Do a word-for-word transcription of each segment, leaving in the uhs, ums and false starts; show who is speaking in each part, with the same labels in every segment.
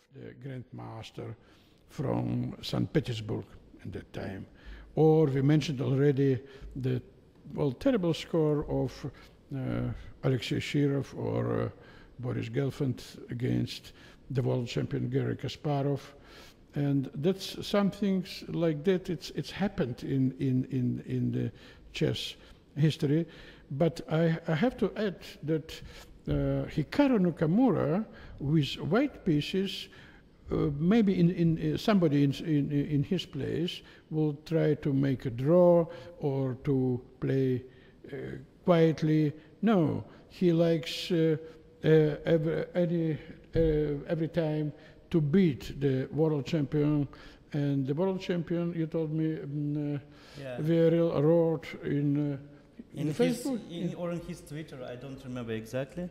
Speaker 1: the grandmaster from Saint Petersburg at that time. Or we mentioned already the well terrible score of uh, Alexei Shirov or uh, Boris Gelfand against the world champion Garry Kasparov. And that's something like that. It's it's happened in in in in the chess history. But I, I have to add that uh, Hikaru Nakamura with white pieces, uh, maybe in in uh, somebody in, in in his place will try to make a draw or to play uh, quietly. No, he likes uh, uh, every any uh, every time to beat the world champion, and the world champion, you told me, um, uh,
Speaker 2: yeah.
Speaker 1: Viorel wrote in, uh, in,
Speaker 2: in
Speaker 1: Facebook?
Speaker 2: His, in, or in his Twitter, I don't remember exactly.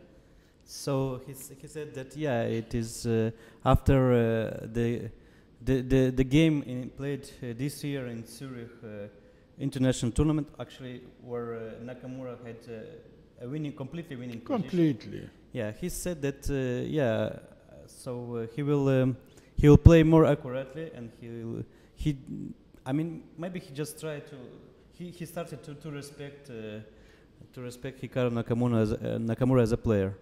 Speaker 2: So he's, he said that, yeah, it is uh, after uh, the, the, the, the game in, played uh, this year in Zurich uh, International Tournament, actually, where uh, Nakamura had uh, a winning, completely winning position.
Speaker 1: Completely.
Speaker 2: Yeah, he said that, uh, yeah, so uh, he will um, he will play more accurately, and he will, he I mean maybe he just tried to he, he started to, to respect uh, to respect Hikaru Nakamura as, uh, Nakamura as a player.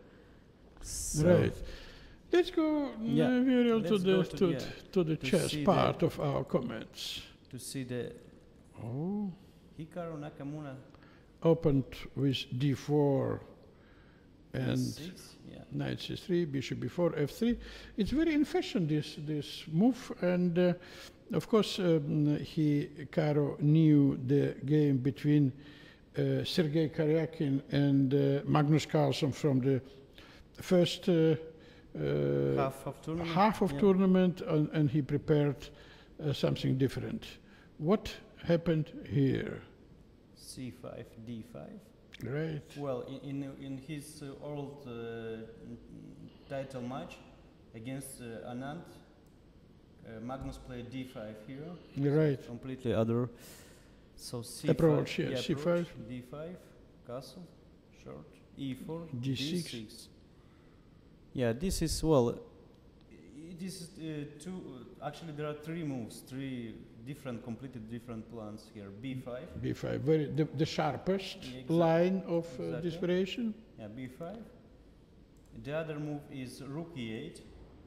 Speaker 2: So
Speaker 1: right. Let's go
Speaker 2: yeah.
Speaker 1: uh, Viorel, to the
Speaker 2: to,
Speaker 1: to,
Speaker 2: yeah,
Speaker 1: to the
Speaker 2: to
Speaker 1: chess part of our comments.
Speaker 2: To see the
Speaker 1: oh
Speaker 2: Hikaru Nakamura
Speaker 1: opened with d four and
Speaker 2: six, yeah.
Speaker 1: knight c three, bishop b four, f three. It's very in fashion, this this move, and uh, of course um, he Caro knew the game between uh, Sergei Karyakin and uh, Magnus Carlsen from the first uh, uh,
Speaker 2: half of tournament,
Speaker 1: half of
Speaker 2: yeah.
Speaker 1: tournament, and, and he prepared uh, something different. What happened here?
Speaker 2: c five, d five.
Speaker 1: Right.
Speaker 2: Well, in in, in his uh, old uh, title match against uh, Anand, uh, Magnus played d five here.
Speaker 1: Right.
Speaker 2: Completely other. So c five,
Speaker 1: approach, yeah,
Speaker 2: yeah,
Speaker 1: c five,
Speaker 2: d five, castle, short, e four,
Speaker 1: d six.
Speaker 2: d six. Yeah, this is well. It is uh, two. Uh, actually, there are three moves, three different, completely different plans here. b five.
Speaker 1: b five, very the, the sharpest
Speaker 2: Yeah, exactly.
Speaker 1: line of uh,
Speaker 2: Exactly.
Speaker 1: this variation.
Speaker 2: Yeah, b five. The other move is rook e eight.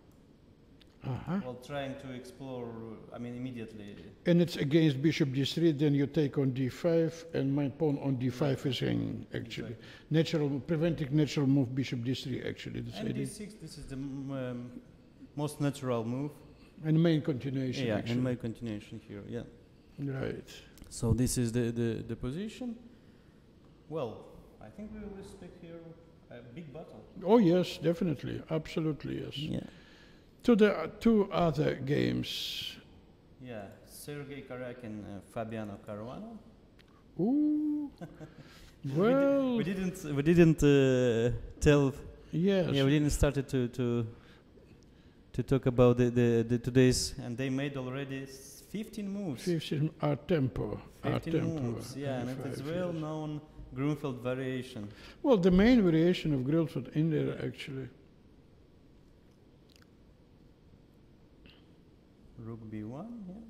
Speaker 1: Uh-huh.
Speaker 2: While trying to explore, I mean, immediately.
Speaker 1: And it's against bishop d three, then you take on d five, and my pawn on d five is hanging, actually.
Speaker 2: Exactly.
Speaker 1: Natural, preventing natural move bishop d three, actually. This
Speaker 2: And
Speaker 1: idea.
Speaker 2: d six, this is the um, most natural move.
Speaker 1: And main continuation,
Speaker 2: Yeah,
Speaker 1: actually.
Speaker 2: and my continuation here, yeah.
Speaker 1: Right.
Speaker 2: So this is the, the, the position. Well, I think we will expect here a big battle.
Speaker 1: Oh, yes, definitely. Absolutely, yes.
Speaker 2: Yeah.
Speaker 1: To the uh, two other games.
Speaker 2: Yeah, Sergei Karyakin, uh, Fabiano Caruana.
Speaker 1: Ooh. Well,
Speaker 2: we, di- we didn't we didn't uh, tell.
Speaker 1: yes.
Speaker 2: Yeah, we didn't start to to to talk about the, the, the today's, and they made already fifteen moves.
Speaker 1: fifteen are tempo. Are
Speaker 2: fifteen
Speaker 1: tempo.
Speaker 2: moves, yeah, and it is
Speaker 1: Five,
Speaker 2: well
Speaker 1: yes.
Speaker 2: known Grunfeld variation.
Speaker 1: Well, the main variation of Grunfeld in there, actually.
Speaker 2: Rook b one, yeah.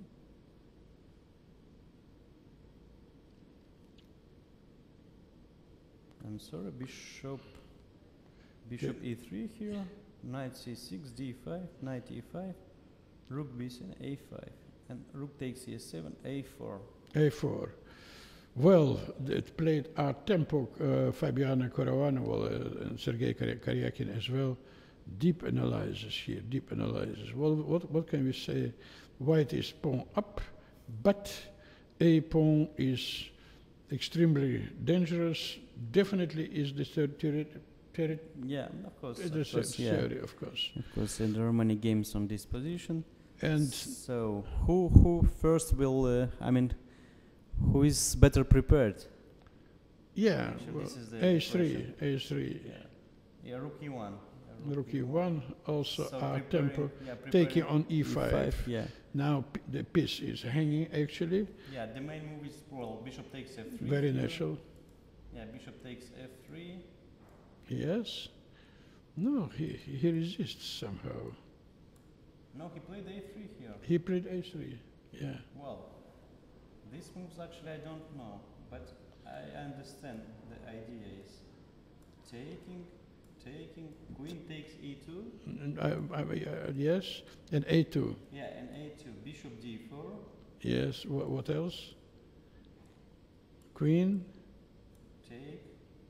Speaker 2: I'm sorry, bishop, bishop
Speaker 1: Yeah.
Speaker 2: e three here, knight c six, d five, knight e five, rook b seven, a five, and rook takes e seven, a four.
Speaker 1: a four. Well, it played our tempo, uh, Fabiano Caruana, well, uh, and Sergei Kary- Karyakin as well. Deep analysis here, deep analysis. Well, what, what can we say? White is pawn up, but a pawn is extremely dangerous. Definitely is the third theory. theory
Speaker 2: Yeah, of course.
Speaker 1: the
Speaker 2: Of
Speaker 1: third
Speaker 2: course, yeah.
Speaker 1: theory, of course.
Speaker 2: Of course, and there are many games on this position.
Speaker 1: And
Speaker 2: So, who who first will? Uh, I mean, who is better prepared?
Speaker 1: yeah,
Speaker 2: Actually,
Speaker 1: well,
Speaker 2: this is the
Speaker 1: a three,
Speaker 2: question.
Speaker 1: a three.
Speaker 2: Yeah, yeah, rook e one.
Speaker 1: Rook e one, also
Speaker 2: So
Speaker 1: our
Speaker 2: preparing-
Speaker 1: tempo,
Speaker 2: yeah,
Speaker 1: taking
Speaker 2: preparing
Speaker 1: on e five.
Speaker 2: Yeah.
Speaker 1: Now p- the piece is hanging, actually,
Speaker 2: Yeah, the main move is, well, bishop takes f three.
Speaker 1: very
Speaker 2: here.
Speaker 1: natural.
Speaker 2: Yeah, bishop takes f three.
Speaker 1: Yes. No, he, he resists somehow.
Speaker 2: No, he played a three here.
Speaker 1: He played a three. Yeah.
Speaker 2: Well, these moves actually I don't know, but I understand the idea is taking, taking, queen takes e two.
Speaker 1: And I, I, uh, yes, and a two.
Speaker 2: Yeah, and a two, bishop d four.
Speaker 1: Yes. Wh what else? Queen.
Speaker 2: Take.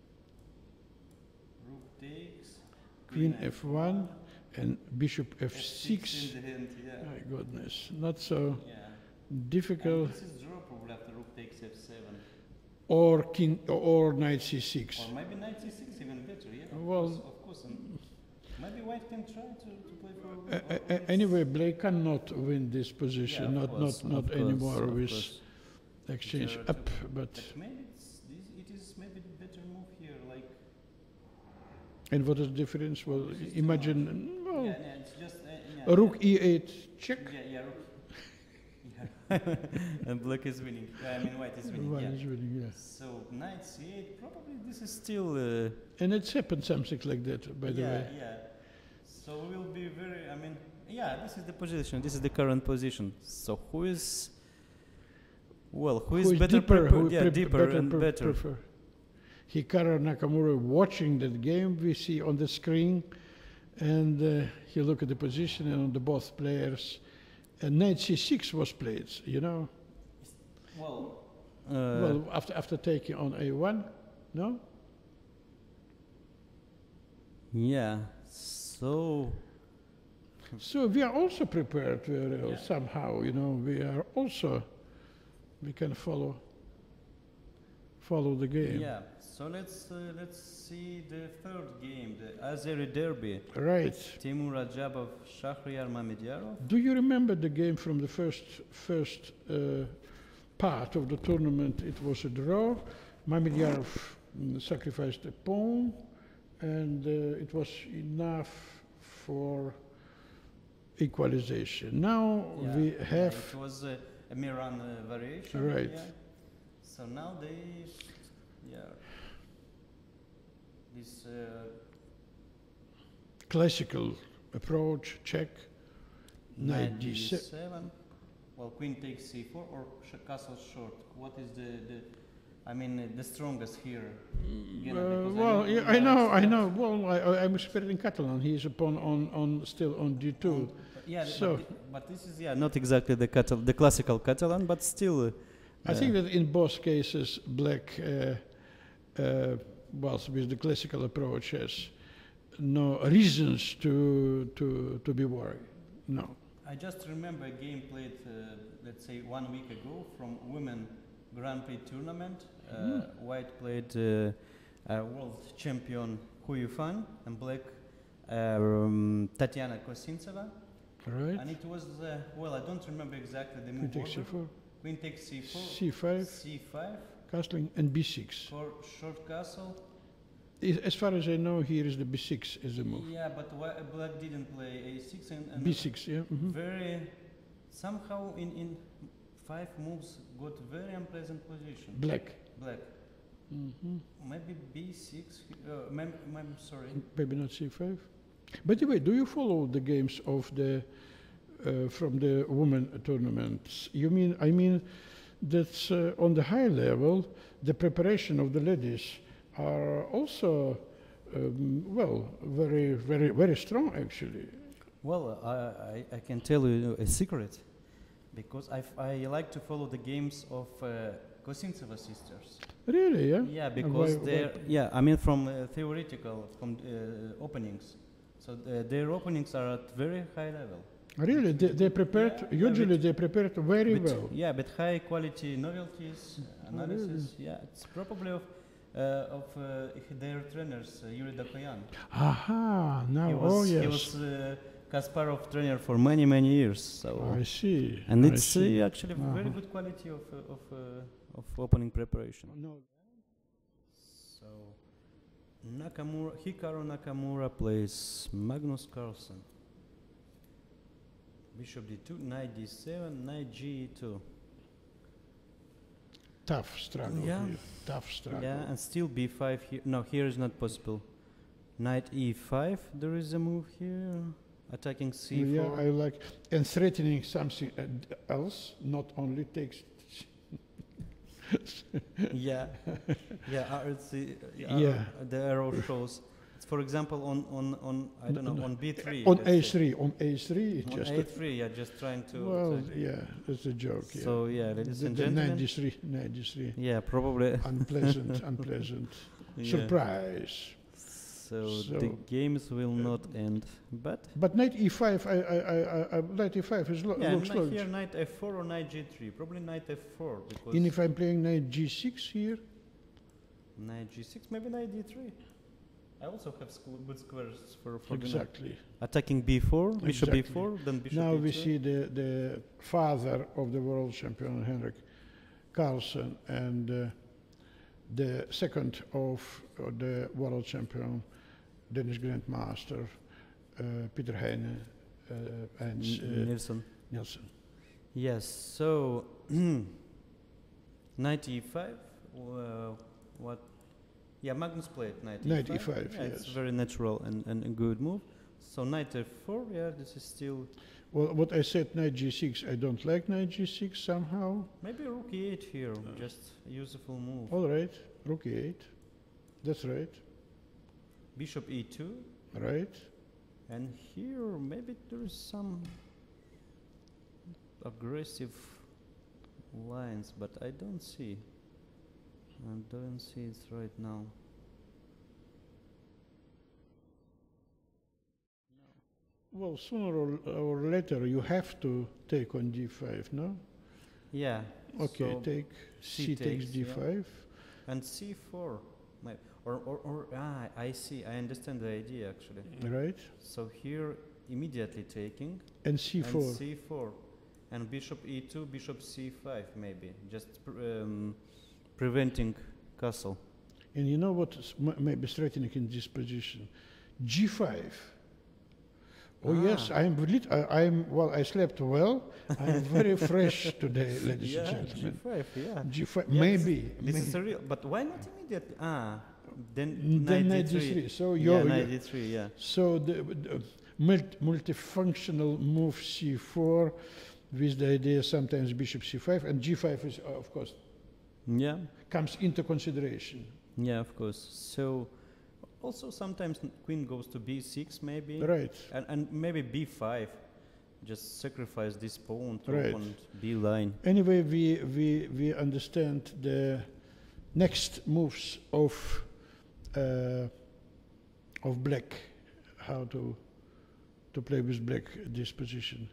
Speaker 2: Rook takes.
Speaker 1: Queen f one, and bishop f
Speaker 2: f
Speaker 1: six.
Speaker 2: six in the end, yeah.
Speaker 1: My goodness, not so
Speaker 2: Yeah.
Speaker 1: difficult.
Speaker 2: And this is draw probably after rook takes f seven.
Speaker 1: Or king, or knight c six.
Speaker 2: Or maybe knight c six even better, yeah. Of
Speaker 1: Well,
Speaker 2: course, of course. And maybe white can try to, to play for.
Speaker 1: A-
Speaker 2: or-
Speaker 1: a-
Speaker 2: or
Speaker 1: a- anyway, Blake cannot win this
Speaker 2: yeah,
Speaker 1: position,
Speaker 2: of
Speaker 1: not
Speaker 2: course,
Speaker 1: not not
Speaker 2: of course,
Speaker 1: anymore
Speaker 2: of
Speaker 1: with
Speaker 2: course.
Speaker 1: exchange
Speaker 2: Sure,
Speaker 1: up, but
Speaker 2: But maybe it's, this, it is maybe the better move here, like.
Speaker 1: and what is the difference? Well,
Speaker 2: This is too
Speaker 1: imagine
Speaker 2: yeah,
Speaker 1: well,
Speaker 2: yeah, it's just uh, yeah,
Speaker 1: a rook e eight check.
Speaker 2: Yeah, yeah, rook. Yeah. And black is winning. I mean, white is winning.
Speaker 1: One
Speaker 2: Yeah.
Speaker 1: is winning, yeah.
Speaker 2: So knight c eight. Probably this is still. Uh,
Speaker 1: And it's happened something like that, by the
Speaker 2: yeah,
Speaker 1: way.
Speaker 2: yeah. So we will be very. I mean, yeah. This is the position. This is the current position. So who is? Well, who is,
Speaker 1: Who is
Speaker 2: better
Speaker 1: deeper?
Speaker 2: prepared?
Speaker 1: Who
Speaker 2: Yeah,
Speaker 1: pre-
Speaker 2: deeper
Speaker 1: better
Speaker 2: and
Speaker 1: pre-
Speaker 2: better.
Speaker 1: prefer. Hikaru Nakamura watching that game we see on the screen, and uh, he look at the position and on the both players. And knight c six was played, you know.
Speaker 2: Well. Uh,
Speaker 1: Well, after after taking on a one, no.
Speaker 2: yeah. So.
Speaker 1: So we are also prepared very well
Speaker 2: Yeah.
Speaker 1: somehow, you know. We are also we can follow follow the game.
Speaker 2: Yeah. So let's uh, let's see the third game, the Azeri Derby.
Speaker 1: Right.
Speaker 2: Timur Rajabov, Shahryar Mamedyarov.
Speaker 1: Do you remember the game from the first first uh, part of the tournament? It was a draw. Mamedyarov mm, sacrificed a pawn, and uh, it was enough for equalization. Now
Speaker 2: Yeah,
Speaker 1: we
Speaker 2: yeah,
Speaker 1: have
Speaker 2: it was a, a Miran uh, variation.
Speaker 1: Right.
Speaker 2: Yeah. So now they, yeah, this. Uh,
Speaker 1: classical approach, check, knight
Speaker 2: knight
Speaker 1: d
Speaker 2: d
Speaker 1: seven.
Speaker 2: seven. Well, queen takes c four or sh castle short. What is the the? I mean, uh, the strongest here. You know,
Speaker 1: Uh,
Speaker 2: because
Speaker 1: well,
Speaker 2: I know,
Speaker 1: yeah, I know, I
Speaker 2: it's-
Speaker 1: know. Well, I, I, I'm spreading Catalan. He is upon on, on still on d two.
Speaker 2: Um, yeah, th-
Speaker 1: So-
Speaker 2: but, thi- but this is yeah not exactly the Catal the classical Catalan, but still. Uh,
Speaker 1: I think that in both cases, Black, uh, uh, well, with the classical approach, has no reasons to to to be worried. No.
Speaker 2: I just remember a game played, uh, let's say, one week ago from Women Grand Prix tournament. Uh,
Speaker 1: Mm.
Speaker 2: White played uh, uh, world champion Hu Yufan and Black uh, um, Tatiana Kosintseva.
Speaker 1: Right.
Speaker 2: And it was, uh, well, I don't remember exactly the
Speaker 1: Queen
Speaker 2: move
Speaker 1: takes c
Speaker 2: order.
Speaker 1: four,
Speaker 2: Queen takes c four,
Speaker 1: c five,
Speaker 2: c five,
Speaker 1: castling, and b six.
Speaker 2: for short castle.
Speaker 1: I- As far as I know, here is the b six is the move.
Speaker 2: Yeah, but whi- Black didn't play a six and, and
Speaker 1: b six, yeah. mhm.
Speaker 2: very somehow in, in five moves got very unpleasant position.
Speaker 1: Black.
Speaker 2: Black.
Speaker 1: Mhm.
Speaker 2: Maybe b six. Uh, mem- mem- sorry.
Speaker 1: Maybe not c five. By the way, do you follow the games of the uh, from the women tournaments? You mean I mean that uh, on the high level, the preparation of the ladies are also um, well very very very strong actually.
Speaker 2: Well, I, I, I can tell you a secret, because I, f- I like to follow the games of uh, Kosintseva sisters.
Speaker 1: Really, yeah.
Speaker 2: Yeah,
Speaker 1: And
Speaker 2: because
Speaker 1: why-
Speaker 2: they're
Speaker 1: why-
Speaker 2: yeah. I mean, from uh, theoretical from uh, openings, so the, their openings are at very high level.
Speaker 1: Really, they, they prepared.
Speaker 2: Yeah, yeah,
Speaker 1: usually,
Speaker 2: with-
Speaker 1: they prepared very
Speaker 2: With-
Speaker 1: well.
Speaker 2: Yeah, but high quality novelties,
Speaker 1: Oh,
Speaker 2: analysis. Yeah, it's probably of uh, of uh, their trainers, uh, Yuri Dakoyan.
Speaker 1: Aha! Now,
Speaker 2: He was,
Speaker 1: oh yes,
Speaker 2: he was uh, Kasparov trainer for many many years. So
Speaker 1: I see.
Speaker 2: and
Speaker 1: I
Speaker 2: it's
Speaker 1: see.
Speaker 2: uh, actually very
Speaker 1: Uh-huh.
Speaker 2: good quality of uh, of uh, of opening preparation.
Speaker 1: No.
Speaker 2: So Nakamura, Hikaru Nakamura plays Magnus Carlsen. Bishop d two, knight d seven, knight g two.
Speaker 1: Tough struggle.
Speaker 2: Yeah.
Speaker 1: Here. Tough struggle.
Speaker 2: Yeah, and still b five here. No, here is not possible. Knight e five, there is a move here. attacking c
Speaker 1: Yeah,
Speaker 2: four.
Speaker 1: I like, and threatening something uh, d- else, not only takes.
Speaker 2: yeah, yeah. Uh, it's the, uh,
Speaker 1: Yeah.
Speaker 2: the arrow shows. It's for example on on on I don't know
Speaker 1: No,
Speaker 2: on b three.
Speaker 1: On
Speaker 2: let's
Speaker 1: A
Speaker 2: say.
Speaker 1: three, on A three, it
Speaker 2: On
Speaker 1: just.
Speaker 2: a three, yeah, just trying to.
Speaker 1: Well,
Speaker 2: attack.
Speaker 1: yeah, that's a joke. Yeah.
Speaker 2: So yeah, ladies
Speaker 1: the,
Speaker 2: and
Speaker 1: the
Speaker 2: gentlemen.
Speaker 1: ninety-three, ninety-three.
Speaker 2: Yeah, probably.
Speaker 1: Unpleasant, unpleasant.
Speaker 2: Yeah.
Speaker 1: Surprise.
Speaker 2: So,
Speaker 1: So-
Speaker 2: the games will not end, but
Speaker 1: But knight E five, I, I, I, I, knight E five is lo-
Speaker 2: yeah,
Speaker 1: looks
Speaker 2: knight
Speaker 1: like.
Speaker 2: here knight f four or knight g three. Probably knight f four because
Speaker 1: And if I'm playing knight G six here,
Speaker 2: knight g six, maybe knight d three. I also have squ- good squares for for the knight.
Speaker 1: exactly.
Speaker 2: Attacking b four, bishop
Speaker 1: Exactly.
Speaker 2: b four, then bishop
Speaker 1: Now
Speaker 2: e two.
Speaker 1: we see the, the father of the world champion, Henrik Carlsen, and uh, the second of uh, the world champion, Danish Grandmaster, uh, Peter Heine uh, and
Speaker 2: N-
Speaker 1: uh,
Speaker 2: Nilsson.
Speaker 1: Nielsen.
Speaker 2: Yes. So knight e five. Uh, what? Yeah, Magnus played knight,
Speaker 1: Knight
Speaker 2: e five.
Speaker 1: E five,
Speaker 2: Yeah, it's
Speaker 1: yes.
Speaker 2: very natural and, and a good move. So knight f four. Yeah, this is still
Speaker 1: Well, what I said, knight G six, I don't like knight G six somehow.
Speaker 2: maybe rook e eight here. Just a useful move.
Speaker 1: All right, rook E eight. That's right,
Speaker 2: Bishop e two.
Speaker 1: right.
Speaker 2: And here maybe there is some aggressive lines, but I don't see. I don't see it right now.
Speaker 1: Well, sooner or, or later you have to take on D five, no?
Speaker 2: Yeah.
Speaker 1: Okay,
Speaker 2: so
Speaker 1: take
Speaker 2: C
Speaker 1: C takes
Speaker 2: takes,
Speaker 1: D five.
Speaker 2: and c four. My, or, or, or ah, I see. I understand the idea actually.
Speaker 1: Right?
Speaker 2: So here immediately taking
Speaker 1: And C four.
Speaker 2: and c four, and bishop e two, bishop c five maybe, just pr- um, preventing castle.
Speaker 1: And you know what is m- may be threatening in this position? G five. Oh yes,
Speaker 2: Ah.
Speaker 1: I am lit- I, I am well. I slept well. I am very fresh today, ladies
Speaker 2: Yeah,
Speaker 1: and
Speaker 2: g
Speaker 1: gentlemen.
Speaker 2: five. Yeah.
Speaker 1: G five,
Speaker 2: Yeah,
Speaker 1: maybe.
Speaker 2: This
Speaker 1: maybe.
Speaker 2: is a real, but why not immediately? Ah, then
Speaker 1: Then
Speaker 2: knight
Speaker 1: knight
Speaker 2: d
Speaker 1: D
Speaker 2: three.
Speaker 1: three. So
Speaker 2: Yeah,
Speaker 1: you're,
Speaker 2: knight d three. Yeah.
Speaker 1: so the, the multi- multifunctional move C four, with the idea sometimes bishop C five, and G five is uh, of course
Speaker 2: Yeah.
Speaker 1: comes into consideration.
Speaker 2: Yeah, of course. So also sometimes n- queen goes to b six maybe,
Speaker 1: Right.
Speaker 2: and and maybe b five, just sacrifice this pawn to
Speaker 1: Right.
Speaker 2: open b line.
Speaker 1: Anyway, we, we, we understand the next moves of, uh, of black, how to, to play with black this position.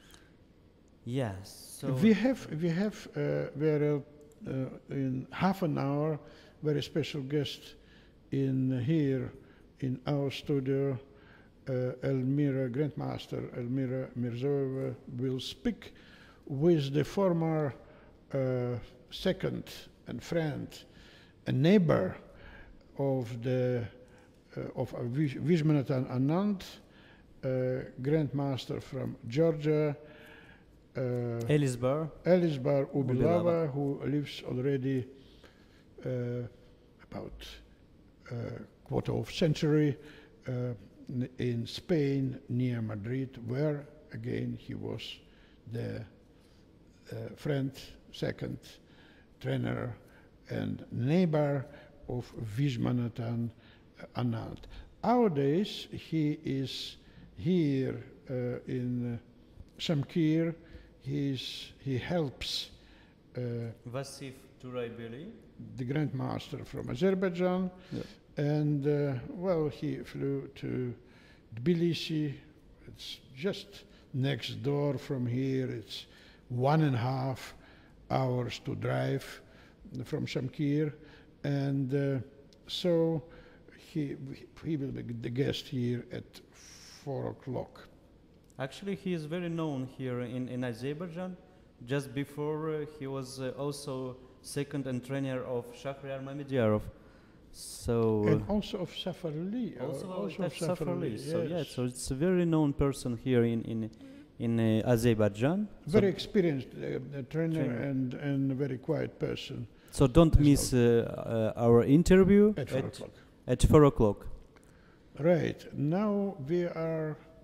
Speaker 2: Yes. So
Speaker 1: we have, we have uh, very, uh, in half an hour, very special guest in here in our studio, uh, Elmira Grandmaster Elmira Mirzoeva will speak with the former uh, second and friend and neighbor of the uh, of uh, Vish- Vishwanathan Anand, uh, Grandmaster from Georgia, uh,
Speaker 2: Elisbar.
Speaker 1: Elisbar Ubilava,
Speaker 2: Ubilava.
Speaker 1: who lives already uh, about a quarter of century uh, n- in Spain, near Madrid, where again he was the uh, friend, second trainer, and neighbor of Vishwanathan Anand. Nowadays he is here uh, in uh, Shamkir. He's, he helps uh,
Speaker 2: Vassif Turaybeli.
Speaker 1: the Grandmaster from Azerbaijan,
Speaker 2: Yeah.
Speaker 1: and uh, well, he flew to Tbilisi. It's just next door from here. It's one and a half hours to drive from Shamkir, and uh, so he he will be the guest here at four o'clock.
Speaker 2: Actually, he is very known here in, in Azerbaijan. Just before uh, he was uh, also second and trainer of Shahryar Mamediyarov. So
Speaker 1: And also of Safarli.
Speaker 2: uh, also,
Speaker 1: also
Speaker 2: that's Safarli.
Speaker 1: Safarli,
Speaker 2: So yeah,
Speaker 1: yes.
Speaker 2: so it's a very known person here in in in uh, Azerbaijan.
Speaker 1: Very
Speaker 2: So,
Speaker 1: experienced uh, trainer,
Speaker 2: Trainer.
Speaker 1: and and a very quiet person.
Speaker 2: so don't
Speaker 1: As
Speaker 2: miss uh, uh, our interview
Speaker 1: At four
Speaker 2: at
Speaker 1: o'clock.
Speaker 2: at four o'clock.
Speaker 1: Right. Now we are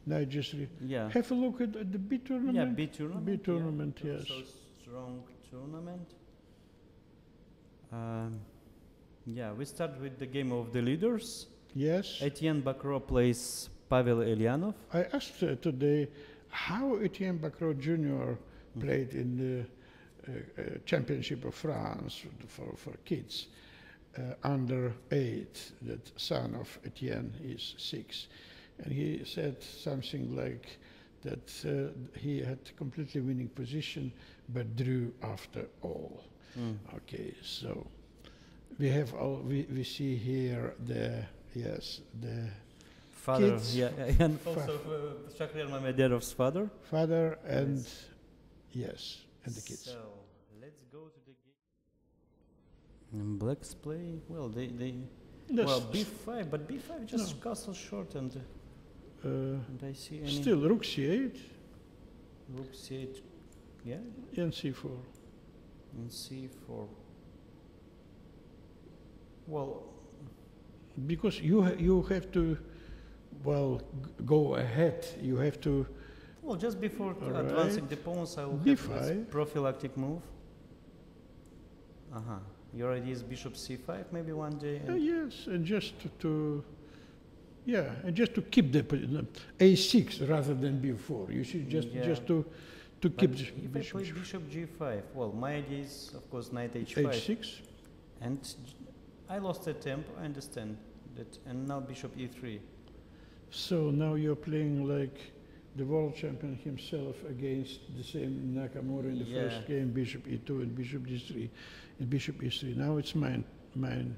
Speaker 1: knight g three.
Speaker 2: Yeah.
Speaker 1: Have a look at, at the B tournament.
Speaker 2: Yeah, B tournament.
Speaker 1: B tournament,
Speaker 2: yeah.
Speaker 1: yes.
Speaker 2: So strong tournament. Um, yeah, we start with the game of the leaders.
Speaker 1: Yes.
Speaker 2: Etienne Bacrot plays Pavel Elyanov.
Speaker 1: I asked uh, today how Etienne Bacrot Junior
Speaker 2: Mm.
Speaker 1: played in the uh, uh, Championship of France for, for kids uh, under eight. That son of Etienne is six. And he said something like that uh, he had completely winning position but drew after all.
Speaker 2: Mm.
Speaker 1: Okay, so we have all, we, we see here the, yes, the
Speaker 2: Father,
Speaker 1: Kids.
Speaker 2: yeah, and
Speaker 1: Fa-
Speaker 2: also uh, Shakhriyar Mamedov's father.
Speaker 1: father and,
Speaker 2: Yes.
Speaker 1: yes, and the kids.
Speaker 2: So let's go to the game. And Blacks play well. They they
Speaker 1: That's
Speaker 2: well b five, but b five just
Speaker 1: No.
Speaker 2: castle short, and, uh,
Speaker 1: uh,
Speaker 2: and I see any
Speaker 1: still rook c eight
Speaker 2: rook c eight, yeah,
Speaker 1: and c four.
Speaker 2: and c four. Well,
Speaker 1: Because you ha you have to, well, g- go ahead. You have to,
Speaker 2: well, just before
Speaker 1: All
Speaker 2: advancing
Speaker 1: right.
Speaker 2: the pawns, I will
Speaker 1: b
Speaker 2: have this
Speaker 1: five.
Speaker 2: prophylactic move. Uh huh. Your idea is bishop c five, maybe one day.
Speaker 1: Uh,
Speaker 2: And
Speaker 1: yes, and just to, to, yeah, and just to keep the, po- the a six rather than b four. You see, just
Speaker 2: Yeah.
Speaker 1: just to to
Speaker 2: but
Speaker 1: keep the
Speaker 2: if I
Speaker 1: bishop
Speaker 2: play bishop g five, well, my idea is of course knight h five.
Speaker 1: h six.
Speaker 2: And j- I lost the tempo, I understand that, and now bishop e three.
Speaker 1: So now you're playing like the world champion himself against the same Nakamura in the
Speaker 2: Yeah.
Speaker 1: first game, bishop e two and bishop d three, and bishop e three. Now it's mine, mine.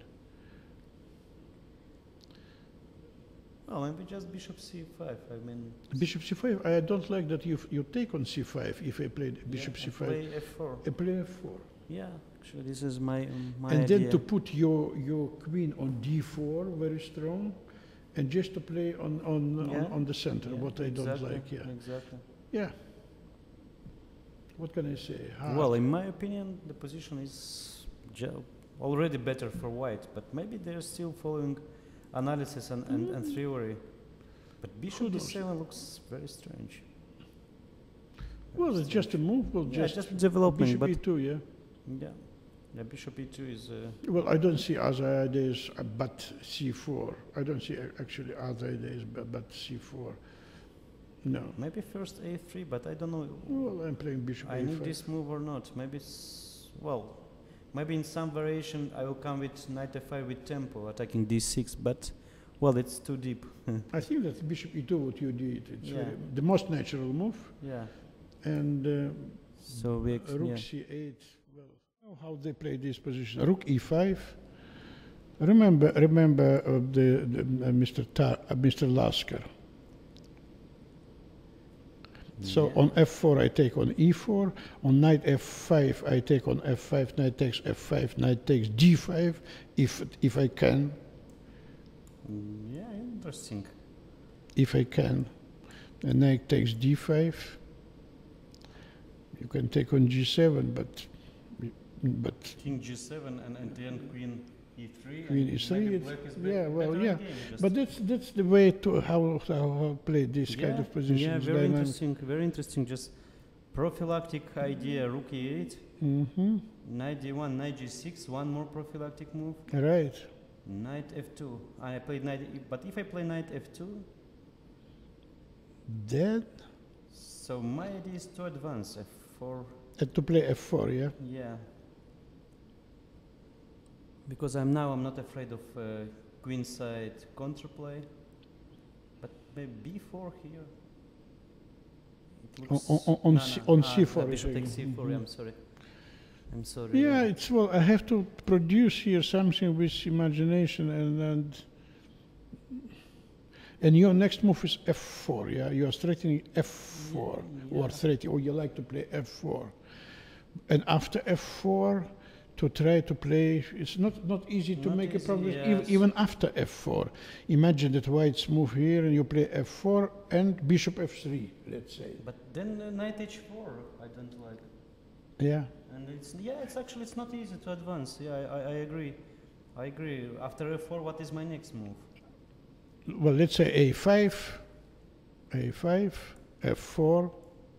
Speaker 2: Well, maybe just bishop c five. I mean,
Speaker 1: Bishop c five. I don't like that you you take on c five if I played bishop
Speaker 2: yeah,
Speaker 1: c
Speaker 2: and
Speaker 1: five.
Speaker 2: play f four.
Speaker 1: I play f four.
Speaker 2: Yeah, actually, this is my um, my
Speaker 1: And
Speaker 2: idea.
Speaker 1: then to put your your queen on d four, very strong, and just to play on on
Speaker 2: Yeah.
Speaker 1: on, on the center,
Speaker 2: Yeah,
Speaker 1: what I don't
Speaker 2: exactly,
Speaker 1: like. Yeah,
Speaker 2: exactly.
Speaker 1: yeah. What can I say? Hard.
Speaker 2: Well, in my opinion, the position is ju- already better for white, but maybe they're still following analysis and, and, and theory. But bishop
Speaker 1: Who
Speaker 2: d
Speaker 1: knows?
Speaker 2: seven looks very strange.
Speaker 1: Well, it's just a move. Well,
Speaker 2: Yeah,
Speaker 1: just,
Speaker 2: just development,
Speaker 1: bishop
Speaker 2: but
Speaker 1: e two, yeah.
Speaker 2: yeah, yeah, bishop e two is. Uh,
Speaker 1: Well, I don't see other ideas uh, but c four. I don't see uh, actually other ideas but, but c four. No.
Speaker 2: Maybe first a three, but I don't know.
Speaker 1: Well, I'm playing bishop
Speaker 2: I
Speaker 1: a
Speaker 2: need
Speaker 1: five.
Speaker 2: this move or not. Maybe, it's, well, maybe in some variation I will come with knight f five with tempo, attacking d six, but, well, it's too deep.
Speaker 1: I think that bishop e two, what you did, it's
Speaker 2: Yeah.
Speaker 1: very, the most natural move.
Speaker 2: Yeah.
Speaker 1: And uh,
Speaker 2: So we, ex-
Speaker 1: rook
Speaker 2: yeah.
Speaker 1: c eight. Well, know how they play this position. Rook e five. Remember, remember uh, the, the uh, Mister Ta- uh, Mister Lasker. So
Speaker 2: Yeah.
Speaker 1: on f four I take on e four, on knight f five I take on f five, knight takes f five, knight takes d five, if if I can,
Speaker 2: Mm, yeah, interesting.
Speaker 1: if I can, and knight takes d five. You can take on g seven, but but
Speaker 2: King g seven and, and then queen e three.
Speaker 1: Queen
Speaker 2: and
Speaker 1: e three,
Speaker 2: maybe
Speaker 1: it's-
Speaker 2: black is
Speaker 1: yeah,
Speaker 2: bet-
Speaker 1: well,
Speaker 2: better
Speaker 1: yeah,
Speaker 2: again, just-
Speaker 1: but that's that's the way to how how, how play this kind
Speaker 2: Yeah,
Speaker 1: of positions.
Speaker 2: Yeah, very
Speaker 1: dynamic.
Speaker 2: interesting, very interesting. Just prophylactic idea, rook e eight,
Speaker 1: Mm-hmm.
Speaker 2: knight d one, knight g six, one more prophylactic move,
Speaker 1: Right.
Speaker 2: knight f two. I played knight, e- but if I play knight f two,
Speaker 1: Then
Speaker 2: so my idea is to advance f four.
Speaker 1: uh, to play f four, yeah.
Speaker 2: Yeah. Because I'm now I'm not afraid of uh, queen side counterplay, but maybe b four here. It
Speaker 1: On,
Speaker 2: looks
Speaker 1: on, on,
Speaker 2: no,
Speaker 1: C,
Speaker 2: no,
Speaker 1: on
Speaker 2: ah,
Speaker 1: c four.
Speaker 2: the bishop
Speaker 1: you're
Speaker 2: takes
Speaker 1: saying.
Speaker 2: c four.
Speaker 1: Mhm.
Speaker 2: I'm sorry. I'm sorry.
Speaker 1: Yeah, it's well. I have to produce here something with imagination, and and and your next move is f four. Yeah, you are threatening f four
Speaker 2: Yeah,
Speaker 1: or
Speaker 2: yeah.
Speaker 1: threatening, or you like to play f four, and after f four, to try to play, it's not not easy to
Speaker 2: Not
Speaker 1: make a
Speaker 2: easy,
Speaker 1: progress
Speaker 2: yes.
Speaker 1: ev- even after f four. Imagine that whites move here, and you play f four and bishop f three. Let's say.
Speaker 2: But then uh, knight h four, I don't like.
Speaker 1: Yeah.
Speaker 2: And it's yeah, it's actually it's not easy to advance. Yeah, I, I, I agree. I agree. After f four, what is my next move?
Speaker 1: Well, let's say a five. a five, f four.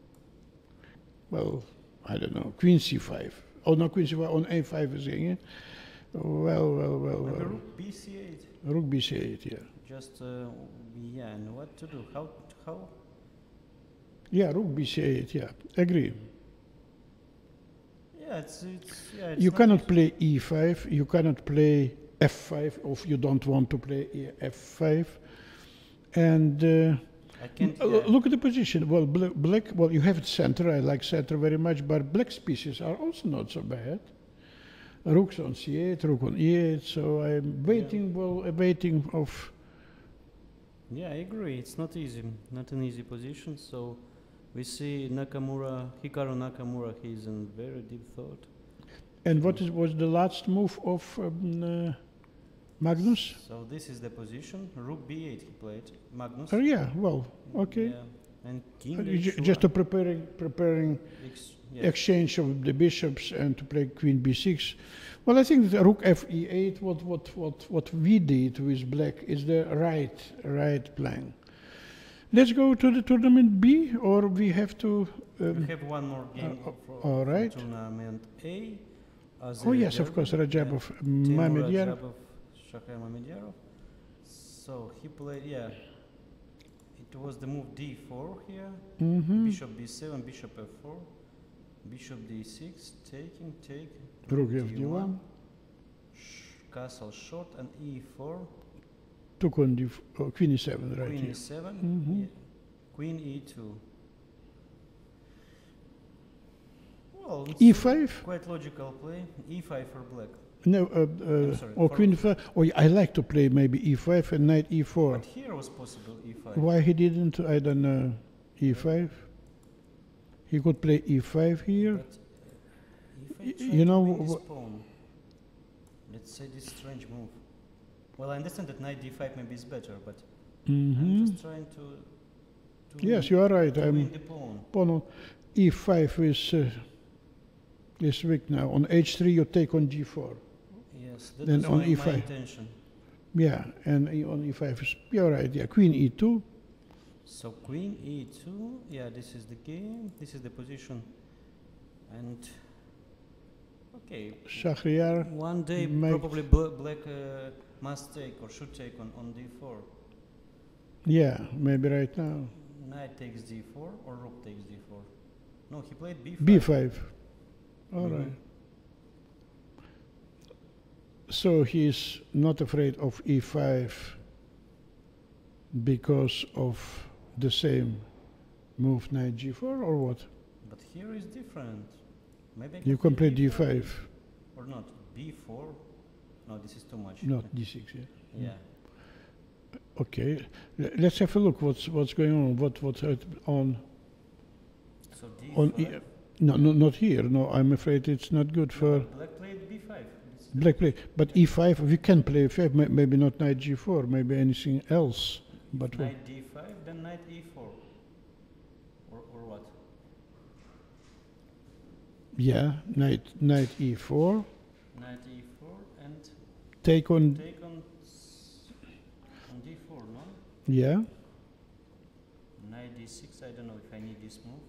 Speaker 1: Well, I don't know, queen c five. Oh, no, queen c five on a five is in. Well, well, well,
Speaker 2: Maybe
Speaker 1: well.
Speaker 2: rook b c eight.
Speaker 1: Rook b c eight, yeah.
Speaker 2: Just uh, yeah, and what to do? How how?
Speaker 1: Yeah, rook b c eight, yeah. Agree.
Speaker 2: Yeah, it's it's yeah. It's
Speaker 1: You
Speaker 2: not
Speaker 1: cannot
Speaker 2: easy.
Speaker 1: play e five, you cannot play f five, if you don't want to play e- f five. And uh,
Speaker 2: I can't.
Speaker 1: uh,
Speaker 2: Yeah.
Speaker 1: look at the position. Well, bla- black, well, you have it center, I like center very much, but black's pieces are also not so bad. Rook's on c eight, rook on e eight, so I'm waiting, well, uh, waiting of,
Speaker 2: Yeah, I agree. It's not easy. Not an easy position. So we see Nakamura, Hikaru Nakamura. He's in very deep thought.
Speaker 1: and what is, was the last move of um, uh, Magnus?
Speaker 2: So this is the position. Rook b eight. He played Magnus.
Speaker 1: Oh, yeah, well, okay.
Speaker 2: Yeah. And king
Speaker 1: Uh, ju-
Speaker 2: h
Speaker 1: Just to preparing, preparing
Speaker 2: Ex- yeah.
Speaker 1: exchange of the bishops and to play queen b six. Well, I think that rook f e eight, what, what, what, what we did with black is the right, right plan. Let's go to the tournament B, or we have to...
Speaker 2: We
Speaker 1: Um,
Speaker 2: have one more game
Speaker 1: uh,
Speaker 2: for,
Speaker 1: all
Speaker 2: for
Speaker 1: right.
Speaker 2: tournament A.
Speaker 1: oh, yes, of course, Rajabov, Mamediyarov.
Speaker 2: Rajabov, Shakhar Mamediyarov. So he played, yeah. It was the move d four here.
Speaker 1: Mm-hmm.
Speaker 2: Bishop b seven, bishop f four, bishop d six, taking, take,
Speaker 1: Rook f d one,
Speaker 2: sh- castle short, and e four,
Speaker 1: took on d oh, queen e seven, right
Speaker 2: queen
Speaker 1: here.
Speaker 2: e seven,
Speaker 1: Mhm.
Speaker 2: yeah, queen e two. Well, it's
Speaker 1: e five?
Speaker 2: quite logical play. e five for black.
Speaker 1: No, uh, uh,
Speaker 2: sorry,
Speaker 1: or
Speaker 2: for-
Speaker 1: queen five. Oh, yeah, I like to play maybe e five and knight e four.
Speaker 2: But here was possible e five.
Speaker 1: Why he didn't, I don't know, e five? He could play e five here.
Speaker 2: But uh,
Speaker 1: Y-
Speaker 2: if I
Speaker 1: you
Speaker 2: try
Speaker 1: know
Speaker 2: to win this
Speaker 1: wh-
Speaker 2: pawn, let's say this strange move. Well, I understand that knight d five maybe is better, but I'm
Speaker 1: Hmm.
Speaker 2: just trying to. to
Speaker 1: Yes,
Speaker 2: win,
Speaker 1: you are right.
Speaker 2: to
Speaker 1: I'm
Speaker 2: win the pawn.
Speaker 1: pawn on e five is uh, is weak now. On h three you take on g four.
Speaker 2: Yes, that
Speaker 1: Then
Speaker 2: was
Speaker 1: on
Speaker 2: my,
Speaker 1: e
Speaker 2: my
Speaker 1: five.
Speaker 2: intention.
Speaker 1: Yeah, and e- on e five is you're right. Yeah, queen e two.
Speaker 2: So queen e two. Yeah, this is the game. This is the position. And okay,
Speaker 1: Shahryar.
Speaker 2: one day
Speaker 1: Make-
Speaker 2: probably bl- black uh, must take or should take on, on d four.
Speaker 1: Yeah, maybe right now.
Speaker 2: Knight takes d four or rook takes d four. No, he played b five.
Speaker 1: b five. All
Speaker 2: Mhm.
Speaker 1: right. So he's not afraid of e five because of the same move knight g four or what?
Speaker 2: But here is different. Maybe I
Speaker 1: You can play
Speaker 2: d
Speaker 1: d five,
Speaker 2: or not. b four. No, this is too much.
Speaker 1: not d six. Yeah.
Speaker 2: Yeah.
Speaker 1: Okay, L- let's have a look. What's what's going on? What what's it on
Speaker 2: So d
Speaker 1: on?
Speaker 2: five.
Speaker 1: E- no, no, not here. No, I'm afraid it's not good for
Speaker 2: Black played b five. It's
Speaker 1: black play. But e five, we can play f five. may- Maybe not knight g four. Maybe anything else. But what?
Speaker 2: knight d five, then knight e four. Or, or what?
Speaker 1: Yeah, knight knight e four.
Speaker 2: Knight e four and
Speaker 1: Take on.
Speaker 2: take on, s- on d four, no?
Speaker 1: Yeah.
Speaker 2: Knight d six, I don't know if I need this move.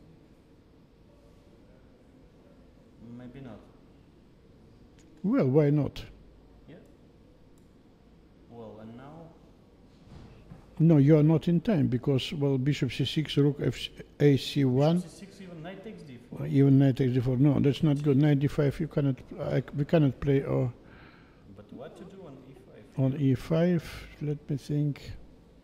Speaker 2: Maybe not.
Speaker 1: Well, why not?
Speaker 2: Yeah. Well, and now
Speaker 1: No, you are not in time because well, bishop c six, rook f a c one,
Speaker 2: c six, even knight takes d four.
Speaker 1: or even knight takes d four. No, that's not good. Knight d five, you cannot. I, we cannot play or
Speaker 2: But what to do on e five?
Speaker 1: on e five. Let me think.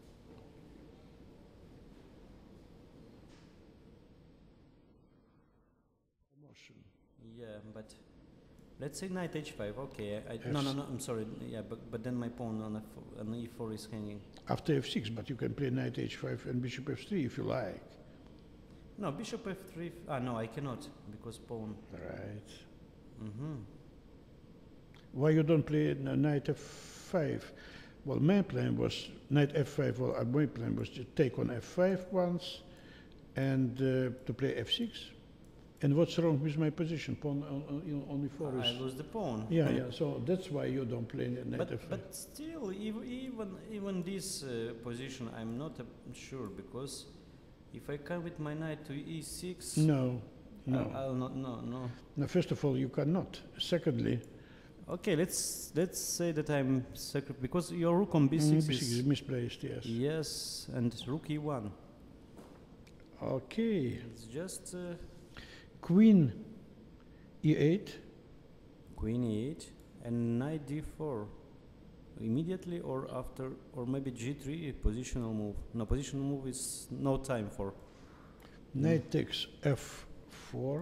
Speaker 2: Yeah, but let's say knight h five. Okay, I, I, no, no, no. I'm sorry. Yeah, but but then my pawn on, f on e four is hanging.
Speaker 1: After f six, but you can play knight h five and bishop f three if you like.
Speaker 2: No, bishop f three. Ah, no, I cannot because pawn.
Speaker 1: Right.
Speaker 2: Mm-hmm.
Speaker 1: Why you don't play n- knight f five? Well, my plan was knight f five. Well, uh, my plan was to take on f five once and uh, to play f six. And what's wrong with my position? Pawn on, on, you know, on e four
Speaker 2: I
Speaker 1: is...
Speaker 2: lose the pawn.
Speaker 1: Yeah, yeah, so that's why you don't play knight
Speaker 2: But
Speaker 1: f five.
Speaker 2: but still, ev- even even this uh, position, I'm not uh, sure because If I come with my knight to e six,
Speaker 1: No, no.
Speaker 2: I, I'll not. No, no.
Speaker 1: Now, first of all, you cannot. Secondly,
Speaker 2: Okay, let's let's say that I'm sacri- because your rook on b
Speaker 1: mm,
Speaker 2: six
Speaker 1: b six
Speaker 2: is
Speaker 1: is misplaced, yes.
Speaker 2: yes, and rook e one.
Speaker 1: Okay.
Speaker 2: It's just uh,
Speaker 1: Queen e eight.
Speaker 2: queen e eight and knight d four. Immediately or after, or maybe g three, positional move. No, positional move is no time for.
Speaker 1: Knight takes f four.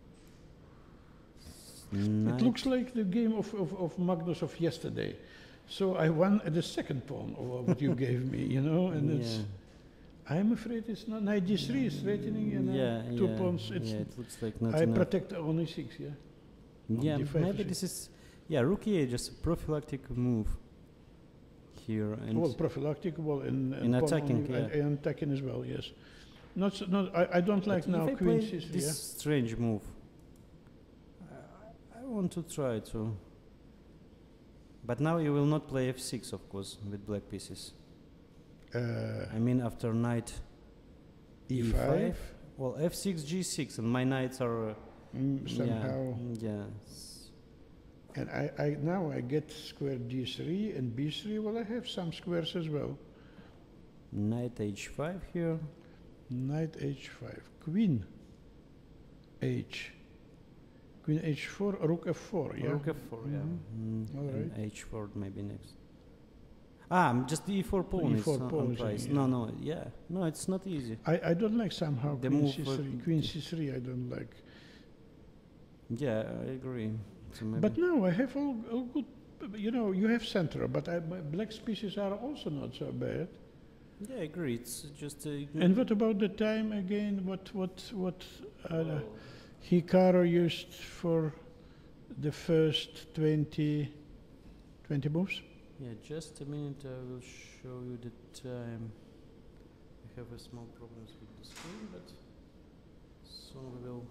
Speaker 2: Knight.
Speaker 1: It looks like the game of, of, of Magnus of yesterday. So I won at the second pawn of what you gave me, you know, and it's.
Speaker 2: Yeah.
Speaker 1: I'm afraid it's not. Knight d three is threatening, you know.
Speaker 2: Yeah,
Speaker 1: Two
Speaker 2: yeah,
Speaker 1: pawns. It's.
Speaker 2: yeah, it looks like not
Speaker 1: I
Speaker 2: enough.
Speaker 1: protect only six, yeah.
Speaker 2: Yeah,
Speaker 1: d five
Speaker 2: maybe
Speaker 1: is-
Speaker 2: this is yeah, rook e eight, just a prophylactic move here and
Speaker 1: Well, prophylactic, well, in,
Speaker 2: In
Speaker 1: pawn
Speaker 2: attacking,
Speaker 1: only,
Speaker 2: yeah.
Speaker 1: and, and attacking as well, yes. Not, so, not I, I don't
Speaker 2: but
Speaker 1: like
Speaker 2: if
Speaker 1: now
Speaker 2: I
Speaker 1: queen
Speaker 2: play
Speaker 1: c three.
Speaker 2: this
Speaker 1: Yeah?
Speaker 2: strange move. I, I want to try to. But now you will not play f six, of course, with black pieces.
Speaker 1: Uh,
Speaker 2: I mean, after knight
Speaker 1: e
Speaker 2: e
Speaker 1: five.
Speaker 2: five. Well, f six, g six, and my knights are uh,
Speaker 1: Mm, somehow.
Speaker 2: Yeah, yeah. s-
Speaker 1: And I, I now I get square d three and b three. Well, I have some squares as well.
Speaker 2: Knight h five here.
Speaker 1: Knight h five, queen h, queen h four, rook f four. Yeah.
Speaker 2: Rook f four, yeah.
Speaker 1: Mhm.
Speaker 2: Mm,
Speaker 1: All
Speaker 2: and
Speaker 1: right.
Speaker 2: h four maybe next. Ah, m- just the e four pawn
Speaker 1: e
Speaker 2: is
Speaker 1: four
Speaker 2: on- on
Speaker 1: pawn,
Speaker 2: price.
Speaker 1: yeah.
Speaker 2: No, no, yeah. No, it's not easy.
Speaker 1: I, I don't like somehow
Speaker 2: The
Speaker 1: queen
Speaker 2: move
Speaker 1: c
Speaker 2: for-
Speaker 1: three. Queen c three I don't like.
Speaker 2: Yeah, I agree. So maybe
Speaker 1: But now I have all, all good. You know, you have center, but I, my black pieces are also not so bad.
Speaker 2: yeah, I agree. It's just uh,
Speaker 1: And what about the time again? What what what uh,
Speaker 2: well,
Speaker 1: Hikaru used for the first twenty, twenty moves?
Speaker 2: yeah, just a minute. I will show you the time. I have a small problems with the screen, but soon we will.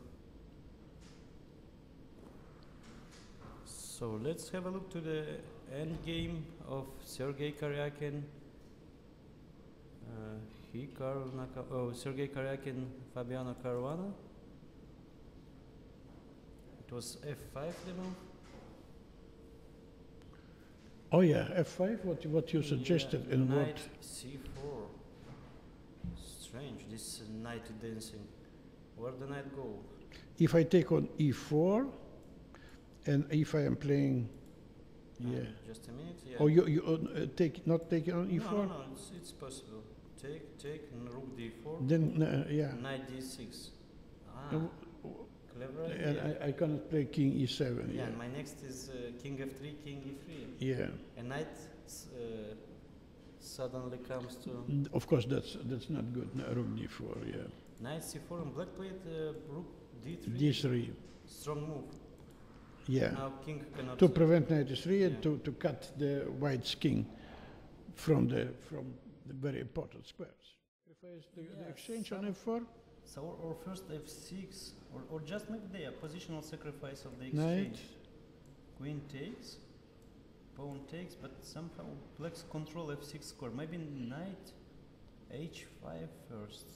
Speaker 2: So let's have a look to the end game of Sergei Karyakin. Uh, Hikaru Naka. Oh, Sergei Karyakin, Fabiano Caruana. It was f five the move.
Speaker 1: Oh yeah, f five. What what you suggested
Speaker 2: Yeah,
Speaker 1: and what?
Speaker 2: knight c four. Strange, this uh, knight dancing. Where the knight go?
Speaker 1: If I take on e four, and if I am playing,
Speaker 2: Uh,
Speaker 1: yeah.
Speaker 2: just a minute. Yeah.
Speaker 1: Oh, you you uh, take not take on e
Speaker 2: no,
Speaker 1: four?
Speaker 2: no, no, it's, it's possible. Take, take, and rook d four.
Speaker 1: Then uh, yeah.
Speaker 2: Knight d six. Ah,
Speaker 1: Uh,
Speaker 2: clever
Speaker 1: And
Speaker 2: idea.
Speaker 1: I, I cannot play king e seven.
Speaker 2: Yeah,
Speaker 1: Yeah.
Speaker 2: and my next is uh, king f three, king e three.
Speaker 1: Yeah.
Speaker 2: And knight s- uh, suddenly comes to
Speaker 1: Mm, Of course, that's that's not good. No, rook d four. Yeah.
Speaker 2: knight c four, and black played uh, rook d three.
Speaker 1: d three.
Speaker 2: Strong move.
Speaker 1: Yeah.
Speaker 2: Now king cannot.
Speaker 1: To
Speaker 2: uh,
Speaker 1: prevent knight e three and
Speaker 2: yeah.
Speaker 1: to, to cut the white's king from the from the very important squares. Sacrifice the, the
Speaker 2: Yeah,
Speaker 1: exchange on
Speaker 2: some-
Speaker 1: f four.
Speaker 2: So, or, or first f six, or, or just maybe the positional sacrifice of the
Speaker 1: Knight.
Speaker 2: exchange. Queen takes, pawn takes, but somehow blacks control f six square. Maybe knight h five first.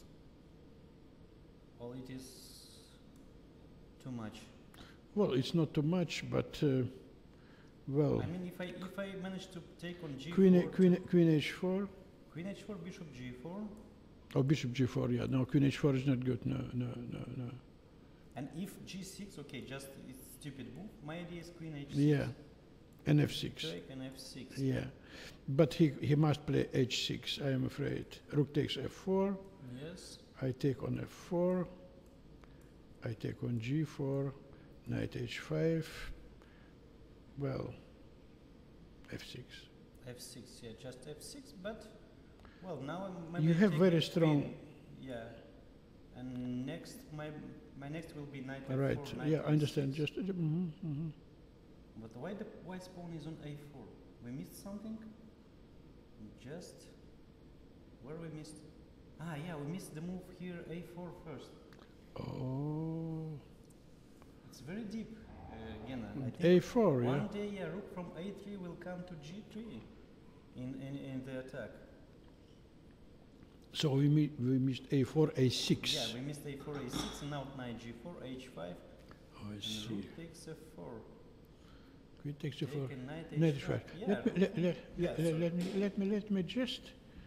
Speaker 2: Or it is too much.
Speaker 1: Well, it's not too much, but uh, well,
Speaker 2: I mean, if I if I manage to take on g four,
Speaker 1: queen a- queen a- queen h four.
Speaker 2: queen h four, bishop g four,
Speaker 1: Oh, bishop g four. Yeah. No, queen h four is not good. No, no, no, no.
Speaker 2: and if g six, okay, just it's stupid move. My idea is queen h six.
Speaker 1: Yeah. And f six.
Speaker 2: Take and f six.
Speaker 1: Yeah. But he he must play h six. I am afraid. Rook takes f four.
Speaker 2: Yes.
Speaker 1: I take on f four. I take on g four. Knight h five. Well, f six.
Speaker 2: f six, yeah, just f six, but well, now I'm maybe
Speaker 1: You have
Speaker 2: take
Speaker 1: very
Speaker 2: it
Speaker 1: strong-
Speaker 2: queen, yeah, and next my my next will be knight
Speaker 1: All
Speaker 2: f four.
Speaker 1: right.
Speaker 2: Knight
Speaker 1: Yeah, I
Speaker 2: e
Speaker 1: understand.
Speaker 2: six.
Speaker 1: Just. Uh, mhm, mhm.
Speaker 2: But why the white pawn is on a four? We missed something. Just where we missed? Ah, yeah, we missed the move here a four first.
Speaker 1: Oh.
Speaker 2: It's very deep, uh, Gena. I think
Speaker 1: a four. Yeah.
Speaker 2: one day, yeah, rook from a three will come to g three in in, in the attack.
Speaker 1: So we, mi- we missed a four, a six.
Speaker 2: Yeah, we missed a four, a six, and now knight g four, h five,
Speaker 1: Oh, I
Speaker 2: and
Speaker 1: see.
Speaker 2: rook takes f four.
Speaker 1: Queen takes the four.
Speaker 2: Take a knight
Speaker 1: Knight
Speaker 2: h
Speaker 1: h
Speaker 2: five.
Speaker 1: five.
Speaker 2: Yeah,
Speaker 1: Let me, let, let,
Speaker 2: yeah,
Speaker 1: let,
Speaker 2: sorry.
Speaker 1: let me, let me, let me just.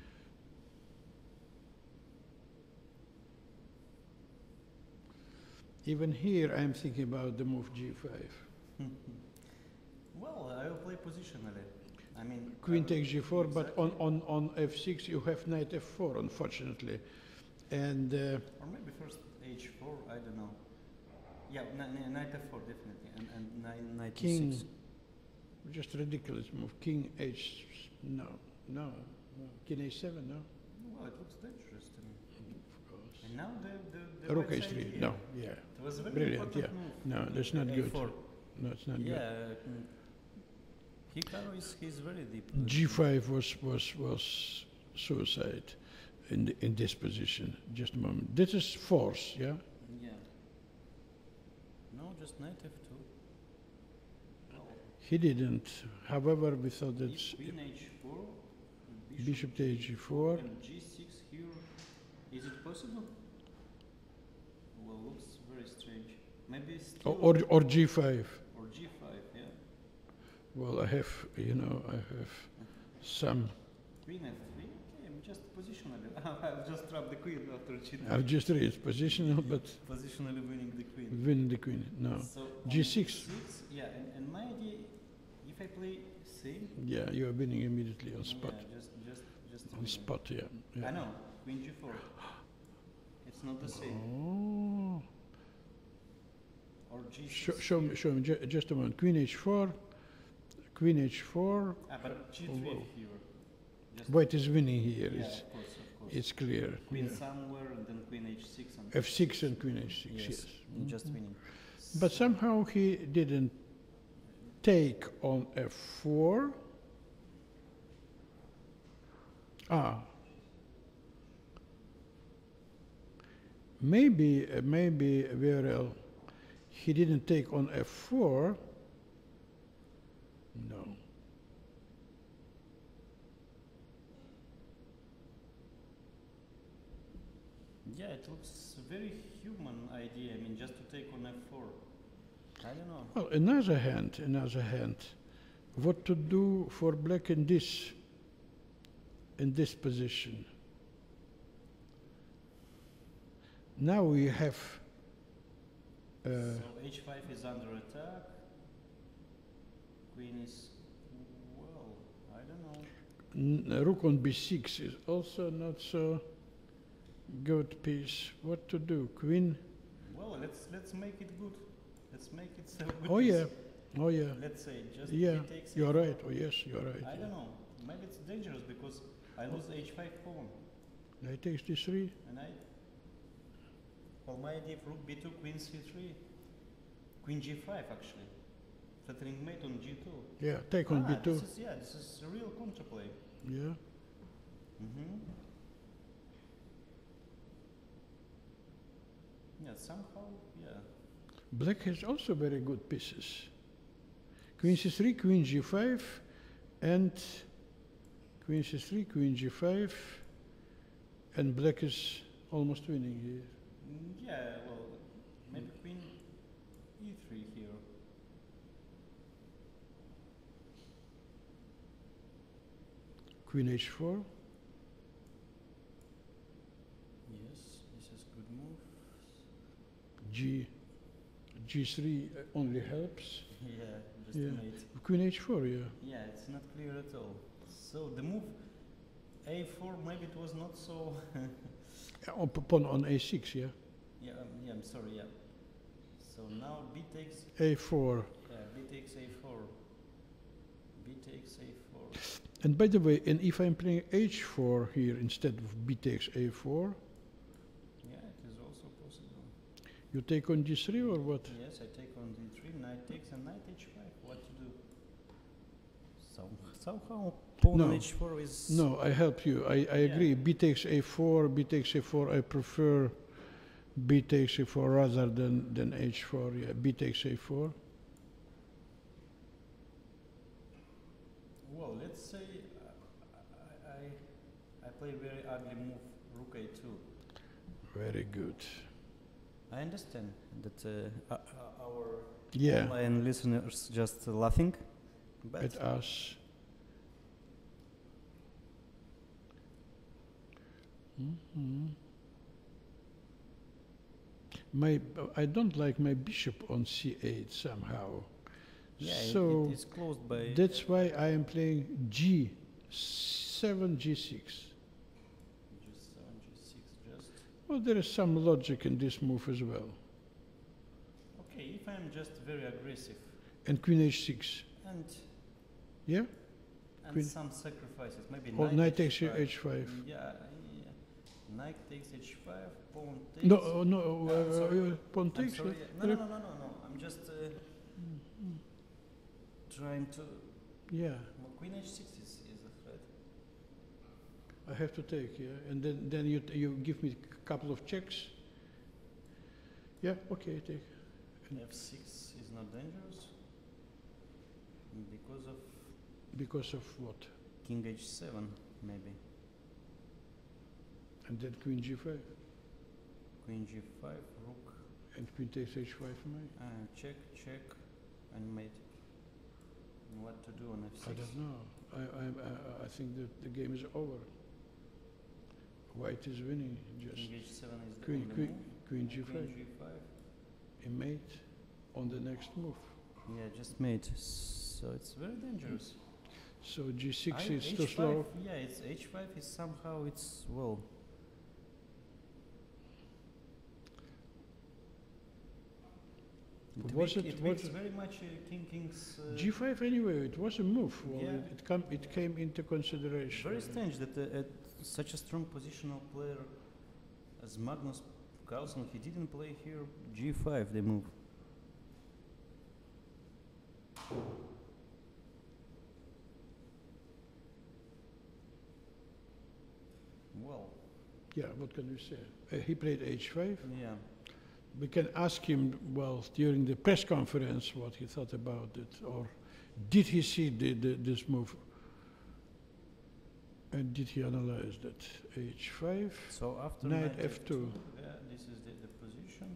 Speaker 1: Even here, I'm thinking about the move g five.
Speaker 2: Well, I will play positionally. I mean,
Speaker 1: Queen
Speaker 2: I
Speaker 1: takes g four,
Speaker 2: exactly.
Speaker 1: but on, on, on f six you have knight f four, unfortunately. And uh,
Speaker 2: Or maybe first h four, I don't know. Yeah, kni- kni- knight f four definitely, and, and knight, knight
Speaker 1: king,
Speaker 2: e six.
Speaker 1: just ridiculous move. King h, no, no, no. King h seven, no.
Speaker 2: Well, it looks dangerous to me.
Speaker 1: Of course.
Speaker 2: And now the the, the
Speaker 1: Rook
Speaker 2: white
Speaker 1: h
Speaker 2: side
Speaker 1: three,
Speaker 2: here.
Speaker 1: no, yeah.
Speaker 2: It was a very
Speaker 1: Brilliant,
Speaker 2: important
Speaker 1: yeah.
Speaker 2: move.
Speaker 1: No, that's not
Speaker 2: a
Speaker 1: good.
Speaker 2: four.
Speaker 1: No, it's not
Speaker 2: Yeah,
Speaker 1: good.
Speaker 2: mm, Hikaru is he's very deep.
Speaker 1: g five was was was suicide in the, in this position. Just a moment. This is force, yeah.
Speaker 2: Yeah. No, just knight f two. Well,
Speaker 1: He didn't. However, we thought that
Speaker 2: if queen h four, bishop,
Speaker 1: bishop takes g four.
Speaker 2: and g six here, is it possible? Well, looks very strange. Maybe still
Speaker 1: Or, or or g five.
Speaker 2: or g five, yeah.
Speaker 1: Well, I have, you know, I have some.
Speaker 2: Queen f three. Okay, I'm just positionally. I'll just drop the queen after cheating.
Speaker 1: I've just raised positional, but
Speaker 2: Positionally winning the queen.
Speaker 1: win the queen. No.
Speaker 2: So
Speaker 1: G
Speaker 2: on
Speaker 1: six.
Speaker 2: six, yeah, and, and my idea, if I play same,
Speaker 1: Yeah, you are winning immediately on spot.
Speaker 2: yeah, just just just
Speaker 1: On
Speaker 2: winning.
Speaker 1: spot, yeah. yeah.
Speaker 2: I know, queen g four. It's not the same.
Speaker 1: Oh.
Speaker 2: Or g six.
Speaker 1: Show, show me, show me, ju- just a moment. Queen h four, queen h four.
Speaker 2: Ah, but g
Speaker 1: Oh,
Speaker 2: three
Speaker 1: wow.
Speaker 2: here. Just
Speaker 1: White is winning here.
Speaker 2: yeah,
Speaker 1: It's,
Speaker 2: of course, of course.
Speaker 1: it's clear.
Speaker 2: Queen
Speaker 1: Yeah.
Speaker 2: somewhere and then queen h six and
Speaker 1: f six and queen h six, yes.
Speaker 2: yes,
Speaker 1: Mhm.
Speaker 2: just winning.
Speaker 1: But somehow he didn't take on f four. Ah. Maybe, uh, maybe Viorel, he didn't take on f four. No.
Speaker 2: Yeah, it looks a very human idea. I mean, just to take on f four. I don't know.
Speaker 1: Well, another hand, another hand. What to do for black in this, in this position? Now we have. Uh,
Speaker 2: So h five is under attack. Queen is, well, I don't know.
Speaker 1: N- Rook on b six is also not so good piece. What to do? Queen.
Speaker 2: Well, let's let's make it good. Let's make it so good.
Speaker 1: Oh
Speaker 2: piece.
Speaker 1: yeah. Oh yeah.
Speaker 2: Let's say just
Speaker 1: Yeah.
Speaker 2: he takes
Speaker 1: You're
Speaker 2: h-
Speaker 1: right. Oh yes, you're right.
Speaker 2: I don't know. Maybe it's dangerous because I lose h five pawn
Speaker 1: Knight takes d three.
Speaker 2: and I. Well, my idea of rook b two, queen c three, queen g five actually, threatening mate on g two.
Speaker 1: Yeah. Take on
Speaker 2: ah,
Speaker 1: b two.
Speaker 2: This is, yeah, this is a real counterplay.
Speaker 1: Yeah.
Speaker 2: Mm-hmm. Yeah, somehow, yeah.
Speaker 1: Black has also very good pieces. Queen c three, queen g five, and queen c three, queen g five, and black is almost winning here.
Speaker 2: Mm, yeah, well, maybe queen e three here.
Speaker 1: Queen h four.
Speaker 2: Yes, this is good move.
Speaker 1: G, g3 only helps.
Speaker 2: Yeah, just
Speaker 1: Yeah.
Speaker 2: a mate.
Speaker 1: Queen h four, yeah.
Speaker 2: Yeah, it's not clear at all. So the move a four, maybe it was not so.
Speaker 1: Yeah, on pawn on a six, yeah.
Speaker 2: yeah, um, yeah, I'm sorry, yeah. So now b takes,
Speaker 1: a four.
Speaker 2: yeah, b takes a four. B takes a four.
Speaker 1: And by the way, and if I'm playing h four here instead of b takes a four,
Speaker 2: Yeah, it is also possible.
Speaker 1: you take on g three or what?
Speaker 2: Yes, I take on d three, knight takes and knight h five. What to do? So, somehow pawn
Speaker 1: No.
Speaker 2: on h four is.
Speaker 1: No, I help you. I, I
Speaker 2: Yeah.
Speaker 1: agree. B takes a four, b takes a four. I prefer b takes a four rather than, than h four. Yeah, b takes a four.
Speaker 2: Well, let's say uh, I, I, I play a very ugly move,
Speaker 1: Very good.
Speaker 2: I understand that uh, uh, our
Speaker 1: Yeah,
Speaker 2: online listeners just laughing, but
Speaker 1: at us. Mhm. My, I don't like my bishop on c eight somehow.
Speaker 2: yeah, it-
Speaker 1: So
Speaker 2: it is closed by.
Speaker 1: that's why I am playing g seven, g six.
Speaker 2: G seven, G six, just.
Speaker 1: Well, there is some logic in this move as well.
Speaker 2: Okay, if I'm just very aggressive
Speaker 1: And queen h six.
Speaker 2: and
Speaker 1: Yeah?
Speaker 2: and
Speaker 1: Queen-
Speaker 2: some sacrifices, maybe
Speaker 1: Or knight takes
Speaker 2: h5.
Speaker 1: h five.
Speaker 2: Yeah, yeah. Knight takes h five, pawn takes.
Speaker 1: No, uh, no, uh,
Speaker 2: I'm sorry.
Speaker 1: uh, pawn
Speaker 2: I'm
Speaker 1: takes.
Speaker 2: sorry.
Speaker 1: uh,
Speaker 2: yeah. No, no, no, no, no, no. I'm just uh, trying to.
Speaker 1: Yeah,
Speaker 2: Well, queen h six is, is a threat.
Speaker 1: I have to take, yeah. And then, then you, t- you give me a couple of checks. Yeah, okay, take.
Speaker 2: f six is not dangerous because of
Speaker 1: Because of what?
Speaker 2: king h seven, maybe.
Speaker 1: And then queen g five.
Speaker 2: Queen g five, rook,
Speaker 1: And queen takes h five for me.
Speaker 2: uh, check, check, and mate. And what to do on f six?
Speaker 1: I don't know. I, I, I, I think that the game is over. White is winning. Just
Speaker 2: King h seven is the
Speaker 1: queen,
Speaker 2: only
Speaker 1: queen,
Speaker 2: move.
Speaker 1: queen g five.
Speaker 2: Queen g five.
Speaker 1: A mate on the next move.
Speaker 2: Yeah, just mate. So it's very dangerous.
Speaker 1: So g six
Speaker 2: I-
Speaker 1: is too
Speaker 2: h five,
Speaker 1: slow.
Speaker 2: Yeah, it's h five is somehow it's well.
Speaker 1: But
Speaker 2: It,
Speaker 1: was
Speaker 2: weak-
Speaker 1: it-
Speaker 2: it
Speaker 1: was
Speaker 2: weaks
Speaker 1: it-
Speaker 2: very much uh, king king's. Uh,
Speaker 1: g five anyway, it was a move. Well,
Speaker 2: Yeah.
Speaker 1: it, it, come, it came into consideration.
Speaker 2: Very strange that uh, uh, such a strong positional player as Magnus Carlsen, he didn't play here g five, the move. Well,
Speaker 1: Yeah, what can we say? Uh, he played h five.
Speaker 2: yeah.
Speaker 1: We can ask him, well, during the press conference what he thought about it, or did he see the, the, this move? And did he analyze that? h five,
Speaker 2: So after
Speaker 1: knight
Speaker 2: knight
Speaker 1: f two.
Speaker 2: yeah, this is the, the position.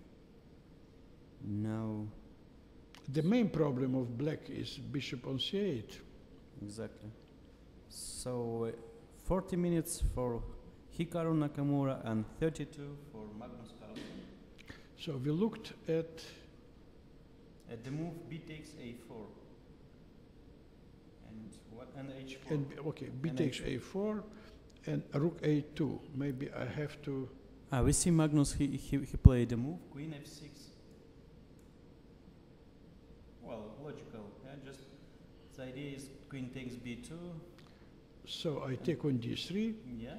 Speaker 2: Now,
Speaker 1: The main problem of black is bishop on c eight.
Speaker 2: exactly. So, uh, forty minutes for Hikaru Nakamura and thirty-two for Magnus Carlsen.
Speaker 1: So we looked at,
Speaker 2: At the move b takes a four. And what? And h four.
Speaker 1: and, b- okay, b
Speaker 2: And
Speaker 1: takes
Speaker 2: h-
Speaker 1: a four, and rook a two. Maybe I have to,
Speaker 2: Ah, we see Magnus, he, he, he played the move, queen f six. Well, logical, yeah, just the idea is queen takes b two,
Speaker 1: so I take on d three,
Speaker 2: yeah.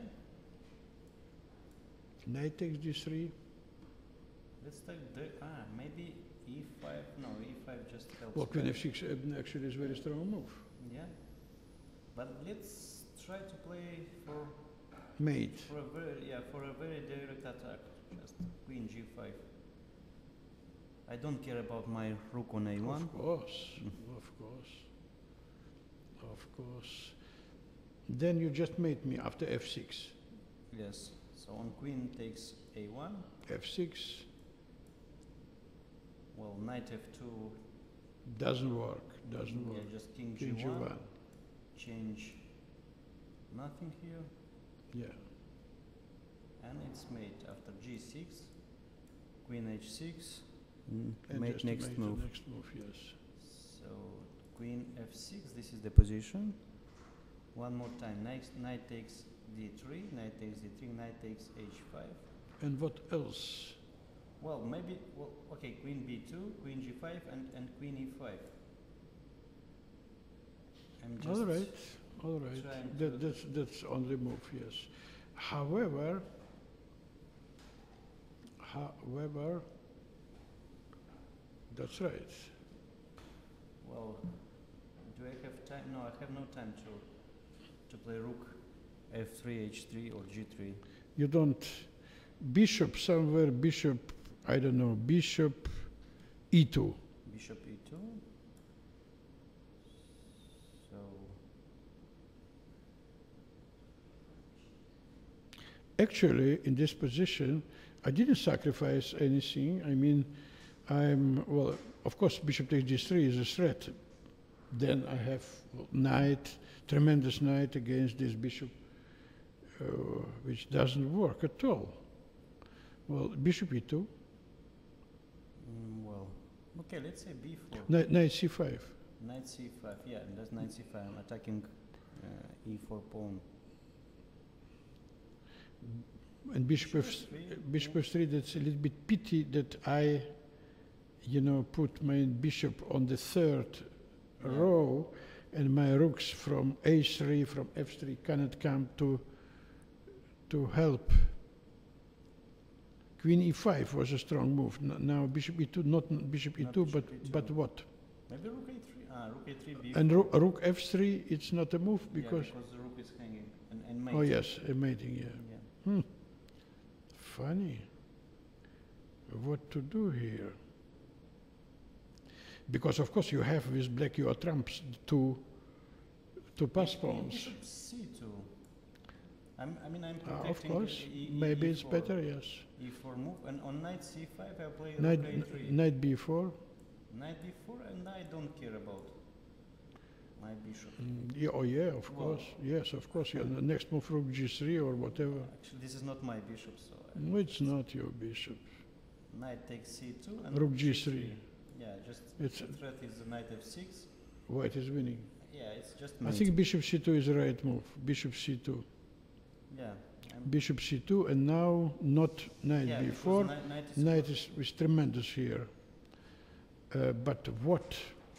Speaker 1: knight takes d three,
Speaker 2: Let's take the, ah, maybe e five, no, e five just helps.
Speaker 1: well, queen
Speaker 2: better.
Speaker 1: f six uh, actually is a very strong move.
Speaker 2: Yeah, but let's try to play for,
Speaker 1: Mate,
Speaker 2: for a very, yeah, for a very direct attack, just queen g five. I don't care about my rook on a one.
Speaker 1: of course,
Speaker 2: Mm.
Speaker 1: of course, of course. Then you just made me after f six.
Speaker 2: Yes, so on queen takes a one,
Speaker 1: f six
Speaker 2: well, knight f two,
Speaker 1: doesn't work, doesn't
Speaker 2: yeah,
Speaker 1: work.
Speaker 2: just king
Speaker 1: King
Speaker 2: g
Speaker 1: g
Speaker 2: one,
Speaker 1: one,
Speaker 2: change nothing here,
Speaker 1: yeah.
Speaker 2: and it's mate after g six, queen h six, mm,
Speaker 1: And
Speaker 2: mate
Speaker 1: just to
Speaker 2: next
Speaker 1: make
Speaker 2: move.
Speaker 1: The next move, yes.
Speaker 2: So queen f six, this is the position. One more time, knight, knight takes d three, knight takes d three, knight takes h five.
Speaker 1: And what else?
Speaker 2: Well, maybe, well, okay, queen b two, queen g five, and, and queen e five. I'm just
Speaker 1: All right, all right.
Speaker 2: trying
Speaker 1: That,
Speaker 2: to-
Speaker 1: that's, that's on the move, yes. However, however, that's right.
Speaker 2: Well, do I have time? No, I have no time to to play rook f three, h three, or g three.
Speaker 1: You don't, bishop somewhere, bishop, I don't know, bishop e two.
Speaker 2: Bishop e two. So
Speaker 1: Actually, in this position, I didn't sacrifice anything. I mean, I'm, well, of course, bishop takes d three is a threat. Then I have knight, tremendous knight against this bishop, uh, which doesn't work at all. Well, bishop e two.
Speaker 2: Mm, well, okay, let's say b four.
Speaker 1: Knight, knight c five.
Speaker 2: Knight c five, yeah, and that's knight c five. I'm attacking uh, e four pawn.
Speaker 1: And bishop f bishop f three, that's a little bit pity that I, you know, put my bishop on the third yeah. row, and my rooks from a three, from f three cannot come to to help. Queen e five was a strong move. N now bishop e two, not bishop e two, but e two. But what?
Speaker 2: Maybe rook a three. Ah, rook a three. b four.
Speaker 1: And ro rook f three, it's not a move because.
Speaker 2: Yeah, because the rook is hanging and, and mating.
Speaker 1: Oh yes, a mating. Yeah.
Speaker 2: yeah.
Speaker 1: Hmm. Funny. What to do here? Because of course you have with black your trumps to to pass pawns.
Speaker 2: Bishop c two. I'm, I mean, I'm
Speaker 1: Uh,
Speaker 2: protecting.
Speaker 1: of course,
Speaker 2: e, e,
Speaker 1: maybe
Speaker 2: e
Speaker 1: it's
Speaker 2: four.
Speaker 1: better. Yes.
Speaker 2: e four move, and on knight c five I play
Speaker 1: Knight,
Speaker 2: rook a three.
Speaker 1: knight b four.
Speaker 2: Knight b four, and I don't care about my bishop.
Speaker 1: Mm, yeah, oh yeah, of
Speaker 2: Well,
Speaker 1: course. Yes, of course. Yeah, the next move rook g three or whatever.
Speaker 2: Actually, this is not my bishop, so. I
Speaker 1: No, it's not your bishop.
Speaker 2: Knight takes c two and
Speaker 1: Rook g three.
Speaker 2: Yeah, just
Speaker 1: It's
Speaker 2: the threat is the knight f six.
Speaker 1: White is winning.
Speaker 2: Yeah, it's just.
Speaker 1: I
Speaker 2: mate.
Speaker 1: think bishop c two is the right move. Bishop c two.
Speaker 2: Yeah. I'm
Speaker 1: Bishop c two, and now not knight
Speaker 2: yeah,
Speaker 1: b
Speaker 2: because
Speaker 1: four.
Speaker 2: Knight, knight is
Speaker 1: Knight is, is tremendous here. Uh, but what?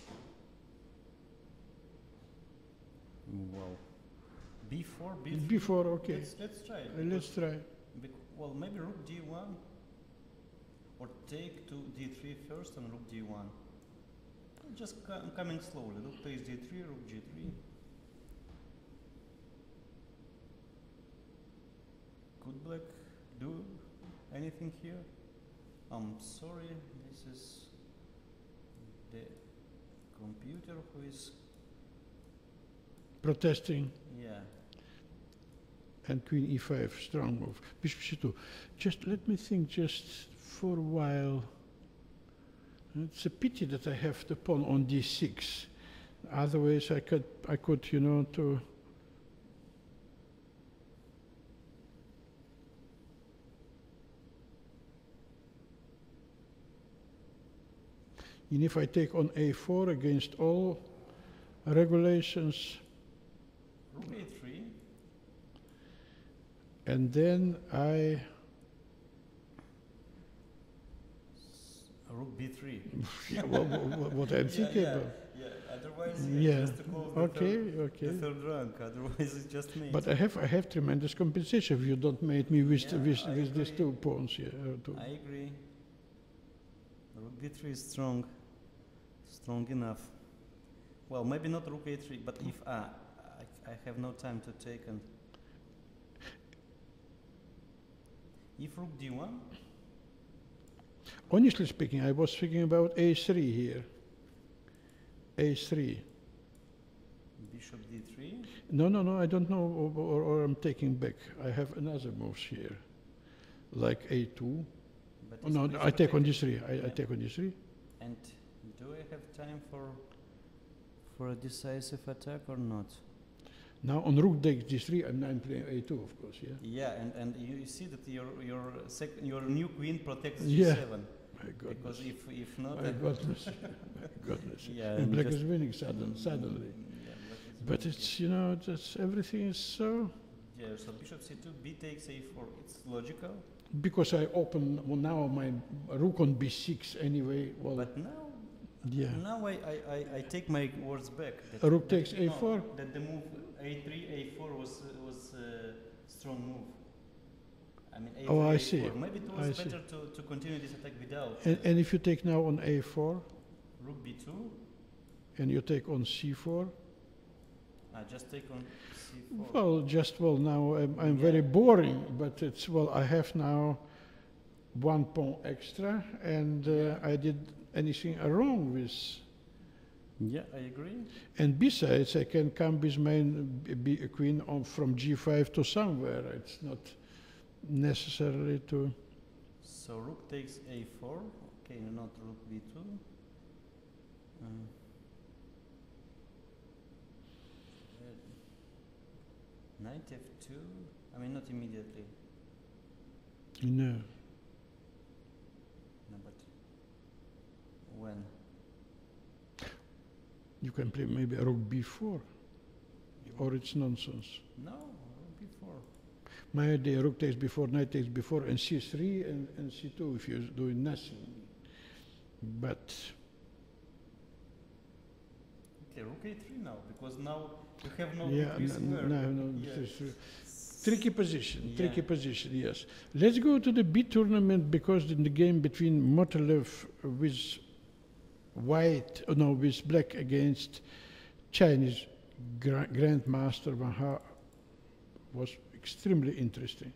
Speaker 2: Well, b four, b three.
Speaker 1: b four, okay.
Speaker 2: Let's, let's try it.
Speaker 1: Uh, let's try.
Speaker 2: bec- well, maybe rook d one, or take to d three first and rook d one. Just co coming slowly. Rook takes d three, rook g three. Could black do anything here? I'm sorry, this is the computer who is,
Speaker 1: Protesting.
Speaker 2: yeah.
Speaker 1: And queen e five, strong move. Bishop c two. Just let me think just for a while. It's a pity that I have the pawn on d six. Otherwise I could, I could, you know, to... And if I take on a four against all regulations,
Speaker 2: Rook a three.
Speaker 1: and then I...
Speaker 2: Rook b three.
Speaker 1: yeah, what, what, what I'm thinking
Speaker 2: yeah,
Speaker 1: about.
Speaker 2: yeah. Otherwise,
Speaker 1: Yeah.
Speaker 2: just to close the
Speaker 1: Okay,
Speaker 2: third,
Speaker 1: okay.
Speaker 2: the third rank. Otherwise, it's just me.
Speaker 1: But I have I have tremendous compensation if you don't mate me with
Speaker 2: Yeah,
Speaker 1: with,
Speaker 2: I
Speaker 1: with these
Speaker 2: agree.
Speaker 1: two pawns here. uh, two.
Speaker 2: I agree. Rook b three is strong, strong enough. Well, maybe not rook a three, but if uh, I, I have no time to take and if rook d one.
Speaker 1: Honestly speaking, I was thinking about a three here. a three.
Speaker 2: Bishop d three.
Speaker 1: No, no, no. I don't know, or, or, or I'm taking back. I have another moves here, like a two.
Speaker 2: But
Speaker 1: Oh,
Speaker 2: it's-
Speaker 1: no,
Speaker 2: it's
Speaker 1: I take on
Speaker 2: protected.
Speaker 1: d three. I, I
Speaker 2: Yeah.
Speaker 1: take on d three.
Speaker 2: And do I have time for for a decisive attack or not?
Speaker 1: Now on rook takes d three, and I'm playing a two, of course. Yeah.
Speaker 2: Yeah, and, and you see that your your sec your new queen protects
Speaker 1: Yeah.
Speaker 2: g seven.
Speaker 1: My goodness.
Speaker 2: Because if if not,
Speaker 1: My
Speaker 2: uh,
Speaker 1: goodness. My goodness.
Speaker 2: yeah,
Speaker 1: And
Speaker 2: and
Speaker 1: black
Speaker 2: just-
Speaker 1: is winning sudden, suddenly.
Speaker 2: Mm, yeah, black is
Speaker 1: But
Speaker 2: winning,
Speaker 1: it's, you know, just everything is so...
Speaker 2: yeah. Yeah, so bishop c two, b takes a four. It's logical,
Speaker 1: Because I open well, now my rook on b six anyway. Well,
Speaker 2: but now
Speaker 1: yeah.
Speaker 2: now I, I, I, I take my words back. That,
Speaker 1: Rook
Speaker 2: that-
Speaker 1: takes
Speaker 2: no,
Speaker 1: a four?
Speaker 2: That the move a three, a four was uh, was a strong move. I mean, a three,
Speaker 1: Oh, I
Speaker 2: a
Speaker 1: see.
Speaker 2: four. Maybe it was
Speaker 1: I see.
Speaker 2: better to, to continue this attack without
Speaker 1: And,
Speaker 2: uh,
Speaker 1: and if you take now on a four,
Speaker 2: rook b two.
Speaker 1: and you take on c four,
Speaker 2: I just take on c four.
Speaker 1: well, just well now I'm, I'm
Speaker 2: Yeah.
Speaker 1: very boring, but it's well I have now one pawn extra, and uh, I did anything wrong with.
Speaker 2: Yeah, I agree.
Speaker 1: And besides, I can come with my b b queen on from g five to somewhere. It's not necessarily to.
Speaker 2: So rook takes a four. Okay, not rook b two. Uh, uh, knight f two. I mean, not immediately.
Speaker 1: No.
Speaker 2: No, but when?
Speaker 1: You can play maybe a rook b four, or it's nonsense.
Speaker 2: No, rook b four.
Speaker 1: My idea, rook takes b four, knight takes b four, and c three and, and c two if you're doing nothing. But
Speaker 2: okay, rook a three now, because now you have no
Speaker 1: yeah,
Speaker 2: increase
Speaker 1: no,
Speaker 2: where.
Speaker 1: no, no,
Speaker 2: Yeah.
Speaker 1: this is tricky position,
Speaker 2: Yeah.
Speaker 1: tricky position, yes. Let's go to the B tournament, because in the game between Motolev with white, oh no, with black against Chinese gra Grandmaster Van Ha was extremely interesting.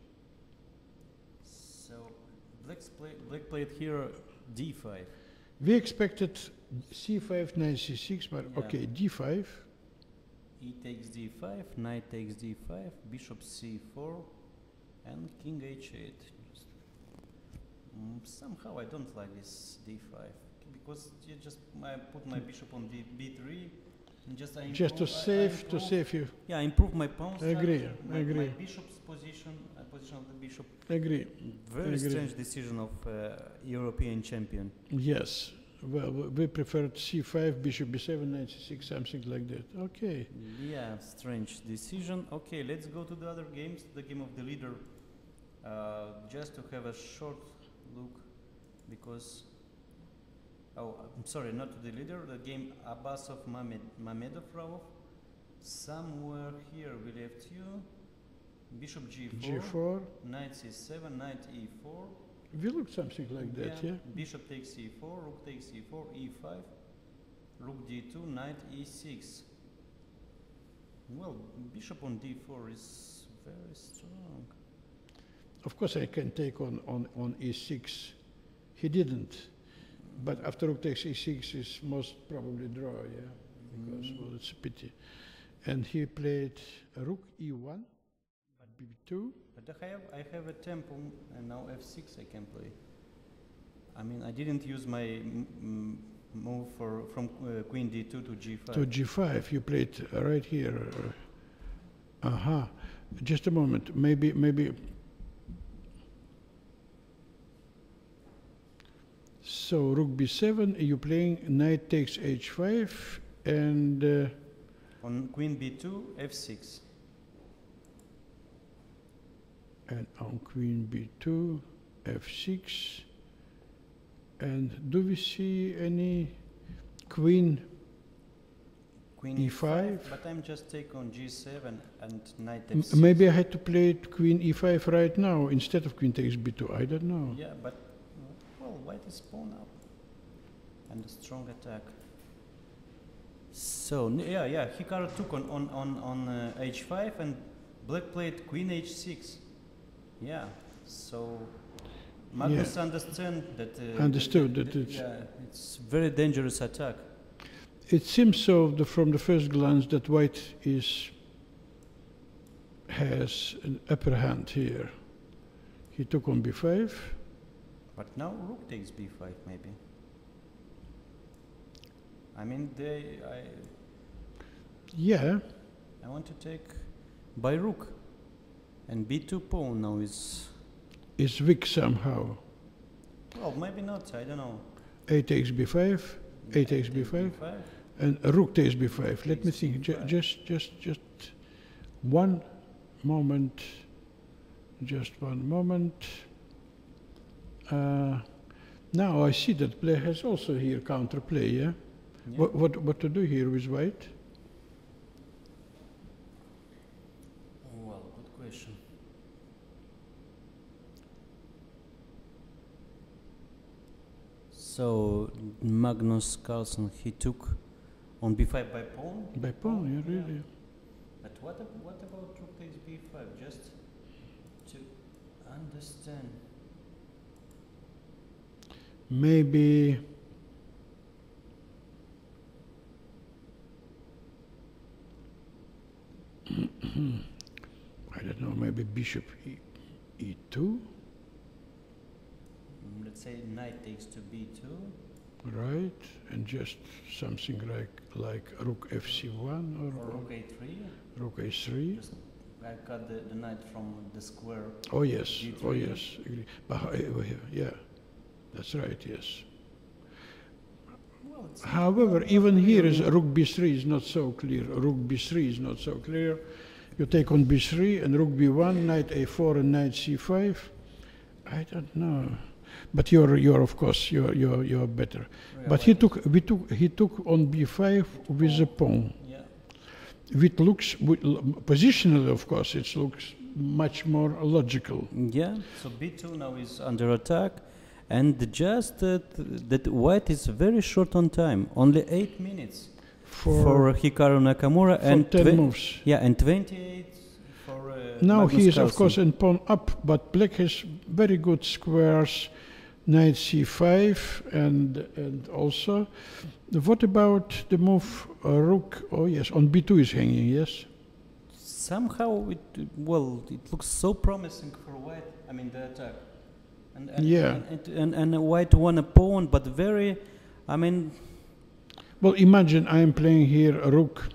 Speaker 2: So black's play, black played here d five.
Speaker 1: We expected c five, knight c six, but
Speaker 2: Yeah.
Speaker 1: okay, d five.
Speaker 2: E takes d five, knight takes d five, bishop c four, and king h eight. Just, mm, somehow I don't like this d five, because you just I put my bishop on d b three, and just I
Speaker 1: Just to
Speaker 2: improve- I- I
Speaker 1: save, to
Speaker 2: improve-
Speaker 1: save you.
Speaker 2: Yeah, improve my pawn
Speaker 1: I agree,
Speaker 2: structure,
Speaker 1: I
Speaker 2: my,
Speaker 1: agree.
Speaker 2: my bishop's position, uh, position of the bishop.
Speaker 1: Agree.
Speaker 2: Very
Speaker 1: agree.
Speaker 2: strange decision of uh, European champion.
Speaker 1: Yes. Well, w- we preferred c five, bishop b seven, knight c six, something like that. Okay.
Speaker 2: Yeah, strange decision. Okay, let's go to the other games. The game of the leader. Uh, just to have a short look, because oh, I'm sorry, not to the leader. The game Abbasov Mamed Mamedov Rauf. Somewhere here we left you. Bishop g four,
Speaker 1: g four.
Speaker 2: knight c seven, knight e four.
Speaker 1: We looked something like that, yeah?
Speaker 2: Bishop takes c four, rook takes c four, e five, rook d two, knight e six. Well, bishop on d four is very strong.
Speaker 1: Of course, I can take on, on, on e six. He didn't. But after rook takes e six is most probably draw, yeah? Because,
Speaker 2: Mm.
Speaker 1: well, it's a pity. And he played rook e one, b two.
Speaker 2: But I have, I have a tempo, and now f six I can play. I mean, I didn't use my m m move for from uh, queen d two to g five.
Speaker 1: To g five, you played uh, right here. Uh, aha. Just a moment. Maybe, maybe. So rook b seven, you playing knight takes h five, and uh,
Speaker 2: On queen b two, f six.
Speaker 1: and on queen b two, f six. And do we see any queen
Speaker 2: Queen
Speaker 1: e five?
Speaker 2: But I'm just take on g seven and knight
Speaker 1: M-
Speaker 2: f six.
Speaker 1: maybe I had to play it queen e five right now instead of queen takes b two. I don't know.
Speaker 2: Yeah, but uh, well, white is pawn up, and a strong attack. So n- yeah, yeah, Hikaru took on on on on uh, h five, and black played queen h six. Yeah, so Magnus understand that. Uh,
Speaker 1: Understood
Speaker 2: that,
Speaker 1: that it's-
Speaker 2: yeah, it's very dangerous attack.
Speaker 1: It seems so the, from the first glance that white is has an upper hand here. He took on b five.
Speaker 2: But now rook takes b five maybe. I mean, they I
Speaker 1: Yeah,
Speaker 2: I want to take by rook, and b two pawn now is
Speaker 1: is weak somehow.
Speaker 2: well maybe not. I don't know.
Speaker 1: A takes b five, A takes b five, and rook takes b five. Let me
Speaker 2: Takes
Speaker 1: think. Ju-
Speaker 2: b five.
Speaker 1: just, just, just one moment. Just one moment. Uh, now I see that black has also here counterplay. Yeah.
Speaker 2: Yeah.
Speaker 1: What, what, what to do here with white?
Speaker 2: Well, good question. So Magnus Carlsen, he took on b five by pawn.
Speaker 1: By pawn, yeah, really.
Speaker 2: But what ab- what about rook takes b five? Just to understand.
Speaker 1: Maybe. I don't know. Maybe bishop e, e2.
Speaker 2: let's say knight takes to b two.
Speaker 1: Right, and just something like like rook f c one or,
Speaker 2: Or rook a three.
Speaker 1: rook a three.
Speaker 2: Just I cut the, the knight from the square.
Speaker 1: Oh yes,
Speaker 2: g
Speaker 1: oh
Speaker 2: three.
Speaker 1: yes, agree. But, uh, yeah, that's right, yes.
Speaker 2: Well, it's
Speaker 1: However, even here is rook b three is not so clear. Rook b three is not so clear. You take on b three and rook b one, knight a four and knight c five. I don't know. But you're, you're of course, you're, you're, you're better.
Speaker 2: Yeah,
Speaker 1: But he took, we took, he took on b five with a pawn.
Speaker 2: Yeah.
Speaker 1: Which looks, positionally, of course, it looks much more logical.
Speaker 2: Yeah. So b two now is under attack, and just that that white is very short on time, only eight minutes
Speaker 1: For,
Speaker 2: for Hikaru Nakamura,
Speaker 1: for
Speaker 2: and
Speaker 1: ten
Speaker 2: twe-
Speaker 1: moves.
Speaker 2: yeah, and twenty-eight for. Uh,
Speaker 1: Now
Speaker 2: Magnus
Speaker 1: he is, of
Speaker 2: Carlsen.
Speaker 1: course, in pawn up, but black has very good squares, knight c five, and and also, what about the move uh, rook? Oh yes, on b two is hanging. Yes.
Speaker 2: Somehow it well it looks so promising for white. I mean the attack, and and
Speaker 1: Yeah.
Speaker 2: and, and, and, and white won a pawn, but very, I mean.
Speaker 1: Well, imagine I am playing here a rook.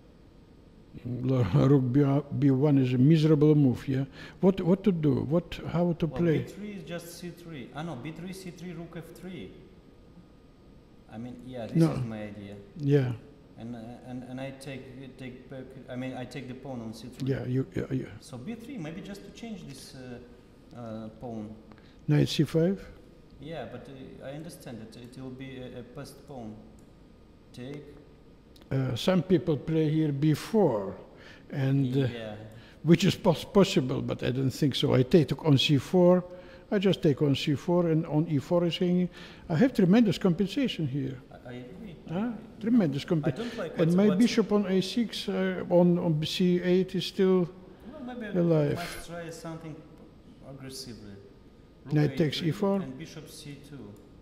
Speaker 1: Rook b one is a miserable move. Yeah. What what to do? What how to
Speaker 2: Well,
Speaker 1: play?
Speaker 2: b three is just c three. Ah no, b three, c three, rook f three. I mean, yeah, this
Speaker 1: No.
Speaker 2: is my idea.
Speaker 1: Yeah.
Speaker 2: And uh, and and I take take back. I mean, I take the pawn on c three.
Speaker 1: Yeah. You. Yeah, yeah.
Speaker 2: So b three, maybe just to change this uh, uh, pawn.
Speaker 1: Knight c five.
Speaker 2: Yeah, but uh, I understand that it will be a, a passed pawn. Take.
Speaker 1: Uh, some people play here b four, and uh,
Speaker 2: Yeah.
Speaker 1: which is pos possible, but I don't think so. I take on c four, I just take on c four, and on e four is hanging. I have tremendous compensation here.
Speaker 2: I, I agree. I
Speaker 1: Huh?
Speaker 2: agree.
Speaker 1: Tremendous
Speaker 2: I
Speaker 1: compensation.
Speaker 2: don't like
Speaker 1: And
Speaker 2: what's,
Speaker 1: my
Speaker 2: what's
Speaker 1: bishop on a six, uh, on, on c eight is still
Speaker 2: Well, maybe
Speaker 1: alive.
Speaker 2: I must try something aggressively. Rook
Speaker 1: Knight
Speaker 2: a
Speaker 1: takes
Speaker 2: three
Speaker 1: e four.
Speaker 2: and bishop c two.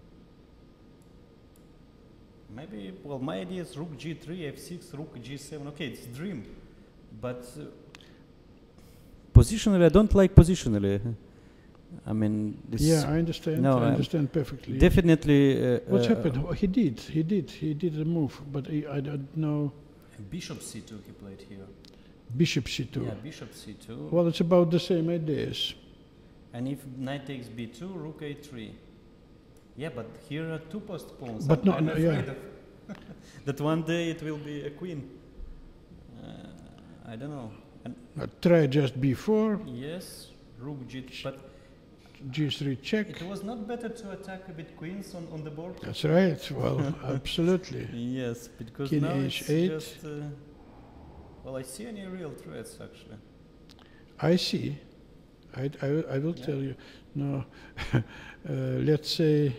Speaker 2: Maybe, well, my idea is rook g three, f six, rook g seven. Okay, it's dream, but uh, positionally, I don't like positionally. I mean, this
Speaker 1: yeah, I understand.
Speaker 2: No,
Speaker 1: I
Speaker 2: I'm
Speaker 1: understand perfectly.
Speaker 2: definitely. Uh,
Speaker 1: What's
Speaker 2: uh,
Speaker 1: happened? Oh, he did. He did. He did a move, but he, I don't know.
Speaker 2: Bishop c two he played here.
Speaker 1: Bishop c two.
Speaker 2: Yeah, bishop c two.
Speaker 1: Well, it's about the same ideas.
Speaker 2: And if knight takes b two, rook a three. Yeah, but here are two post pawns.
Speaker 1: But
Speaker 2: I'm,
Speaker 1: no,
Speaker 2: I'm
Speaker 1: no,
Speaker 2: afraid
Speaker 1: yeah.
Speaker 2: of that one day it will be a queen. Uh, I don't know. And
Speaker 1: Uh, try just b four,
Speaker 2: yes, rook g. But
Speaker 1: g three check.
Speaker 2: it was not better to attack with queens on, on the board.
Speaker 1: That's right. Well, absolutely.
Speaker 2: Yes, because
Speaker 1: King
Speaker 2: now
Speaker 1: h
Speaker 2: it's
Speaker 1: eight.
Speaker 2: just. Uh, well, I see any real threats actually.
Speaker 1: I see. I, I, will- I will
Speaker 2: Yeah.
Speaker 1: tell you. No, uh, let's say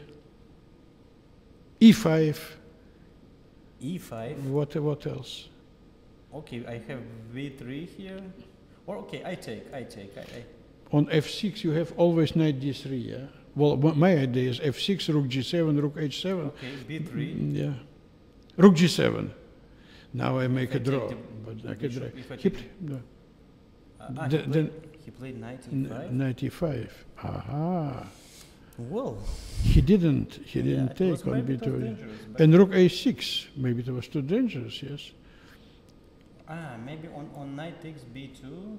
Speaker 1: e five.
Speaker 2: e five.
Speaker 1: What what else?
Speaker 2: Okay, I have v three here. Or okay, I take. I take. I. I
Speaker 1: On f six you have always knight d three. Yeah. Well, wha- my idea is f six, rook g seven, rook h seven.
Speaker 2: okay, b three.
Speaker 1: Mm, yeah. Rook g seven. Now I make
Speaker 2: If I
Speaker 1: a draw,
Speaker 2: take the
Speaker 1: but I can
Speaker 2: bishop,
Speaker 1: draw.
Speaker 2: if I
Speaker 1: He
Speaker 2: take
Speaker 1: pl- no,
Speaker 2: Uh, ah,
Speaker 1: The-
Speaker 2: he, played,
Speaker 1: then-
Speaker 2: he played knight e
Speaker 1: n-
Speaker 2: five.
Speaker 1: ninety-five. Aha.
Speaker 2: Well,
Speaker 1: He didn't. He
Speaker 2: yeah,
Speaker 1: didn't
Speaker 2: it
Speaker 1: take
Speaker 2: was
Speaker 1: on
Speaker 2: maybe
Speaker 1: b
Speaker 2: it was
Speaker 1: two.
Speaker 2: dangerous, but-
Speaker 1: And rook a six. Maybe it was too dangerous. Yes.
Speaker 2: ah, maybe on, on knight takes b two,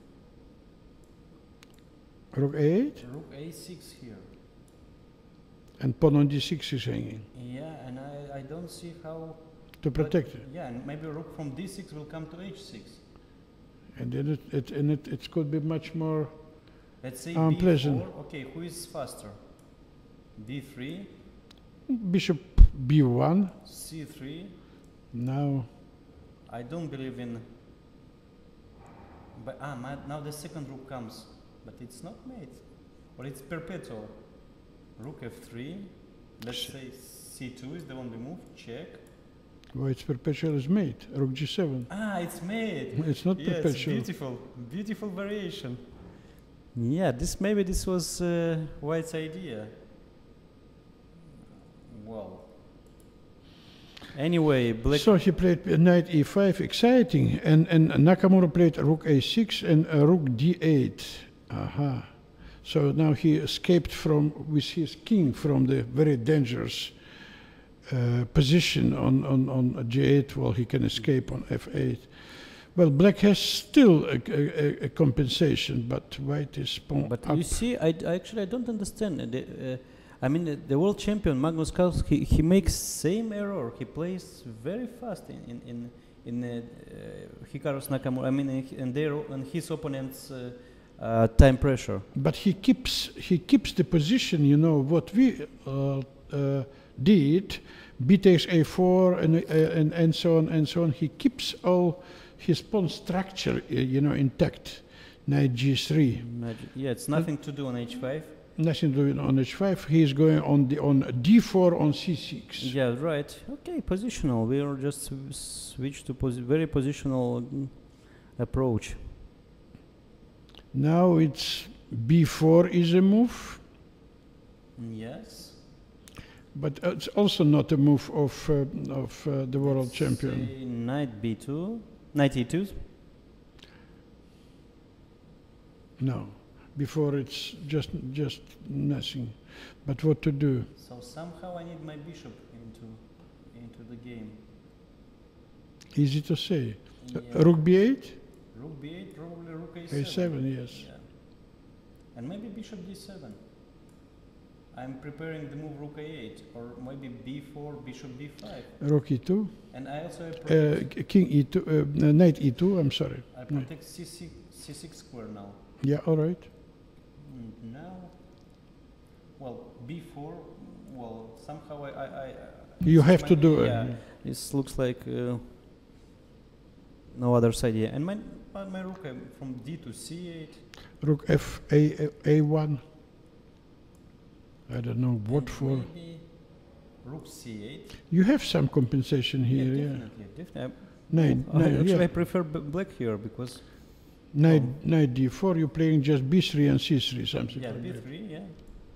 Speaker 1: Rook a eight
Speaker 2: rook a six here.
Speaker 1: and pawn on d six is hanging
Speaker 2: Yeah, and I, I don't see how.
Speaker 1: to
Speaker 2: but-
Speaker 1: protect it.
Speaker 2: Yeah, and maybe rook from d six will come to h six.
Speaker 1: And then it, it and it, it could be much more.
Speaker 2: Let's say
Speaker 1: Unpleasant.
Speaker 2: b four. Okay, who is faster? d three,
Speaker 1: Bishop b one.
Speaker 2: c three.
Speaker 1: Now
Speaker 2: I don't believe in. But ah, my, now the second rook comes, but it's not mate, or it's perpetual. Rook f three. Let's
Speaker 1: Sh-
Speaker 2: say c two is the only move. Check.
Speaker 1: white's perpetual is mate. Rook g seven.
Speaker 2: Ah, it's made.
Speaker 1: It's not
Speaker 2: Yeah, it's
Speaker 1: perpetual.
Speaker 2: beautiful, beautiful variation. Yeah, this maybe this was uh, White's idea. Well. Anyway, black.
Speaker 1: So he played knight e five, exciting, and and Nakamura played rook a six and uh, rook d eight. Aha. So now he escaped from with his king from the very dangerous uh, position on, on, on G eight, while he can escape on F eight. Well, black has still a, a, a compensation, but white is pawn
Speaker 2: But
Speaker 1: up.
Speaker 2: you see, I, I actually I don't understand. Uh, the, uh, I mean, uh, the world champion Magnus Carlsen, he, he makes same error. He plays very fast in in in, in uh, uh, Hikaru Nakamura. I mean, in, in their and his opponents' uh, uh, time pressure.
Speaker 1: But he keeps he keeps the position. You know what we uh, uh, did, b takes a four and uh, and and so on and so on. He keeps all his pawn structure, uh, you know, intact. Knight g three.
Speaker 2: Imagine. Yeah, it's nothing to do on h five.
Speaker 1: Nothing doing on h five. He is going on the on d four on c six.
Speaker 2: Yeah, right. Okay, positional. We are just switch to posi very positional mm, approach.
Speaker 1: Now it's b four is a move,
Speaker 2: Yes.
Speaker 1: but it's also not a move of uh, of uh, the world
Speaker 2: Let's
Speaker 1: champion.
Speaker 2: say knight b two, knight e two.
Speaker 1: No, before it's just just nothing. But what to do?
Speaker 2: So somehow I need my bishop into into the game.
Speaker 1: Easy to say. Uh,
Speaker 2: Yeah.
Speaker 1: Rook b eight,
Speaker 2: Rook b eight, probably rook a
Speaker 1: a
Speaker 2: seven.
Speaker 1: seven, yes.
Speaker 2: Yeah. And maybe bishop d seven. I'm preparing the move rook a eight, or maybe b four, bishop d five.
Speaker 1: Rook e two,
Speaker 2: And I also
Speaker 1: uh,
Speaker 2: protect,
Speaker 1: k- king e two, uh, knight e two. I'm sorry.
Speaker 2: I protect c six, c six square now.
Speaker 1: Yeah, all right.
Speaker 2: And now, well, b four, well, somehow I, I, I
Speaker 1: You
Speaker 2: it's
Speaker 1: have to
Speaker 2: my-
Speaker 1: do it.
Speaker 2: yeah, this looks like uh, no other side here. And my, my, my rook um, from d to c eight.
Speaker 1: Rook f a a one. I don't know what
Speaker 2: and
Speaker 1: for.
Speaker 2: Maybe rook c eight.
Speaker 1: You have some compensation here,
Speaker 2: yeah,
Speaker 1: yeah.
Speaker 2: definitely, definitely.
Speaker 1: Knight,
Speaker 2: Oh,
Speaker 1: knight,
Speaker 2: actually,
Speaker 1: yeah.
Speaker 2: I prefer b black here because
Speaker 1: Knight,
Speaker 2: oh.
Speaker 1: knight d four. You're playing just b three and c three, something
Speaker 2: yeah,
Speaker 1: like
Speaker 2: b
Speaker 1: that.
Speaker 2: three, yeah.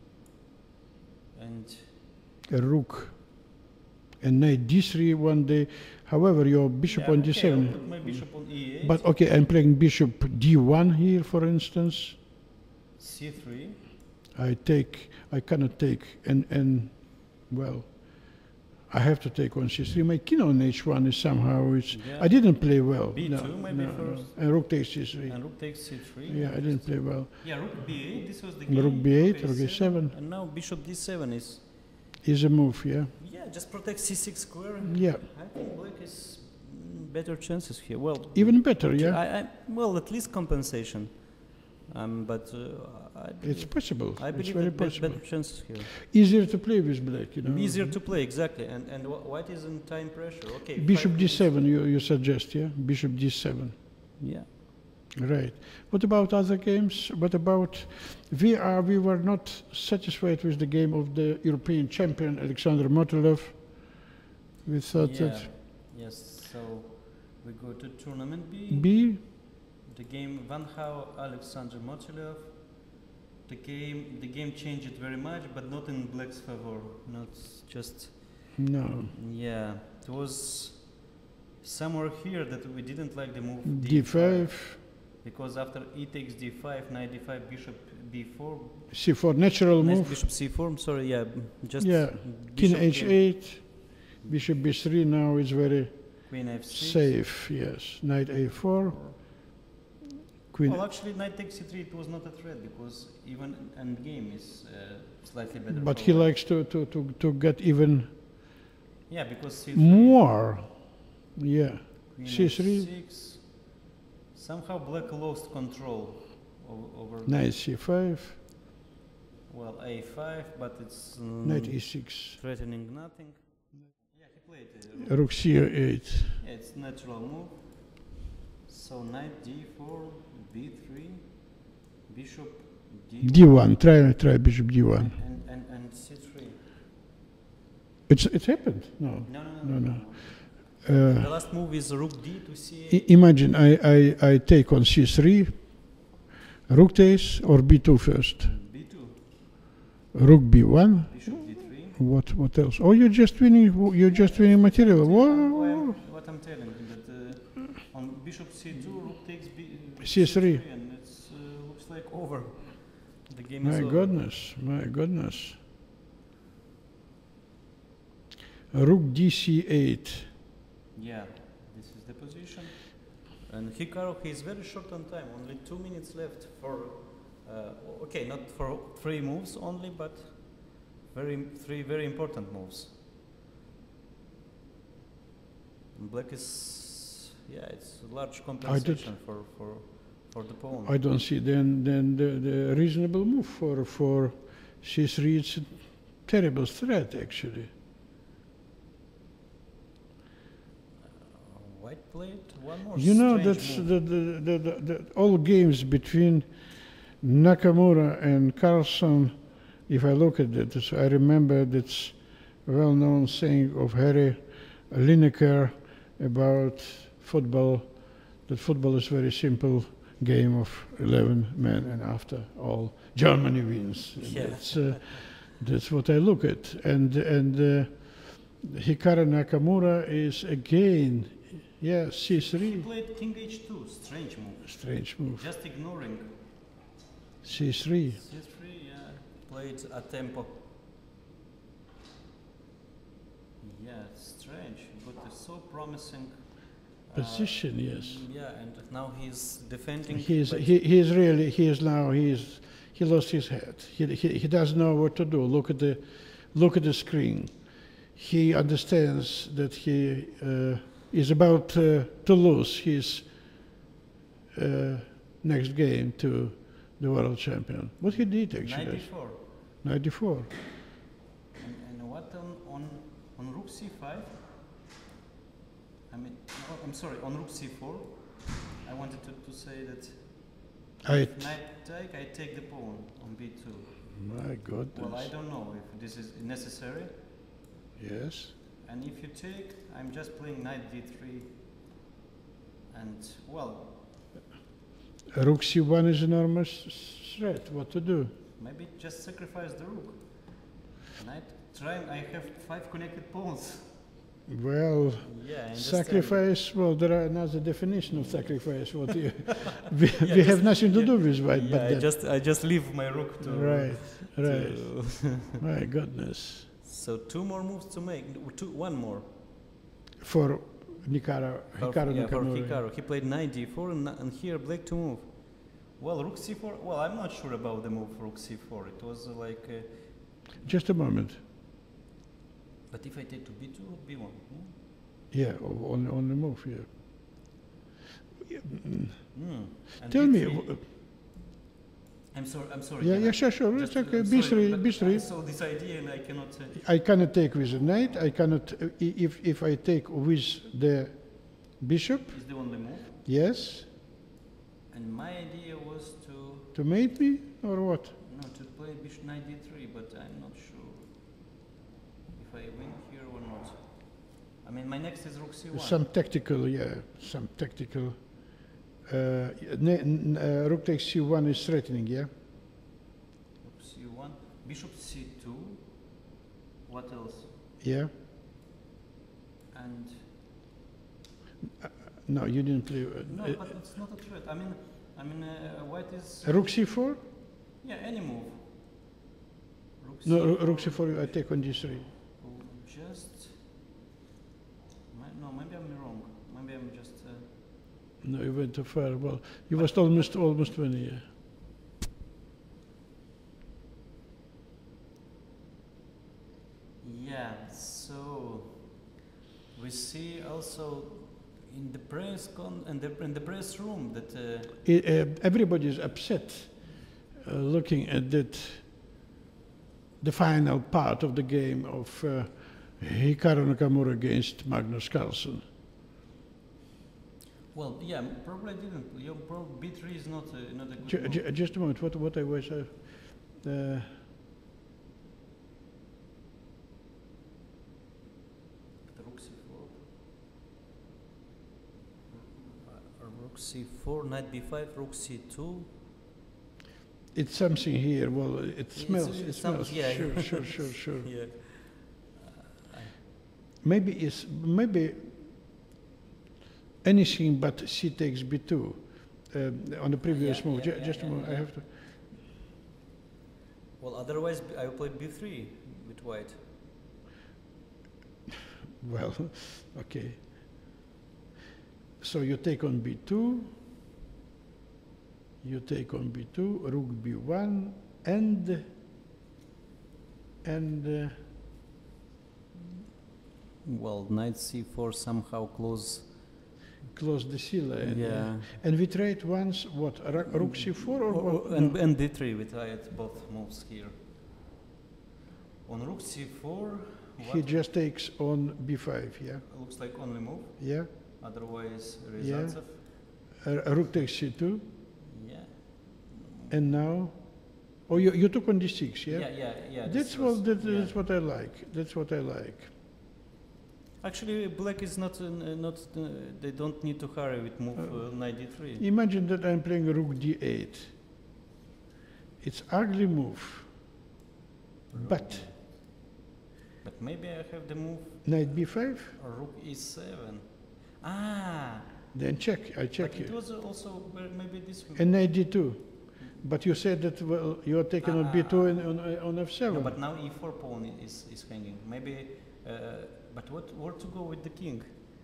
Speaker 2: And
Speaker 1: A rook and knight d three one day. However, your bishop
Speaker 2: yeah,
Speaker 1: on
Speaker 2: okay,
Speaker 1: d seven.
Speaker 2: I'll put my bishop on e eight.
Speaker 1: But okay, I'm playing bishop d one here, for instance.
Speaker 2: c three.
Speaker 1: I take, I cannot take, and and well, I have to take on c three. My king on h one is somehow it's.
Speaker 2: Yeah.
Speaker 1: I didn't play well.
Speaker 2: b two
Speaker 1: no,
Speaker 2: maybe
Speaker 1: no, no.
Speaker 2: first.
Speaker 1: And rook takes c three.
Speaker 2: And rook takes c three.
Speaker 1: Yeah, I didn't play well.
Speaker 2: Yeah, rook b eight. This was the
Speaker 1: Rook
Speaker 2: game.
Speaker 1: b eight,
Speaker 2: rook
Speaker 1: rook a seven.
Speaker 2: And now bishop d seven is.
Speaker 1: Is a move, yeah.
Speaker 2: Yeah, just protect c six square.
Speaker 1: Yeah,
Speaker 2: I think black is mm, better chances here. Well,
Speaker 1: even better, yeah.
Speaker 2: I, I, well, at least compensation. Um, but uh, I
Speaker 1: It's
Speaker 2: believe,
Speaker 1: possible.
Speaker 2: I
Speaker 1: It's
Speaker 2: believe
Speaker 1: very
Speaker 2: that bet-
Speaker 1: possible.
Speaker 2: better chances here.
Speaker 1: Easier to play with black, you know.
Speaker 2: Easier to play, exactly. And and wh- white is in time pressure. Okay.
Speaker 1: Bishop
Speaker 2: five
Speaker 1: d
Speaker 2: minutes.
Speaker 1: seven, you, you suggest, yeah? Bishop d seven.
Speaker 2: Yeah.
Speaker 1: Right. What about other games? What about we are we were not satisfied with the game of the European champion Alexander Motilov. We thought
Speaker 2: Yeah.
Speaker 1: that
Speaker 2: Yes. So we go to tournament B.
Speaker 1: B
Speaker 2: The game Van Hau Alexander Motilov. The game the game changed very much, but not in black's favor. Not just
Speaker 1: no
Speaker 2: yeah. It was somewhere here that we didn't like the move
Speaker 1: d five
Speaker 2: because after e takes d five, knight d five, bishop b four,
Speaker 1: c four natural
Speaker 2: nice
Speaker 1: move.
Speaker 2: bishop c four. I'm sorry, yeah, just
Speaker 1: Yeah. King
Speaker 2: bishop
Speaker 1: h
Speaker 2: game,
Speaker 1: eight, bishop b three now is very
Speaker 2: queen f six.
Speaker 1: safe. Yes, knight a four, queen.
Speaker 2: Well, actually, knight takes c three. It was not a threat because even endgame is uh, slightly better.
Speaker 1: But
Speaker 2: for
Speaker 1: he
Speaker 2: white.
Speaker 1: likes to, to, to, to get even
Speaker 2: Yeah, because c three.
Speaker 1: more. Yeah.
Speaker 2: Queen
Speaker 1: c three.
Speaker 2: h six. Somehow black lost control o- over.
Speaker 1: Knight c five,
Speaker 2: Well, a five, but it's
Speaker 1: knight
Speaker 2: um,
Speaker 1: e six,
Speaker 2: threatening nothing. Yeah, he played. Uh,
Speaker 1: rook c eight.
Speaker 2: yeah, it's natural move. So knight d four, b three, bishop d
Speaker 1: d one. Try try bishop d one.
Speaker 2: and, and, and c three.
Speaker 1: It's it happened. No.
Speaker 2: No, no,
Speaker 1: No,
Speaker 2: no.
Speaker 1: no.
Speaker 2: The
Speaker 1: Uh,
Speaker 2: last move is rook d to c
Speaker 1: I-
Speaker 2: eight.
Speaker 1: imagine I, I I take on c three, rook takes or b two first.
Speaker 2: b two,
Speaker 1: Rook b one.
Speaker 2: bishop d three.
Speaker 1: What what else? Oh, you're just winning. You're just winning material.
Speaker 2: Um,
Speaker 1: Whoa.
Speaker 2: What I'm telling you that uh, on bishop c two, rook takes b,
Speaker 1: c three.
Speaker 2: and it uh, looks like over. the game
Speaker 1: My
Speaker 2: is over.
Speaker 1: goodness, my goodness. Rook d c eight.
Speaker 2: Yeah, this is the position. And Hikaru, he is very short on time, only two minutes left for, uh, okay, not for three moves only, but very three very important moves. And Black is, yeah, it's a large compensation for, for, for the pawn.
Speaker 1: I don't see then then the, the reasonable move for for c three. It's a terrible threat actually.
Speaker 2: White played one more.
Speaker 1: You know,
Speaker 2: strange
Speaker 1: that's
Speaker 2: move.
Speaker 1: the, the, the, the, the all games between Nakamura and Carlsen. If I look at it, so I remember this well-known saying of Harry Lineker about football, that football is a very simple game of eleven men, and after all, Germany wins. And
Speaker 2: Yeah.
Speaker 1: That's, uh, that's what I look at. And, and uh, Hikaru Nakamura is again, yeah, c
Speaker 2: He
Speaker 1: three.
Speaker 2: played king h two, strange move.
Speaker 1: Strange move.
Speaker 2: Just ignoring.
Speaker 1: c three.
Speaker 2: c three, yeah, played a tempo. Yeah, strange, but it's so promising. uh,
Speaker 1: Position, yes.
Speaker 2: Yeah, and now he's defending.
Speaker 1: He is,
Speaker 2: but
Speaker 1: he, he is really, he is now, he is, he lost his head. He, he, he doesn't know what to do. Look at the, look at the screen. He understands that he uh, is about uh, to lose his uh, next game to the world champion. What he did actually?
Speaker 2: ninety-four.
Speaker 1: ninety-four.
Speaker 2: And, and what on, on, on rook c five? I mean, no, I'm sorry, on rook c four, I wanted to, to say that
Speaker 1: I,
Speaker 2: if knight take, I take the pawn on b two.
Speaker 1: my goodness.
Speaker 2: Well, I don't know if this is necessary.
Speaker 1: Yes.
Speaker 2: And if you take, I'm just playing knight d three. And, well,
Speaker 1: Rook c one is enormous threat. What to do?
Speaker 2: maybe just sacrifice the rook. Knight, try, I have five connected pawns.
Speaker 1: Well,
Speaker 2: Yeah, I understand.
Speaker 1: sacrifice, well, there are another definition of sacrifice. What you, we,
Speaker 2: Yeah,
Speaker 1: we
Speaker 2: just-
Speaker 1: have nothing to
Speaker 2: yeah,
Speaker 1: do with white,
Speaker 2: Yeah,
Speaker 1: but
Speaker 2: I
Speaker 1: that,
Speaker 2: just, I just leave my rook to...
Speaker 1: right, right.
Speaker 2: to-
Speaker 1: My goodness.
Speaker 2: So two more moves to make, two, one more.
Speaker 1: For Hikaru,
Speaker 2: For-
Speaker 1: Hikaru
Speaker 2: yeah, for
Speaker 1: Nakamura.
Speaker 2: Hikaru. He played knight d four and, and here black to move. Well, rook c four, well, I'm not sure about the move rook c four. It was uh, like, uh,
Speaker 1: Just a moment.
Speaker 2: but if I take to b two, rook b one. Hmm?
Speaker 1: Yeah, o- on on the move. Yeah. Yeah, mm.
Speaker 2: Hmm. And
Speaker 1: Tell me.
Speaker 2: b three
Speaker 1: w-
Speaker 2: I'm sorry, I'm sorry.
Speaker 1: Yeah,
Speaker 2: can
Speaker 1: yeah,
Speaker 2: I-
Speaker 1: sure, sure.
Speaker 2: just,
Speaker 1: It's okay.
Speaker 2: uh,
Speaker 1: B
Speaker 2: sorry,
Speaker 1: three,
Speaker 2: but
Speaker 1: B
Speaker 2: I
Speaker 1: three.
Speaker 2: saw this idea and I cannot... Uh,
Speaker 1: I cannot take with a knight. I cannot. Uh, i- if if I take with the bishop,
Speaker 2: is the only move.
Speaker 1: yes,
Speaker 2: And my idea was to,
Speaker 1: to mate me or what?
Speaker 2: no, to play bishop knight d three, but I'm not sure if I win here or not. I mean, my next is rook c one.
Speaker 1: Some tactical, yeah, some tactical. Uh, ne- n- uh, rook takes c one is threatening, yeah.
Speaker 2: Rook c one, bishop c two. What else?
Speaker 1: Yeah.
Speaker 2: And
Speaker 1: No, you didn't play. Uh,
Speaker 2: no,
Speaker 1: uh,
Speaker 2: but it's not a threat. I mean, I mean, uh, white is
Speaker 1: rook c four?
Speaker 2: yeah, any move. Rook
Speaker 1: No,
Speaker 2: c
Speaker 1: ro-
Speaker 2: four,
Speaker 1: rook c four. I take on d three.
Speaker 2: oh, just mi- no, maybe I'm wrong. Maybe I'm just. Uh,
Speaker 1: No, you went too far. Well, you was almost almost winning. Yeah.
Speaker 2: Yeah, so we see also in the press con in the in the press room that uh,
Speaker 1: I- uh, everybody is upset uh, looking at that the final part of the game of uh, Hikaru Nakamura against Magnus Carlsen.
Speaker 2: well, yeah, probably didn't. Your pro b three is not a, not a good
Speaker 1: Ju-
Speaker 2: move.
Speaker 1: ju- just a moment. What what I was. Uh, uh,
Speaker 2: The rook c four. Uh, rook c four, knight b five, rook c two.
Speaker 1: it's something here. Well, it
Speaker 2: It's-
Speaker 1: smells.
Speaker 2: it
Speaker 1: It
Speaker 2: sounds-
Speaker 1: smells.
Speaker 2: yeah.
Speaker 1: Sure, sure, sure, sure.
Speaker 2: Yeah.
Speaker 1: Maybe it's maybe anything but c takes b two uh, on the previous
Speaker 2: Yeah,
Speaker 1: move.
Speaker 2: yeah,
Speaker 1: Ju-
Speaker 2: yeah,
Speaker 1: just
Speaker 2: yeah,
Speaker 1: a moment. I
Speaker 2: yeah.
Speaker 1: have to.
Speaker 2: Well, otherwise b- I will play b three with white.
Speaker 1: Well, okay. So you take on b two, you take on b two, rook b one, and and uh,
Speaker 2: Well, knight c four somehow close.
Speaker 1: close the Silla. And, uh,
Speaker 2: Yeah.
Speaker 1: and we tried once what ra- rook c four or,
Speaker 2: Or-
Speaker 1: what?
Speaker 2: or- and,
Speaker 1: No.
Speaker 2: and d three, we tried both moves here. On rook c four,
Speaker 1: He
Speaker 2: what
Speaker 1: just takes on b five. Yeah,
Speaker 2: looks like only move.
Speaker 1: yeah.
Speaker 2: Otherwise,
Speaker 1: Yeah.
Speaker 2: Ryazantsev.
Speaker 1: Uh, rook takes c two,
Speaker 2: Yeah.
Speaker 1: and now, oh, you, you took on d six. Yeah.
Speaker 2: Yeah, yeah, yeah. this
Speaker 1: That's
Speaker 2: was-
Speaker 1: what that,
Speaker 2: yeah.
Speaker 1: that's what I like. That's what I like.
Speaker 2: Actually, black is not, uh, not. Uh, they don't need to hurry with move uh, knight d three.
Speaker 1: Imagine that I'm playing rook d eight. It's ugly move, but
Speaker 2: But maybe I have the move
Speaker 1: knight b five.
Speaker 2: rook e seven. Ah.
Speaker 1: Then check. I check
Speaker 2: But it
Speaker 1: you.
Speaker 2: was also well, maybe this. one.
Speaker 1: And knight d two. But you said that well, you are taking on b two and on, on f seven.
Speaker 2: No, but now e four pawn i- is is hanging. Maybe. Uh, but what where to go with the king?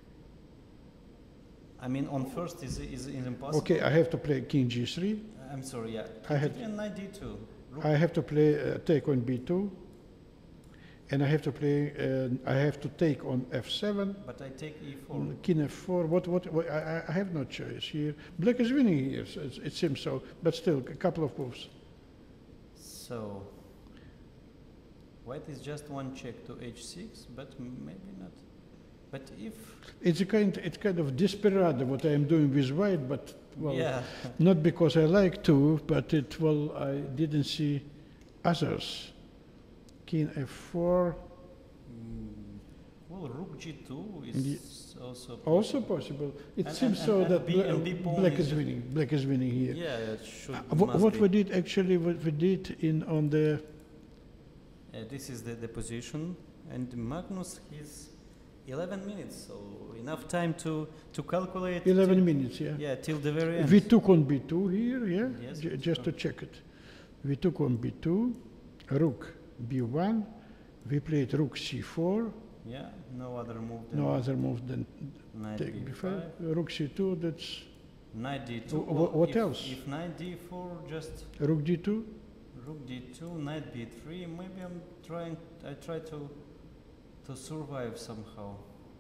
Speaker 2: I mean, on first is is, is impossible.
Speaker 1: Okay, I have to play king g three.
Speaker 2: I'm sorry. Yeah.
Speaker 1: I had-
Speaker 2: And knight d two. Rook.
Speaker 1: I have to play uh, take on b two. And I have to play. Uh, I have to take on f seven.
Speaker 2: But I take e four.
Speaker 1: Mm, King f four. What? What? what I, I- I have no choice here. Black is winning here. So it's- it seems so. But still, a couple of moves.
Speaker 2: So. White is just one check to h six, but m- maybe not. But if.
Speaker 1: It's a kind. It's kind of desperado what I am doing with white. But well,
Speaker 2: Yeah.
Speaker 1: not because I like to, but it. Well, I didn't see others. King f four.
Speaker 2: Mm, well, rook g two is
Speaker 1: Ye-
Speaker 2: also.
Speaker 1: Also possible. It
Speaker 2: And-
Speaker 1: seems
Speaker 2: and-
Speaker 1: so
Speaker 2: and-
Speaker 1: that
Speaker 2: and B-
Speaker 1: bla-
Speaker 2: and B pawn
Speaker 1: black
Speaker 2: is-
Speaker 1: is winning. Black is winning here.
Speaker 2: Yeah, it should.
Speaker 1: Uh, wha-
Speaker 2: must
Speaker 1: what
Speaker 2: be.
Speaker 1: we did actually, what we did in on the
Speaker 2: Uh, this is the, the position, and Magnus is eleven minutes, so enough time to to calculate.
Speaker 1: eleven
Speaker 2: till-
Speaker 1: minutes, yeah.
Speaker 2: Yeah, till the very end.
Speaker 1: We took on b two here, yeah,
Speaker 2: Yes,
Speaker 1: J-
Speaker 2: that's
Speaker 1: just to check it. We took on b two, rook b one, we played rook c four,
Speaker 2: Yeah, no other move than
Speaker 1: no other move than
Speaker 2: knight
Speaker 1: take
Speaker 2: b
Speaker 1: b five,
Speaker 2: five,
Speaker 1: rook c two, that's
Speaker 2: knight d two.
Speaker 1: Wh- wh- what
Speaker 2: if,
Speaker 1: else?
Speaker 2: If knight d four, just
Speaker 1: rook d two,
Speaker 2: rook d two, knight b three. Maybe I'm trying. I try to to survive somehow.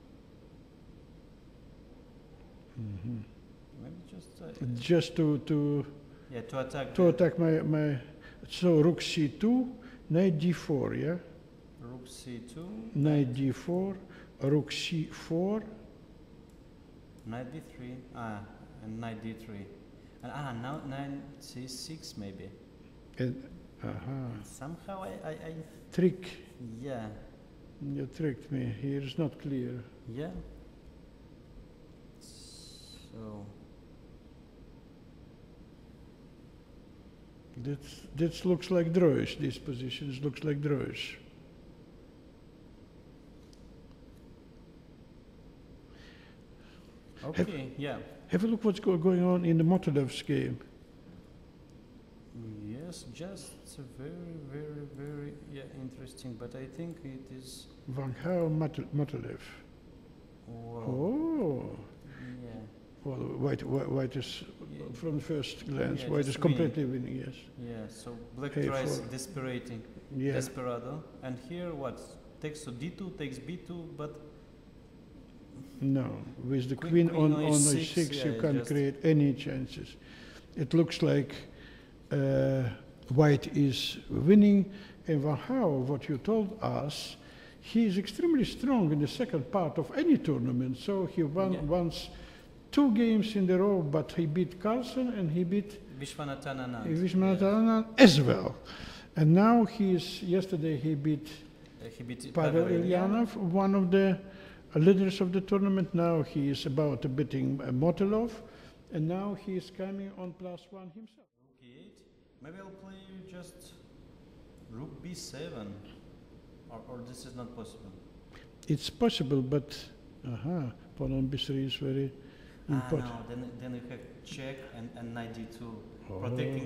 Speaker 2: Maybe just uh,
Speaker 1: just to, to,
Speaker 2: yeah to attack.
Speaker 1: to
Speaker 2: the
Speaker 1: attack my, my, so rook c two, knight d four, yeah,
Speaker 2: rook c two,
Speaker 1: knight d four, rook c four,
Speaker 2: knight d three. Ah, and knight d three. And ah, now knight c six maybe.
Speaker 1: and, uh-huh,
Speaker 2: Somehow I, I, I
Speaker 1: trick.
Speaker 2: yeah,
Speaker 1: You tricked me. Here it's not clear.
Speaker 2: yeah. So
Speaker 1: That's, that looks like drawish. These positions looks like drawish.
Speaker 2: okay, yeah.
Speaker 1: Have a look what's go going on in the Motodov's game.
Speaker 2: Yes, just very, very, very yeah interesting. But I think it is.
Speaker 1: Van Gaal Mot- Motodov.
Speaker 2: Wow.
Speaker 1: Oh.
Speaker 2: Yeah.
Speaker 1: Well, white, white, white is,
Speaker 2: Yeah.
Speaker 1: from the first glance,
Speaker 2: Yeah,
Speaker 1: white
Speaker 2: just
Speaker 1: is completely winning, yes.
Speaker 2: Yeah. So black
Speaker 1: A
Speaker 2: tries
Speaker 1: four.
Speaker 2: desperating,
Speaker 1: Yeah.
Speaker 2: desperado, and here what takes to d two, takes b two, but
Speaker 1: No, with the
Speaker 2: Queen-
Speaker 1: queen,
Speaker 2: queen
Speaker 1: on,
Speaker 2: on
Speaker 1: on
Speaker 2: h
Speaker 1: h
Speaker 2: six,
Speaker 1: six,
Speaker 2: yeah,
Speaker 1: you can't
Speaker 2: just-
Speaker 1: create any chances. It looks like uh, white is winning, and Van Gaal, what you told us, he is extremely strong in the second part of any tournament. So he won
Speaker 2: Yeah.
Speaker 1: once two games in a row, but he beat Carlsen and he beat
Speaker 2: Vishwanathan Anand.
Speaker 1: Viswanathan Anand as well. And now he is, yesterday he beat
Speaker 2: Uh, he beat
Speaker 1: Pavel Ilyanov, one of the leaders of the tournament. Now he is about beating uh, Motilov, and now he is coming on plus one himself.
Speaker 2: Rook e eight. Maybe I'll play just rook b seven, or, or this is not possible.
Speaker 1: It's possible, but uh-huh, pawn on b three is very
Speaker 2: Ah,
Speaker 1: important.
Speaker 2: no, then then you have check and, and knight d two,
Speaker 1: Oh.
Speaker 2: protecting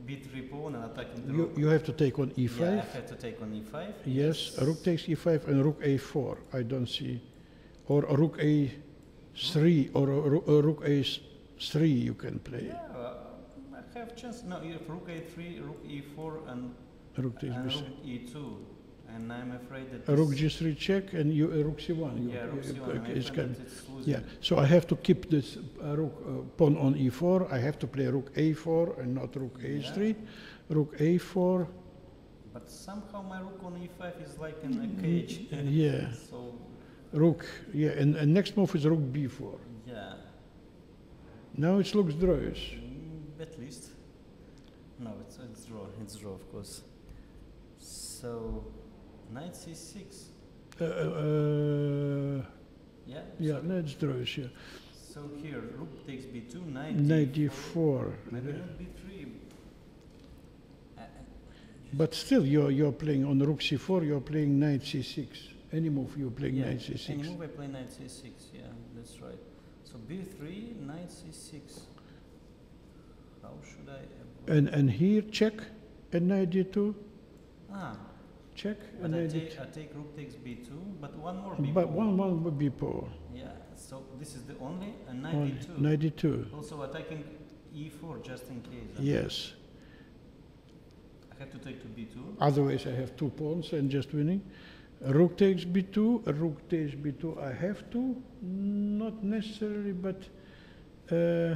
Speaker 2: b three pawn and attacking the
Speaker 1: You,
Speaker 2: rook.
Speaker 1: you have to take on e
Speaker 2: Yeah,
Speaker 1: five.
Speaker 2: I have to take on e five.
Speaker 1: Yes, rook takes e five and rook a four. I don't see. Or a rook a three or a, roo- a rook a three you can play.
Speaker 2: Yeah, uh, I have chance. No, if rook a three, rook e four, and,
Speaker 1: Rook takes
Speaker 2: and
Speaker 1: b
Speaker 2: rook e two. And I'm afraid that
Speaker 1: a rook
Speaker 2: this-
Speaker 1: g three check and you a rook c one. You,
Speaker 2: Yeah, rook
Speaker 1: you-
Speaker 2: c one. I'm
Speaker 1: it's
Speaker 2: afraid
Speaker 1: kind-
Speaker 2: that it's losing.
Speaker 1: yeah, so I have to keep this uh, rook uh, pawn on e four. I have to play rook a four and not rook a three. Rook a four.
Speaker 2: But somehow my rook on e five is like in a cage.
Speaker 1: Yeah,
Speaker 2: So,
Speaker 1: rook. Yeah, and, and next move is rook b four.
Speaker 2: yeah.
Speaker 1: Now it looks drawish.
Speaker 2: Mm, at least. No, it's, it's draw. It's draw, of course. So, knight c six.
Speaker 1: Uh, uh,
Speaker 2: Yeah?
Speaker 1: yeah,
Speaker 2: So,
Speaker 1: no, it's drawish. Yeah,
Speaker 2: so here, rook takes b two, knight
Speaker 1: knight
Speaker 2: d
Speaker 1: d
Speaker 2: four.
Speaker 1: four.
Speaker 2: Maybe not b three. Uh, uh,
Speaker 1: But still, you're you're playing on rook c four. You're playing knight c six. Any move you're playing
Speaker 2: yeah,
Speaker 1: knight c six.
Speaker 2: any move I play knight c six, yeah, that's right. So b three, knight c six. How should I... avoid-
Speaker 1: And and here check and knight d two.
Speaker 2: Ah,
Speaker 1: Check
Speaker 2: but
Speaker 1: and
Speaker 2: I
Speaker 1: knight d
Speaker 2: take, I take rook takes b two, but one more b
Speaker 1: But
Speaker 2: four.
Speaker 1: one one would be poor.
Speaker 2: Yeah, so this is the only, and knight
Speaker 1: Only
Speaker 2: d two.
Speaker 1: knight d two.
Speaker 2: Also attacking e four just in case. huh?
Speaker 1: Yes.
Speaker 2: I have to take to b two.
Speaker 1: Otherwise, I have two pawns and just winning. Rook takes b two. Rook takes b two. I have to, not necessarily, but uh,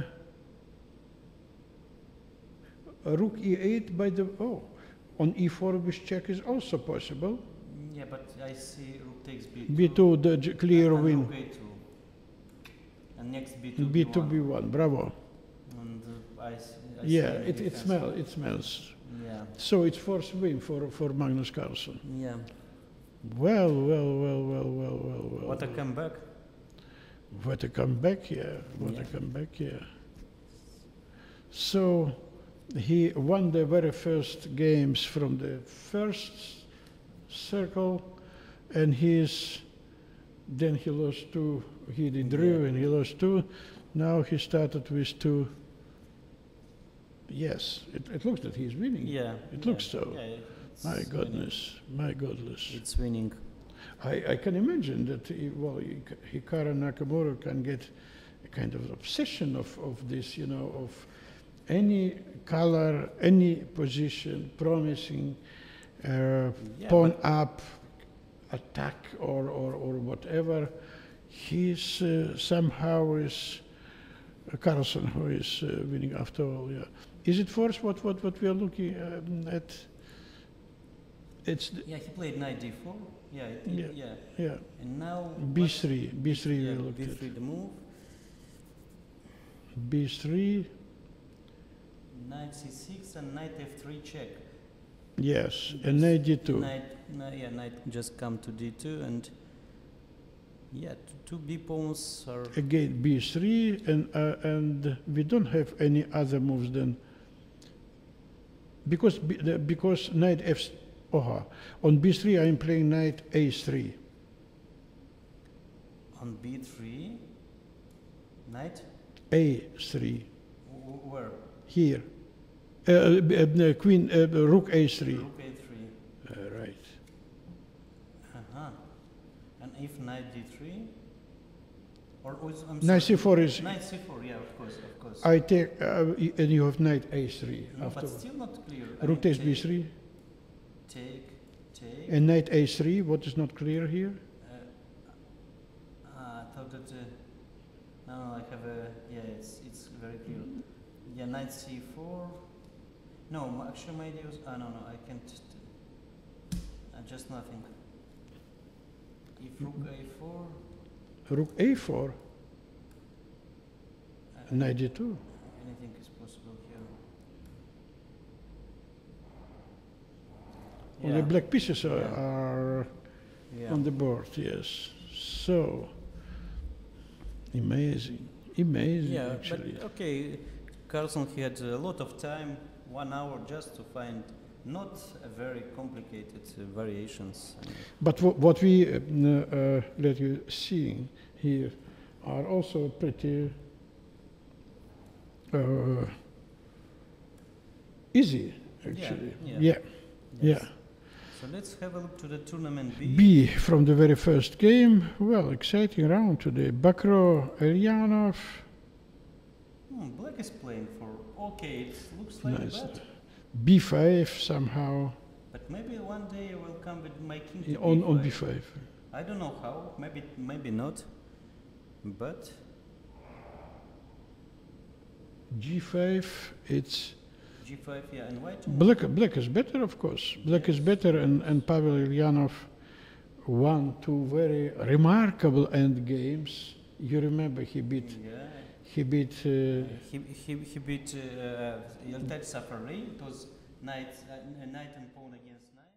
Speaker 1: rook e eight by the oh, on e four with check is also possible.
Speaker 2: Mm, Yeah, but I see rook takes b two.
Speaker 1: b two, the j- clear
Speaker 2: and
Speaker 1: win.
Speaker 2: rook a two. And next b two,
Speaker 1: b two,
Speaker 2: b1.
Speaker 1: b one. Bravo.
Speaker 2: And uh, I, see, I
Speaker 1: Yeah,
Speaker 2: see any
Speaker 1: it, it
Speaker 2: defense.
Speaker 1: smells. It smells.
Speaker 2: Yeah,
Speaker 1: So it's fourth win for for Magnus Carlsen.
Speaker 2: yeah.
Speaker 1: Well, well, well, well, well, well, well.
Speaker 2: What a comeback.
Speaker 1: What a comeback, yeah. What
Speaker 2: Yeah.
Speaker 1: a comeback, yeah. So he won the very first games from the first circle, and he's then he lost two. He did drew
Speaker 2: Yeah.
Speaker 1: and he lost two. Now he started with two. Yes, it, it looks that he's winning.
Speaker 2: Yeah.
Speaker 1: It
Speaker 2: yeah,
Speaker 1: looks so.
Speaker 2: Yeah, it's
Speaker 1: My
Speaker 2: winning.
Speaker 1: goodness, my goodness.
Speaker 2: It's winning.
Speaker 1: I, I can imagine that, he, well, he- Hikaru Nakamura can get a kind of obsession of, of this, you know, of any color, any position, promising, uh,
Speaker 2: Yeah,
Speaker 1: pawn up, attack, or, or, or whatever. He's uh, somehow is uh, Carlsen who is uh, winning after all, yeah. Is it force what, what, what we are looking um, at? It's, the-
Speaker 2: Yeah, he played knight d four. Yeah, it,
Speaker 1: Yeah.
Speaker 2: yeah.
Speaker 1: yeah,
Speaker 2: And now
Speaker 1: b three, b three
Speaker 2: Yeah,
Speaker 1: we looked
Speaker 2: b
Speaker 1: at.
Speaker 2: three the move.
Speaker 1: b three,
Speaker 2: Knight c six and knight f three check.
Speaker 1: yes, and knight d two.
Speaker 2: Knight, no, yeah, knight just come to d two and yeah, t- two b pawns are
Speaker 1: Again b three, and uh, and we don't have any other moves than because b, the, because knight f. Oh, on b three I am playing knight a three.
Speaker 2: on b three. Knight
Speaker 1: a three
Speaker 2: w- where?
Speaker 1: here. Uh, uh, b- uh, no, queen uh, rook a three.
Speaker 2: Rook a three.
Speaker 1: Uh, right.
Speaker 2: Uh-huh. And if knight d three, or oh, it's- I'm
Speaker 1: Knight
Speaker 2: sorry.
Speaker 1: c four is.
Speaker 2: Knight c four, yeah, of course, of course.
Speaker 1: I take uh, y- and you have knight a three
Speaker 2: No,
Speaker 1: after.
Speaker 2: but still not clear. I
Speaker 1: Rook
Speaker 2: mean,
Speaker 1: takes b
Speaker 2: take,
Speaker 1: three
Speaker 2: Take, take.
Speaker 1: and knight a three. What is not clear here?
Speaker 2: Uh, ah, I thought that. Uh, no, no, I have a. Yeah, it's it's very clear. Yeah, knight c four. No, m- actually, my idea was. Ah, no, no, I can't. Uh, just nothing. If rook a four.
Speaker 1: Rook a four,
Speaker 2: Uh,
Speaker 1: knight d two.
Speaker 2: Anything is possible here.
Speaker 1: Well, the black pieces are,
Speaker 2: Yeah.
Speaker 1: are
Speaker 2: Yeah.
Speaker 1: on the board, yes. So, amazing, amazing
Speaker 2: Yeah,
Speaker 1: actually.
Speaker 2: but okay, Carlsen he had a lot of time, one hour just to find not a very complicated uh, variations. I mean,
Speaker 1: But wha- what we uh, n- uh, let you see here are also pretty uh, easy, actually.
Speaker 2: Yeah.
Speaker 1: Yeah.
Speaker 2: Yes.
Speaker 1: Yeah.
Speaker 2: So let's have a look to the tournament B.
Speaker 1: B from the very first game. Well, exciting round today. Bakro, Elyanov.
Speaker 2: Hmm, Black is playing for. Okay, it looks like
Speaker 1: Nice.
Speaker 2: that.
Speaker 1: B five somehow.
Speaker 2: But maybe one day I will come with my king to
Speaker 1: On,
Speaker 2: B five.
Speaker 1: on B five.
Speaker 2: I don't know how. Maybe maybe not. But
Speaker 1: G five, it's
Speaker 2: G five, yeah, and white.
Speaker 1: black. Black is better, of course. Black is better, and, and Pavel Ilyanov won two very remarkable end games. You remember he beat
Speaker 2: Yeah.
Speaker 1: he beat uh,
Speaker 2: He, he, he beat uh, Yeltet Safari. It was knight, uh, knight and pawn against knight.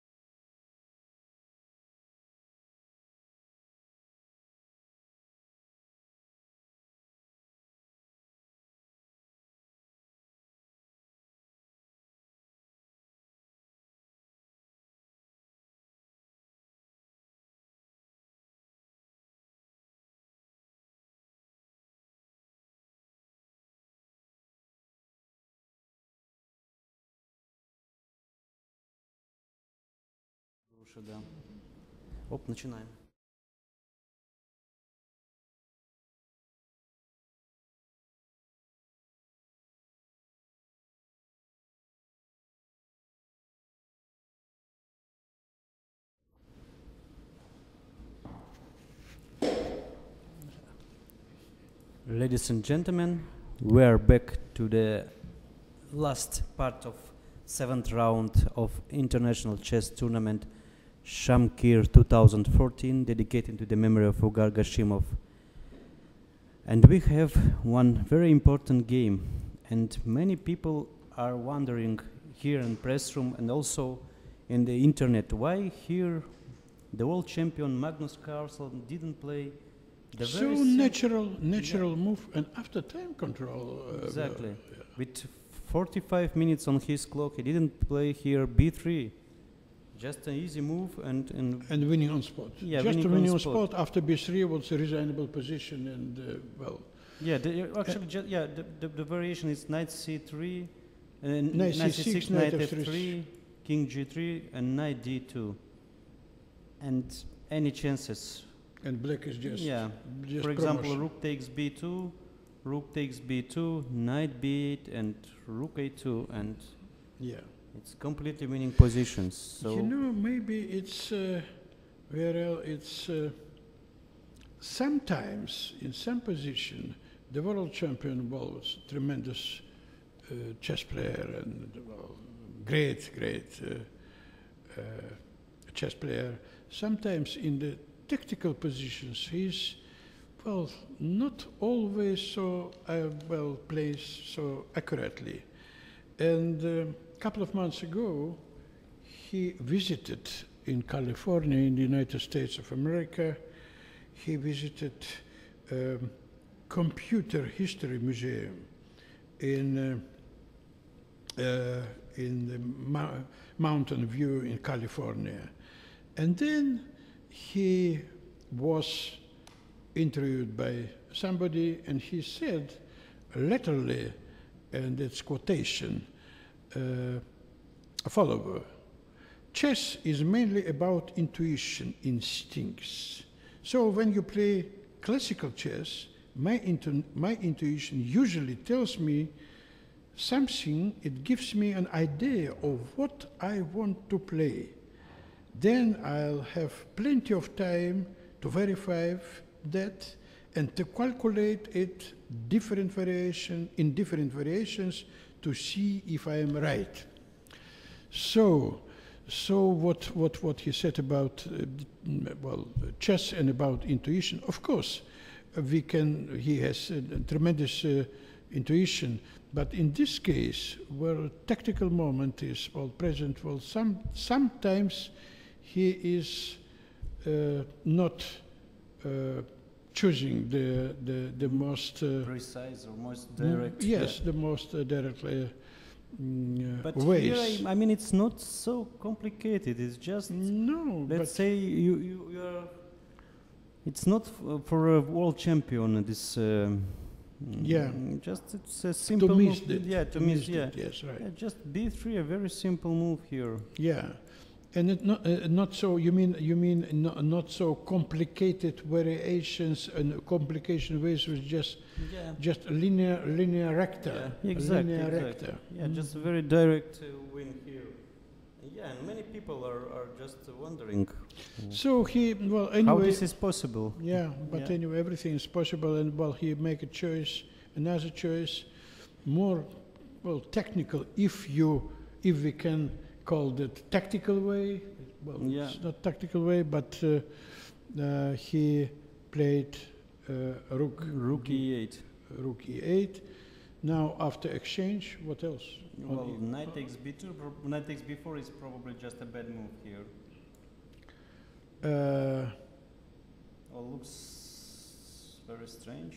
Speaker 2: Слушай, да. Оп, начинаем. Ladies and gentlemen, we are back to the last part of seventh round of International Chess Tournament Shamkir two thousand fourteen, dedicated to the memory of Ugar Gashimov. And we have one very important game, and many people are wondering here in press room and also in the internet why here the world champion Magnus Carlsen didn't play the
Speaker 1: so
Speaker 2: very sim-
Speaker 1: natural, natural move, and after time control. Uh,
Speaker 2: Exactly.
Speaker 1: uh,
Speaker 2: With forty-five minutes on his clock, he didn't play here b three. Just an easy move and, and
Speaker 1: and winning on spot.
Speaker 2: Yeah,
Speaker 1: Just
Speaker 2: winning on
Speaker 1: winning on
Speaker 2: spot.
Speaker 1: spot after B three was a reasonable position, and uh, well,
Speaker 2: yeah, the, uh, actually, ju- yeah, the, the, the variation is knight c three, and
Speaker 1: Knight c six,
Speaker 2: knight
Speaker 1: knight
Speaker 2: f
Speaker 1: f
Speaker 2: three,
Speaker 1: three.
Speaker 2: king g three, and knight d two. And any chances?
Speaker 1: and black is just,
Speaker 2: yeah.
Speaker 1: just
Speaker 2: For example,
Speaker 1: promotion.
Speaker 2: rook takes b two, rook takes b two, knight b eight, and rook a two, and
Speaker 1: Yeah.
Speaker 2: it's completely winning positions. So
Speaker 1: You know, maybe it's uh, well, it's uh, sometimes in some position the world champion was tremendous uh, chess player and well, great, great uh, uh, chess player. Sometimes in the tactical positions he's well not always so uh, well placed so accurately. And a couple of months ago, he visited in California, in the United States of America. He visited um, Computer History Museum in uh, uh, in the Mou- Mountain View in California, and then he was interviewed by somebody, and he said, literally, and it's quotation, uh, a follower. Chess is mainly about intuition, instincts. So when you play classical chess, my, intu my intuition usually tells me something, it gives me an idea of what I want to play. Then I'll have plenty of time to verify that and to calculate it different variation in different variations to see if I am right. So, so what what what he said about uh, well chess and about intuition. Of course, uh, we can. He has uh, tremendous uh, intuition, but in this case, where tactical moment is well present, well some sometimes he is uh, not. Uh, choosing the, the, the most... Uh,
Speaker 2: precise or most direct.
Speaker 1: Yes,
Speaker 2: yeah.
Speaker 1: the most uh, direct uh, mm, uh,
Speaker 2: But
Speaker 1: ways.
Speaker 2: here, I, I mean, it's not so complicated. It's just,
Speaker 1: no,
Speaker 2: let's
Speaker 1: but
Speaker 2: say you, you, you are, it's not f- for a world champion, this, um
Speaker 1: Yeah.
Speaker 2: Mm, Just it's a simple
Speaker 1: To miss
Speaker 2: move.
Speaker 1: it.
Speaker 2: Yeah, to
Speaker 1: to
Speaker 2: miss.
Speaker 1: miss
Speaker 2: Yeah.
Speaker 1: it, yes, right.
Speaker 2: Yeah, just b three, a very simple move here.
Speaker 1: Yeah, and it not uh, not so. You mean you mean not, not so complicated variations and complication ways with just
Speaker 2: Yeah.
Speaker 1: just a linear linear rector.
Speaker 2: Yeah,
Speaker 1: a
Speaker 2: exactly,
Speaker 1: linear
Speaker 2: exactly.
Speaker 1: rector.
Speaker 2: Yeah,
Speaker 1: Mm.
Speaker 2: just a very direct uh, win here. Yeah, and many people are, are just uh, wondering
Speaker 1: So he well
Speaker 2: how
Speaker 1: anyway.
Speaker 2: this is possible.
Speaker 1: Yeah, but
Speaker 2: Yeah.
Speaker 1: anyway, everything is possible, and well, he make a choice, another choice, more well technical. If you, if we can call it tactical way, well,
Speaker 2: Yeah.
Speaker 1: it's not tactical way, but uh, uh, he played uh, rook,
Speaker 2: Rook e eight.
Speaker 1: rook e eight. Now after exchange, what else? On
Speaker 2: Well,
Speaker 1: e-
Speaker 2: knight takes b two, prob- knight takes b four is probably just a bad move here.
Speaker 1: Uh,
Speaker 2: Well, looks very strange.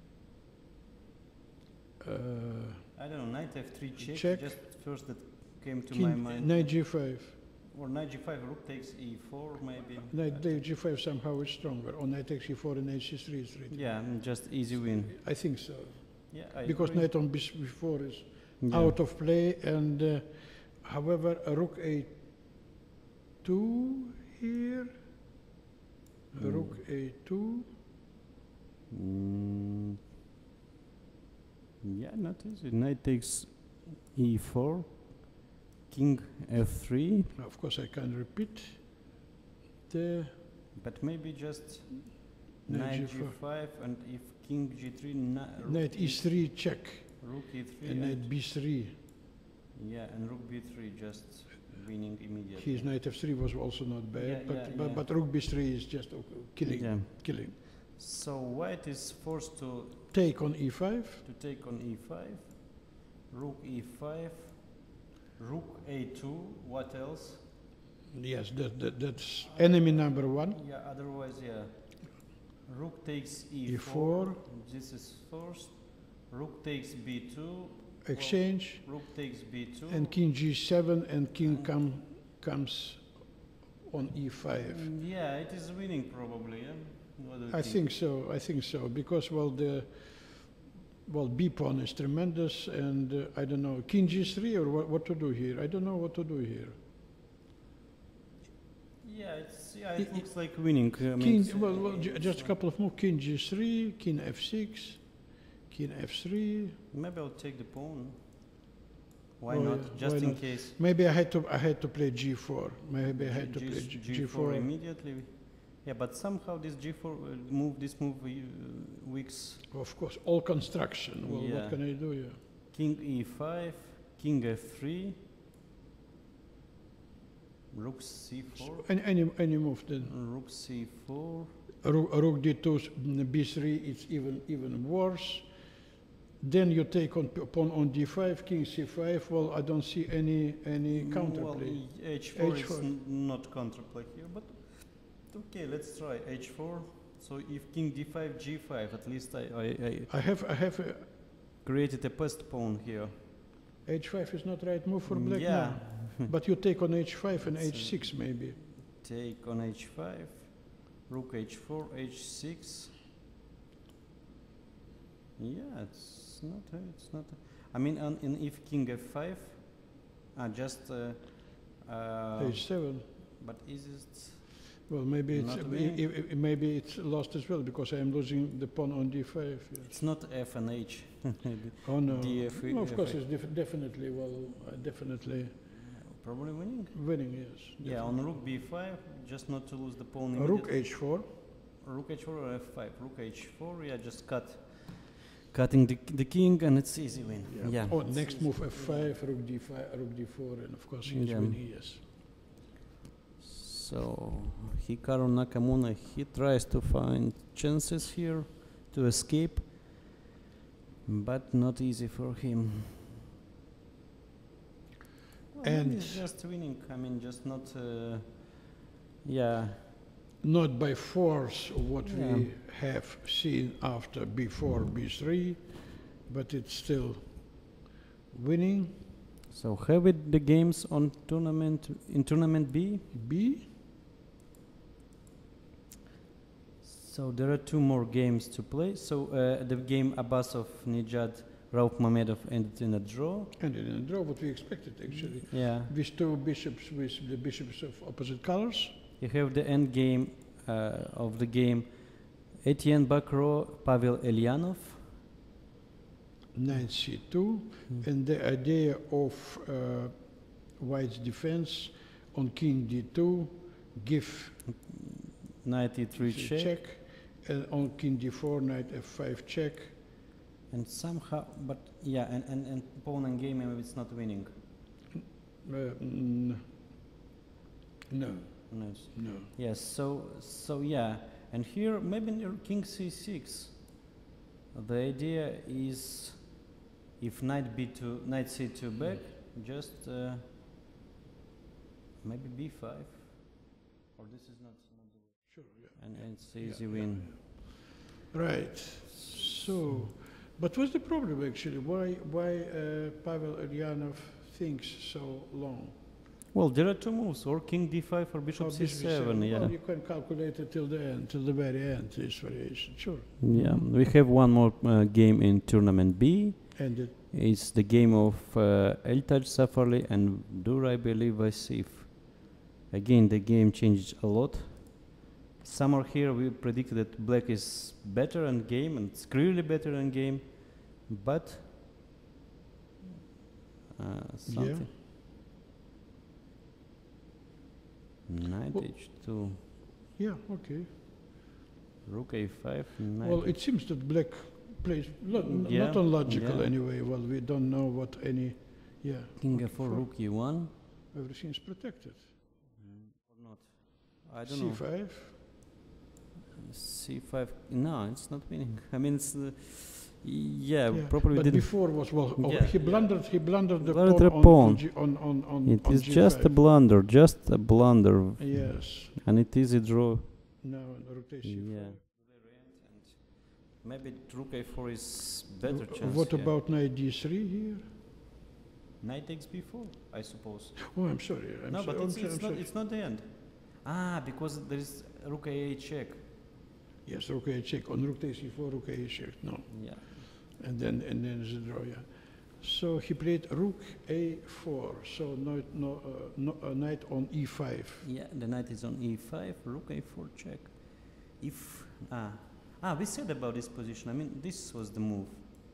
Speaker 1: uh,
Speaker 2: I don't know, knight f three check,
Speaker 1: Check.
Speaker 2: just first that came to my
Speaker 1: king,
Speaker 2: mind.
Speaker 1: knight g five.
Speaker 2: Or knight g five, rook takes e four maybe.
Speaker 1: Knight g five somehow is stronger, or knight takes e four and knight c three is right.
Speaker 2: Yeah, mm, just easy win.
Speaker 1: I think so.
Speaker 2: Yeah, I
Speaker 1: Because
Speaker 2: agree.
Speaker 1: knight on b four is
Speaker 2: Yeah.
Speaker 1: out of play, and uh, however, a rook a two here, a
Speaker 2: Mm.
Speaker 1: rook a two,
Speaker 2: Mm, yeah, not easy. Knight takes e four, king f three,
Speaker 1: of course I can repeat the
Speaker 2: but maybe just
Speaker 1: Knight
Speaker 2: knight
Speaker 1: g
Speaker 2: g five, and if king g three, na- rook
Speaker 1: knight e three check,
Speaker 2: rook e three,
Speaker 1: and
Speaker 2: and
Speaker 1: knight b three.
Speaker 2: yeah, and rook b three just winning immediately.
Speaker 1: His knight f three was also not bad,
Speaker 2: Yeah,
Speaker 1: but,
Speaker 2: yeah,
Speaker 1: but,
Speaker 2: yeah.
Speaker 1: but rook b three is just uh, killing,
Speaker 2: Yeah.
Speaker 1: killing.
Speaker 2: So white is forced to
Speaker 1: Take on e five,
Speaker 2: to take on e five, rook e five, rook a two. What else?
Speaker 1: yes, that, that, that's enemy number one.
Speaker 2: Yeah, otherwise, yeah. Rook takes
Speaker 1: e
Speaker 2: e
Speaker 1: four,
Speaker 2: four. This is first. Rook takes b two.
Speaker 1: exchange,
Speaker 2: Rook takes b two.
Speaker 1: and king g seven, and king
Speaker 2: And-
Speaker 1: come, comes on e five.
Speaker 2: Mm, yeah, it is winning probably. Yeah. What do you
Speaker 1: I think so. I think so because well the well b pawn is tremendous, and uh, I don't know king g three or what, what to do here. I don't know what to do here.
Speaker 2: Yeah, it's yeah. It
Speaker 1: I- I-
Speaker 2: looks like winning. I mean,
Speaker 1: King
Speaker 2: it's,
Speaker 1: well,
Speaker 2: uh,
Speaker 1: well ju-
Speaker 2: it's,
Speaker 1: just a
Speaker 2: uh,
Speaker 1: couple of more. King g three, king f six, king f three.
Speaker 2: Maybe I'll take the pawn. Why
Speaker 1: Oh,
Speaker 2: not?
Speaker 1: yeah,
Speaker 2: Just
Speaker 1: why
Speaker 2: in
Speaker 1: not?
Speaker 2: case.
Speaker 1: Maybe I had to I had to play g four. Maybe I had to
Speaker 2: G-
Speaker 1: play
Speaker 2: G-
Speaker 1: g-
Speaker 2: G4
Speaker 1: g4.
Speaker 2: immediately. Yeah, but somehow this g four uh, move, this move uh, weaks.
Speaker 1: Of course, all construction. Well,
Speaker 2: Yeah.
Speaker 1: what can I do? Yeah.
Speaker 2: King e five, king f three, rook c four,
Speaker 1: Any any any move then.
Speaker 2: rook c four.
Speaker 1: Rook, rook d two, b three, it's even even worse. Then you take on p- pawn on d five, king c five. Well, I don't see any any
Speaker 2: Mm,
Speaker 1: counterplay.
Speaker 2: Well, h four
Speaker 1: H
Speaker 2: is
Speaker 1: four.
Speaker 2: n- not counterplay here, but okay, let's try h four. So if king d five, g five, at least I, I, I
Speaker 1: I have I have a,
Speaker 2: created a passed pawn here.
Speaker 1: h five is not right move for
Speaker 2: Mm,
Speaker 1: black
Speaker 2: yeah.
Speaker 1: now. But you take on h five and
Speaker 2: It's, uh,
Speaker 1: h six maybe.
Speaker 2: Take on h five, rook h four, h six. Yeah, it's not. uh, It's not. I mean, on, in if king f five, uh, just. Uh, uh,
Speaker 1: h seven.
Speaker 2: but is it?
Speaker 1: Well, maybe it's
Speaker 2: Not
Speaker 1: i-
Speaker 2: winning?
Speaker 1: i- i- maybe it's lost as well because I am losing the pawn on d five. Yeah.
Speaker 2: It's not f and h. Maybe.
Speaker 1: Oh no.
Speaker 2: D F
Speaker 1: no, of
Speaker 2: F
Speaker 1: course
Speaker 2: eight.
Speaker 1: it's def- definitely well uh, definitely
Speaker 2: Probably winning.
Speaker 1: winning. Yes.
Speaker 2: Yeah, on rook b five, just not to lose the pawn.
Speaker 1: definitely. Rook
Speaker 2: immediately.
Speaker 1: h four.
Speaker 2: Rook h four or f five. Rook h four. Yeah, just cut, cutting the the king, and it's easy win. Yeah.
Speaker 1: Oh,
Speaker 2: it's
Speaker 1: next
Speaker 2: easy.
Speaker 1: move f five, rook d five, rook d four, and of course he's
Speaker 2: Yeah.
Speaker 1: winning. Yes.
Speaker 2: So Hikaru Nakamura, he tries to find chances here to escape, but not easy for him. Well, maybe
Speaker 1: And-
Speaker 2: he's just winning. I mean, just not. Uh, yeah.
Speaker 1: Not by force what
Speaker 2: Yeah.
Speaker 1: we have seen after b four, b three, but it's still winning.
Speaker 2: So have it the games on tournament in tournament B.
Speaker 1: B.
Speaker 2: So there are two more games to play. So uh, the game Abbasov, Nijad, Rauf Mamedov ended in a draw.
Speaker 1: Ended in a draw, what we expected actually.
Speaker 2: Yeah.
Speaker 1: With two bishops, with the bishops of opposite colors.
Speaker 2: You have the end game uh, of the game Etienne Bacro, Pavel Elyanov.
Speaker 1: Knight c two,
Speaker 2: Mm.
Speaker 1: and the idea of uh, white's defense on king d two, give
Speaker 2: Knight e three
Speaker 1: c
Speaker 2: check.
Speaker 1: check, and on king d four, knight f five check.
Speaker 2: And somehow, but yeah, and, and, and pawn and game maybe it's not winning.
Speaker 1: Uh, mm, no,
Speaker 2: No, it's-
Speaker 1: no.
Speaker 2: yes, so, so yeah, and here maybe near king c six. The idea is if knight b two, knight c two back, just uh, maybe b five, or this is not, not the way.
Speaker 1: Sure, yeah.
Speaker 2: And, and it's
Speaker 1: Yeah,
Speaker 2: easy
Speaker 1: yeah,
Speaker 2: win.
Speaker 1: yeah. Right. So, but what's the problem actually? Why, why uh, Pavel Elyanov thinks so long?
Speaker 2: Well, there are two moves, or king d five or bishop
Speaker 1: Oh,
Speaker 2: c
Speaker 1: bishop
Speaker 2: seven. Yeah.
Speaker 1: Well, you can calculate it till the end, till the very end, this variation, sure.
Speaker 2: Yeah, we have one more uh, game in tournament B.
Speaker 1: And it,
Speaker 2: It's the game of uh, Eltaj Safarli and Dur, I believe, Vasif. Again, the game changes a lot. Somewhere here we predicted that black is better in game, and it's clearly better in game, but uh, something. Knight
Speaker 1: Well-
Speaker 2: h two,
Speaker 1: yeah, okay.
Speaker 2: rook a five, knight.
Speaker 1: Well, it seems that black plays lo- n-
Speaker 2: Yeah,
Speaker 1: not unlogical
Speaker 2: yeah.
Speaker 1: anyway. Well, we don't know what any, yeah.
Speaker 2: king
Speaker 1: okay,
Speaker 2: f four,
Speaker 1: fine.
Speaker 2: rook e one,
Speaker 1: Everything's protected.
Speaker 2: or not? I don't
Speaker 1: C
Speaker 2: know.
Speaker 1: five.
Speaker 2: c five, no, it's not winning. I mean, it's, uh, yeah,
Speaker 1: Yeah,
Speaker 2: probably
Speaker 1: but
Speaker 2: didn't.
Speaker 1: before was well. Oh,
Speaker 2: Yeah,
Speaker 1: he
Speaker 2: yeah.
Speaker 1: blundered. He blundered the
Speaker 2: Blundered
Speaker 1: pawn,
Speaker 2: the
Speaker 1: on,
Speaker 2: pawn.
Speaker 1: on, G, on on on.
Speaker 2: It
Speaker 1: on
Speaker 2: is
Speaker 1: G
Speaker 2: just a
Speaker 1: five.
Speaker 2: blunder, just a blunder,
Speaker 1: Yes.
Speaker 2: and it is a draw.
Speaker 1: Now rook takes C five.
Speaker 2: Yeah. Maybe rook a four is better
Speaker 1: W-
Speaker 2: chance.
Speaker 1: What
Speaker 2: yeah.
Speaker 1: about knight d three here?
Speaker 2: Knight takes b four, I suppose.
Speaker 1: Oh, I'm sorry. I'm
Speaker 2: no,
Speaker 1: so-
Speaker 2: but
Speaker 1: I'm
Speaker 2: it's,
Speaker 1: so-
Speaker 2: it's
Speaker 1: I'm
Speaker 2: not.
Speaker 1: sorry.
Speaker 2: It's not the end. Ah, because there is rook a eight check.
Speaker 1: Yes, rook a check on rook takes c four, rook a check. No,
Speaker 2: Yeah.
Speaker 1: and then and then is a draw. Yeah. So he played rook a four. So no, no, uh, no uh, knight on e five.
Speaker 2: Yeah, the knight is on e five, rook a four check. If ah ah, we said about this position. I mean, this was the move.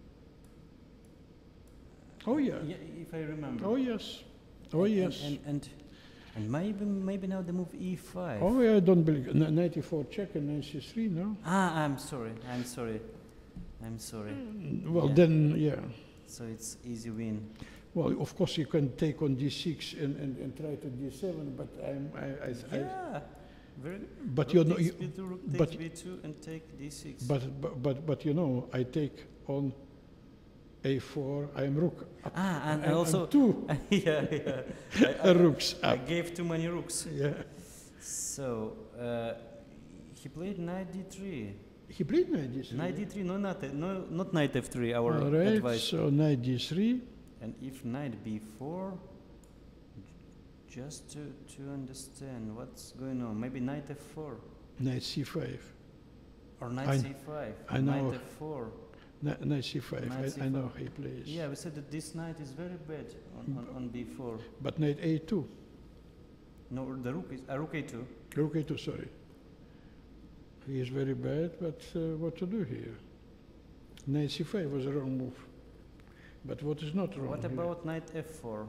Speaker 1: Oh yeah.
Speaker 2: Yeah, if I remember.
Speaker 1: Oh yes. Oh
Speaker 2: And-
Speaker 1: yes.
Speaker 2: And and, and maybe maybe now the move e five.
Speaker 1: Oh yeah. I don't believe N- knight e four check and knight c three. No.
Speaker 2: Ah, I'm sorry. I'm sorry. I'm sorry.
Speaker 1: Mm, Well
Speaker 2: Yeah.
Speaker 1: then, yeah.
Speaker 2: So it's easy win.
Speaker 1: Well, of course you can take on d six and, and, and try to d seven, but I'm I, I, I
Speaker 2: Yeah. Very good.
Speaker 1: but
Speaker 2: Rook
Speaker 1: you know
Speaker 2: takes
Speaker 1: you,
Speaker 2: b two, rook takes
Speaker 1: but-
Speaker 2: b two, and take d six.
Speaker 1: but, but but but you know I take on a four. I'm rook. Up,
Speaker 2: ah, and,
Speaker 1: I'm- I'm
Speaker 2: also
Speaker 1: two
Speaker 2: yeah, yeah. I, I,
Speaker 1: rooks
Speaker 2: I
Speaker 1: up.
Speaker 2: gave too many rooks.
Speaker 1: Yeah.
Speaker 2: So uh, he played knight d three.
Speaker 1: He played knight d three.
Speaker 2: Knight d three, no, not, no, not knight f three. Our
Speaker 1: All right.
Speaker 2: advice.
Speaker 1: So knight d three.
Speaker 2: And if knight b four, j- just to, to understand what's going on, maybe knight f four
Speaker 1: Knight c five.
Speaker 2: or knight
Speaker 1: I-
Speaker 2: c five,
Speaker 1: I know.
Speaker 2: knight f four.
Speaker 1: Knight, knight c five.
Speaker 2: Knight
Speaker 1: I,
Speaker 2: c
Speaker 1: I know
Speaker 2: five.
Speaker 1: he plays.
Speaker 2: Yeah, we said that this knight is very bad on, on, on b four.
Speaker 1: But knight a two.
Speaker 2: No, the rook is uh, rook a two.
Speaker 1: Rook a two. Sorry. He is very bad, but uh, what to do here? Knight c five was a wrong move. But what is not wrong?
Speaker 2: What
Speaker 1: here?
Speaker 2: about knight f four?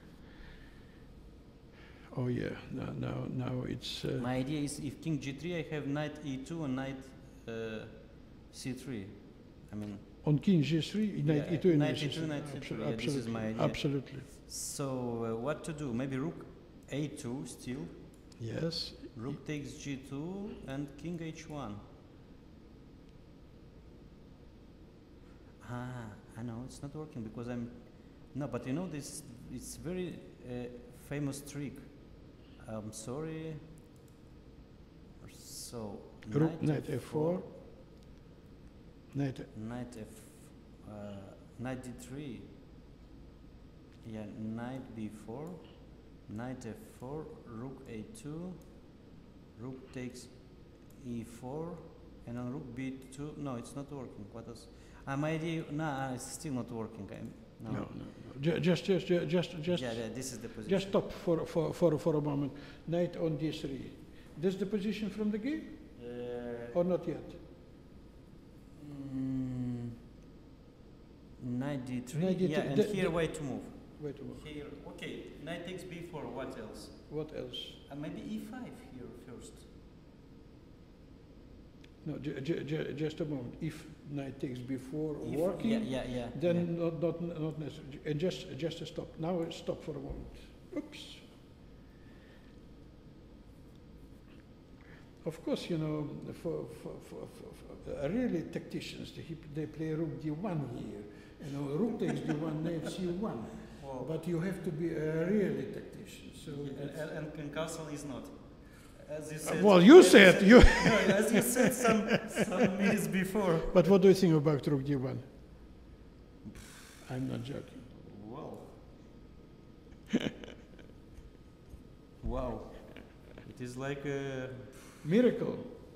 Speaker 1: Oh yeah. Now now now it's. Uh,
Speaker 2: My idea is if king g three, I have knight e two and knight uh, c three. I mean,
Speaker 1: On king g three, knight
Speaker 2: Yeah,
Speaker 1: e two, and
Speaker 2: knight
Speaker 1: c
Speaker 2: e two,
Speaker 1: three.
Speaker 2: knight c three,
Speaker 1: Absol-
Speaker 2: yeah, this is my idea.
Speaker 1: Absolutely.
Speaker 2: so uh, what to do? Maybe rook a two still.
Speaker 1: Yes.
Speaker 2: Rook takes g two and king h one. Ah, I know it's not working because I'm no, but you know this. It's very uh, famous trick. I'm sorry. So
Speaker 1: Rook knight f four. Knight.
Speaker 2: knight f, uh, knight d three. Yeah, knight b four, knight f four, rook a two, rook takes e four, And on rook b two, no, it's not working. What else? Ah, my idea, nah, it's still not working. I'm, no.
Speaker 1: No, no, no. Ju- Just, just, ju- just, just,
Speaker 2: yeah, yeah, this is the position.
Speaker 1: just stop for, for, for, for a moment. Knight on d three. This the position from the game,
Speaker 2: Uh,
Speaker 1: or not yet?
Speaker 2: mm, knight d three.
Speaker 1: Knight d
Speaker 2: Yeah,
Speaker 1: three.
Speaker 2: and
Speaker 1: The-
Speaker 2: here,
Speaker 1: the-
Speaker 2: way to move.
Speaker 1: Wait a moment.
Speaker 2: Here, okay, knight takes b four. What else?
Speaker 1: What else?
Speaker 2: Uh, maybe e five here first.
Speaker 1: No, ju- ju- ju- just a moment. If knight takes before
Speaker 2: If-
Speaker 1: working,
Speaker 2: Yeah, yeah, yeah.
Speaker 1: then
Speaker 2: yeah.
Speaker 1: not, not, not necessary. And just, just a stop. Now stop for a moment. Oops. Of course, you know, for, for, for, for, for uh, really tacticians, they, they play rook d one here. You know, rook takes d one, knight c one.
Speaker 2: Wow.
Speaker 1: But you have to be a really tactician. So
Speaker 2: Yeah,
Speaker 1: that's-
Speaker 2: and, and, and castle is not. As you
Speaker 1: Uh,
Speaker 2: said.
Speaker 1: well, you
Speaker 2: as
Speaker 1: said you.
Speaker 2: No, as you said some some minutes before.
Speaker 1: But what do you think about rook d one? I'm not joking.
Speaker 2: Wow. Wow. It is like a.
Speaker 1: Miracle.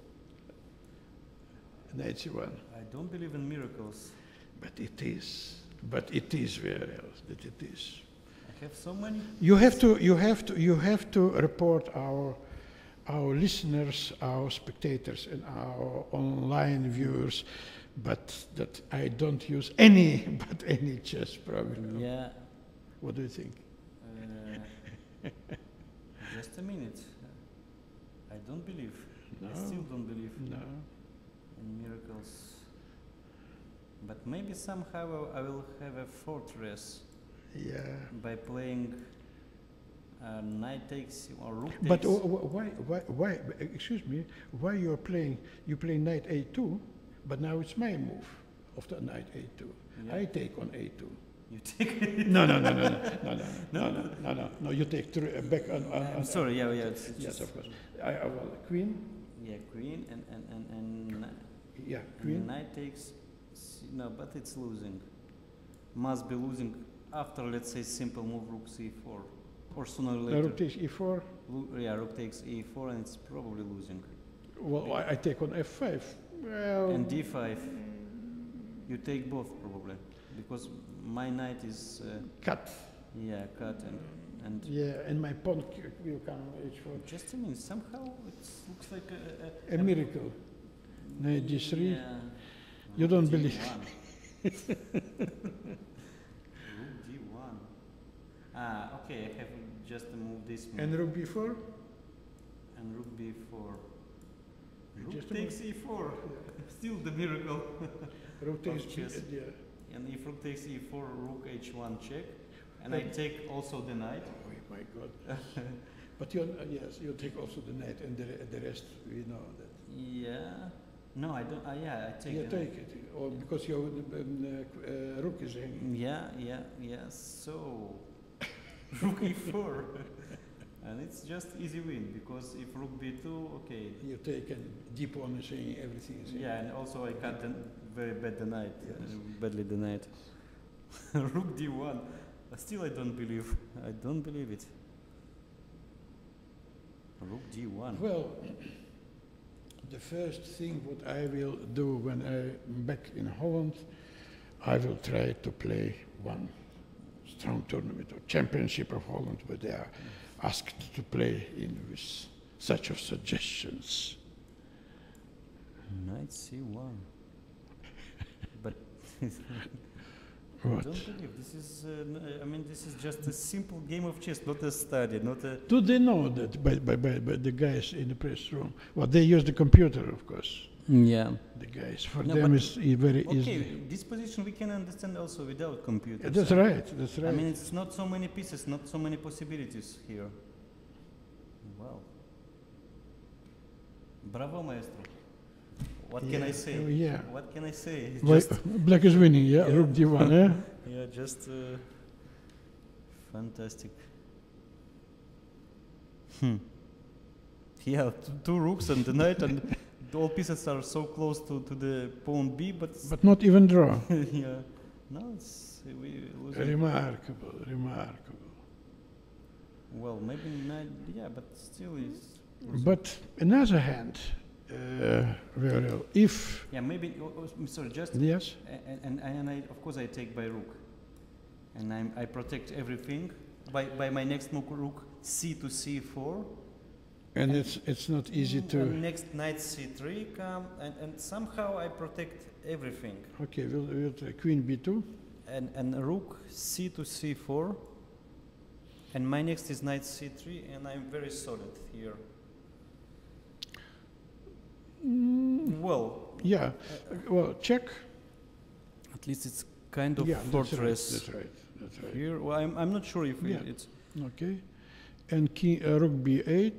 Speaker 1: Knight c one.
Speaker 2: I don't believe in miracles.
Speaker 1: But it is. But it is very else that it is.
Speaker 2: I have so many.
Speaker 1: You have to. You have to. You have to report our, our listeners, our spectators, and our online viewers, but that I don't use any, but any chess program.
Speaker 2: Yeah.
Speaker 1: What do you think?
Speaker 2: Uh, just a minute. I don't believe.
Speaker 1: No.
Speaker 2: I still don't believe
Speaker 1: No.
Speaker 2: in miracles. But maybe somehow I will have a fortress
Speaker 1: Yeah.
Speaker 2: by playing uh, knight takes or rook takes.
Speaker 1: But wh- wh- why? Why? Why? Excuse me. Why you are playing? You play knight a two, but now it's my move of the knight a two.
Speaker 2: Yeah.
Speaker 1: I take on a two.
Speaker 2: You take it.
Speaker 1: No, no, no, no, no, no, no, no, no, no, no, no. You take three, uh, back on. on,
Speaker 2: I'm
Speaker 1: on
Speaker 2: sorry. Yeah, yeah. It's
Speaker 1: Yes,
Speaker 2: just-
Speaker 1: of course. I, I well, queen.
Speaker 2: Yeah, queen and and and and, kni-
Speaker 1: Yeah,
Speaker 2: and
Speaker 1: queen.
Speaker 2: knight takes. C, no, but it's losing. Must be losing after, let's say, simple move rook c four, or sooner or
Speaker 1: Uh,
Speaker 2: later.
Speaker 1: rook takes e four.
Speaker 2: Lo- yeah, rook takes e four, and it's probably losing.
Speaker 1: Well, I, I take on f five. Well,
Speaker 2: And d five. You take both probably, because my knight is uh,
Speaker 1: cut.
Speaker 2: yeah cut and and.
Speaker 1: Yeah, and my pawn c- will come h four.
Speaker 2: Just a minute. Somehow it looks like a, a,
Speaker 1: A miracle. Knight d three.
Speaker 2: Yeah.
Speaker 1: You
Speaker 2: Rook
Speaker 1: don't
Speaker 2: d
Speaker 1: believe.
Speaker 2: one. Rook d one. Ah, okay. I have just to move this move.
Speaker 1: And rook b four.
Speaker 2: And rook b four. Rook
Speaker 1: Just a
Speaker 2: takes e four. Still the miracle.
Speaker 1: Rook takes
Speaker 2: Of
Speaker 1: g.
Speaker 2: chess.
Speaker 1: Yeah.
Speaker 2: And if rook takes e four, rook h one check. And I
Speaker 1: But-
Speaker 2: take also the knight.
Speaker 1: Oh my God. But you, uh, yes, you take also the knight, and the, re- the rest we know that.
Speaker 2: Yeah. No, I don't. Uh, yeah, I take
Speaker 1: you
Speaker 2: the
Speaker 1: take
Speaker 2: knight.
Speaker 1: it, or because your um, uh, qu- uh, rook is hanging.
Speaker 2: Yeah, yeah, yeah. So rook e four. And it's just easy win because if rook b two, okay.
Speaker 1: You take and deep on is hanging, everything is hanging.
Speaker 2: Yeah, and also I cut the very bad the knight,
Speaker 1: Yes.
Speaker 2: uh, badly the knight. Rook d one. Uh, Still, I don't believe. I don't believe it. Rook d one.
Speaker 1: Well, the first thing what I will do when I'm back in Holland, I will try to play one strong tournament or championship of Holland where they are asked to play in with such of suggestions.
Speaker 2: Knight c one. But I
Speaker 1: What?
Speaker 2: don't believe this is. Uh, n- uh, I mean, this is just a simple game of chess, not a study, not a.
Speaker 1: Do they know that by, by, by, by the guys in the press room? Well, they use the computer, of course.
Speaker 2: Yeah.
Speaker 1: The guys, for
Speaker 2: No,
Speaker 1: them
Speaker 2: but-
Speaker 1: it's e- very
Speaker 2: Okay,
Speaker 1: easy.
Speaker 2: this position we can understand also without computers.
Speaker 1: That's right, that's right.
Speaker 2: I mean, it's not so many pieces, not so many possibilities here. Wow. Bravo, maestro. What can I
Speaker 1: Yeah,
Speaker 2: say?
Speaker 1: oh, yeah.
Speaker 2: What can I say? It's
Speaker 1: Why-
Speaker 2: just,
Speaker 1: Black is winning, yeah?
Speaker 2: Yeah.
Speaker 1: Rook d one, eh?
Speaker 2: yeah, just uh, fantastic. Hmm. Yeah, t- two rooks and the knight, and all pieces are so close to, to the pawn b, but,
Speaker 1: But not even draw.
Speaker 2: yeah, no, it's we losing.
Speaker 1: Remarkable, remarkable.
Speaker 2: Well, maybe knight, yeah, but still it's.
Speaker 1: But another hand, uh, very well. If,
Speaker 2: Yeah, maybe, oh, oh, sorry, just,
Speaker 1: yes,
Speaker 2: and, and, and I, of course I take by rook. And I'm, I protect everything by, by my next move, rook c to c four.
Speaker 1: and it's, it's not easy to,
Speaker 2: And next knight c three come, and, and somehow I protect everything.
Speaker 1: okay, we'll, we'll try queen b two.
Speaker 2: And, and rook c to c four. And my next is knight c three, and I'm very solid here.
Speaker 1: Mm,
Speaker 2: Well,
Speaker 1: yeah, well, check.
Speaker 2: at least it's kind of
Speaker 1: Yeah, that's right,
Speaker 2: fortress
Speaker 1: that's right, that's right.
Speaker 2: here. Well, I'm, I'm not sure if
Speaker 1: Yeah.
Speaker 2: it, it's...
Speaker 1: Okay, and king, uh, rook b eight.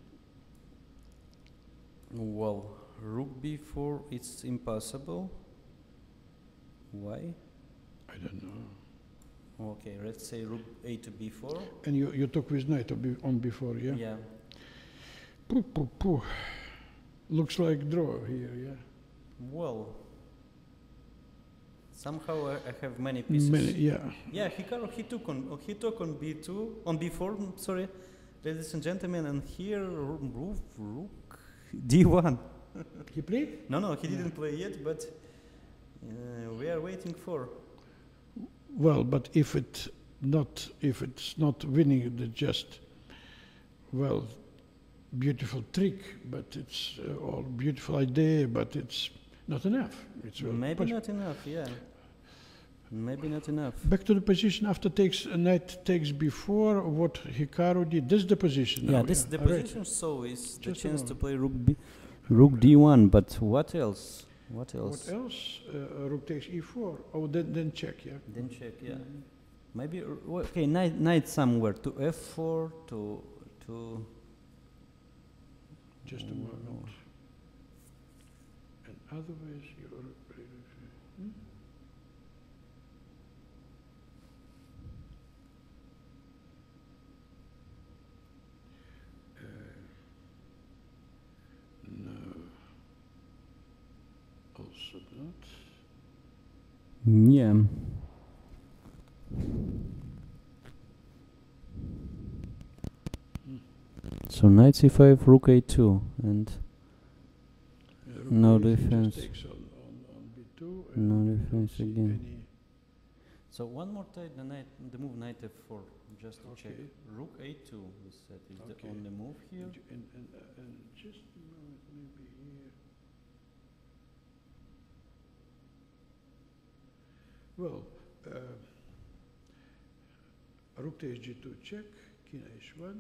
Speaker 2: Well, rook b four, it's impossible. Why?
Speaker 1: I don't know.
Speaker 2: Okay, let's say rook a to b four.
Speaker 1: And you, you took with knight on b- on before, yeah?
Speaker 2: Yeah.
Speaker 1: Pooh, pooh, pooh. Looks like draw here, yeah?
Speaker 2: Well, somehow I, I have many pieces.
Speaker 1: Many, yeah.
Speaker 2: Yeah, Hikaru, he took on he took on b two, on b four, mm, sorry, ladies and gentlemen, and here rook, rook d one.
Speaker 1: He played?
Speaker 2: No, no, he
Speaker 1: Yeah.
Speaker 2: didn't play yet, but uh, we are waiting for.
Speaker 1: Well, but if it not, if it's not winning, the just, well, beautiful trick, but it's uh, all beautiful idea, but it's not enough. It's well
Speaker 2: Maybe
Speaker 1: pos-
Speaker 2: not enough, yeah. Maybe not enough.
Speaker 1: Back to the position after takes uh, knight takes before what Hikaru did. This is the position.
Speaker 2: Yeah,
Speaker 1: now,
Speaker 2: this is the
Speaker 1: All right.
Speaker 2: position, so is the
Speaker 1: Just a
Speaker 2: chance to
Speaker 1: moment.
Speaker 2: play rook b, rook d one, but what else? What else?
Speaker 1: What else? Uh, rook takes e four. Oh, then then check. Yeah.
Speaker 2: Then check, yeah. Maybe r- w- okay, knight knight somewhere to f four to to.
Speaker 1: Just a
Speaker 2: Mm,
Speaker 1: moment. And otherwise, you're. Hmm? Uh, no. Also not.
Speaker 2: Yeah. So knight c five, rook a two, and
Speaker 1: Uh, rook
Speaker 2: No
Speaker 1: eight, he just
Speaker 2: defense.
Speaker 1: takes on, on, on b two.
Speaker 2: No
Speaker 1: and we don't
Speaker 2: defense
Speaker 1: see
Speaker 2: again.
Speaker 1: any-
Speaker 2: so one more time the knight, the move knight f four, just to check.
Speaker 1: Okay.
Speaker 2: Rook a two is set, is
Speaker 1: Okay.
Speaker 2: the only move here.
Speaker 1: And, and, and, uh, and just a moment, maybe here. Well, uh, rook takes g two check, king h one.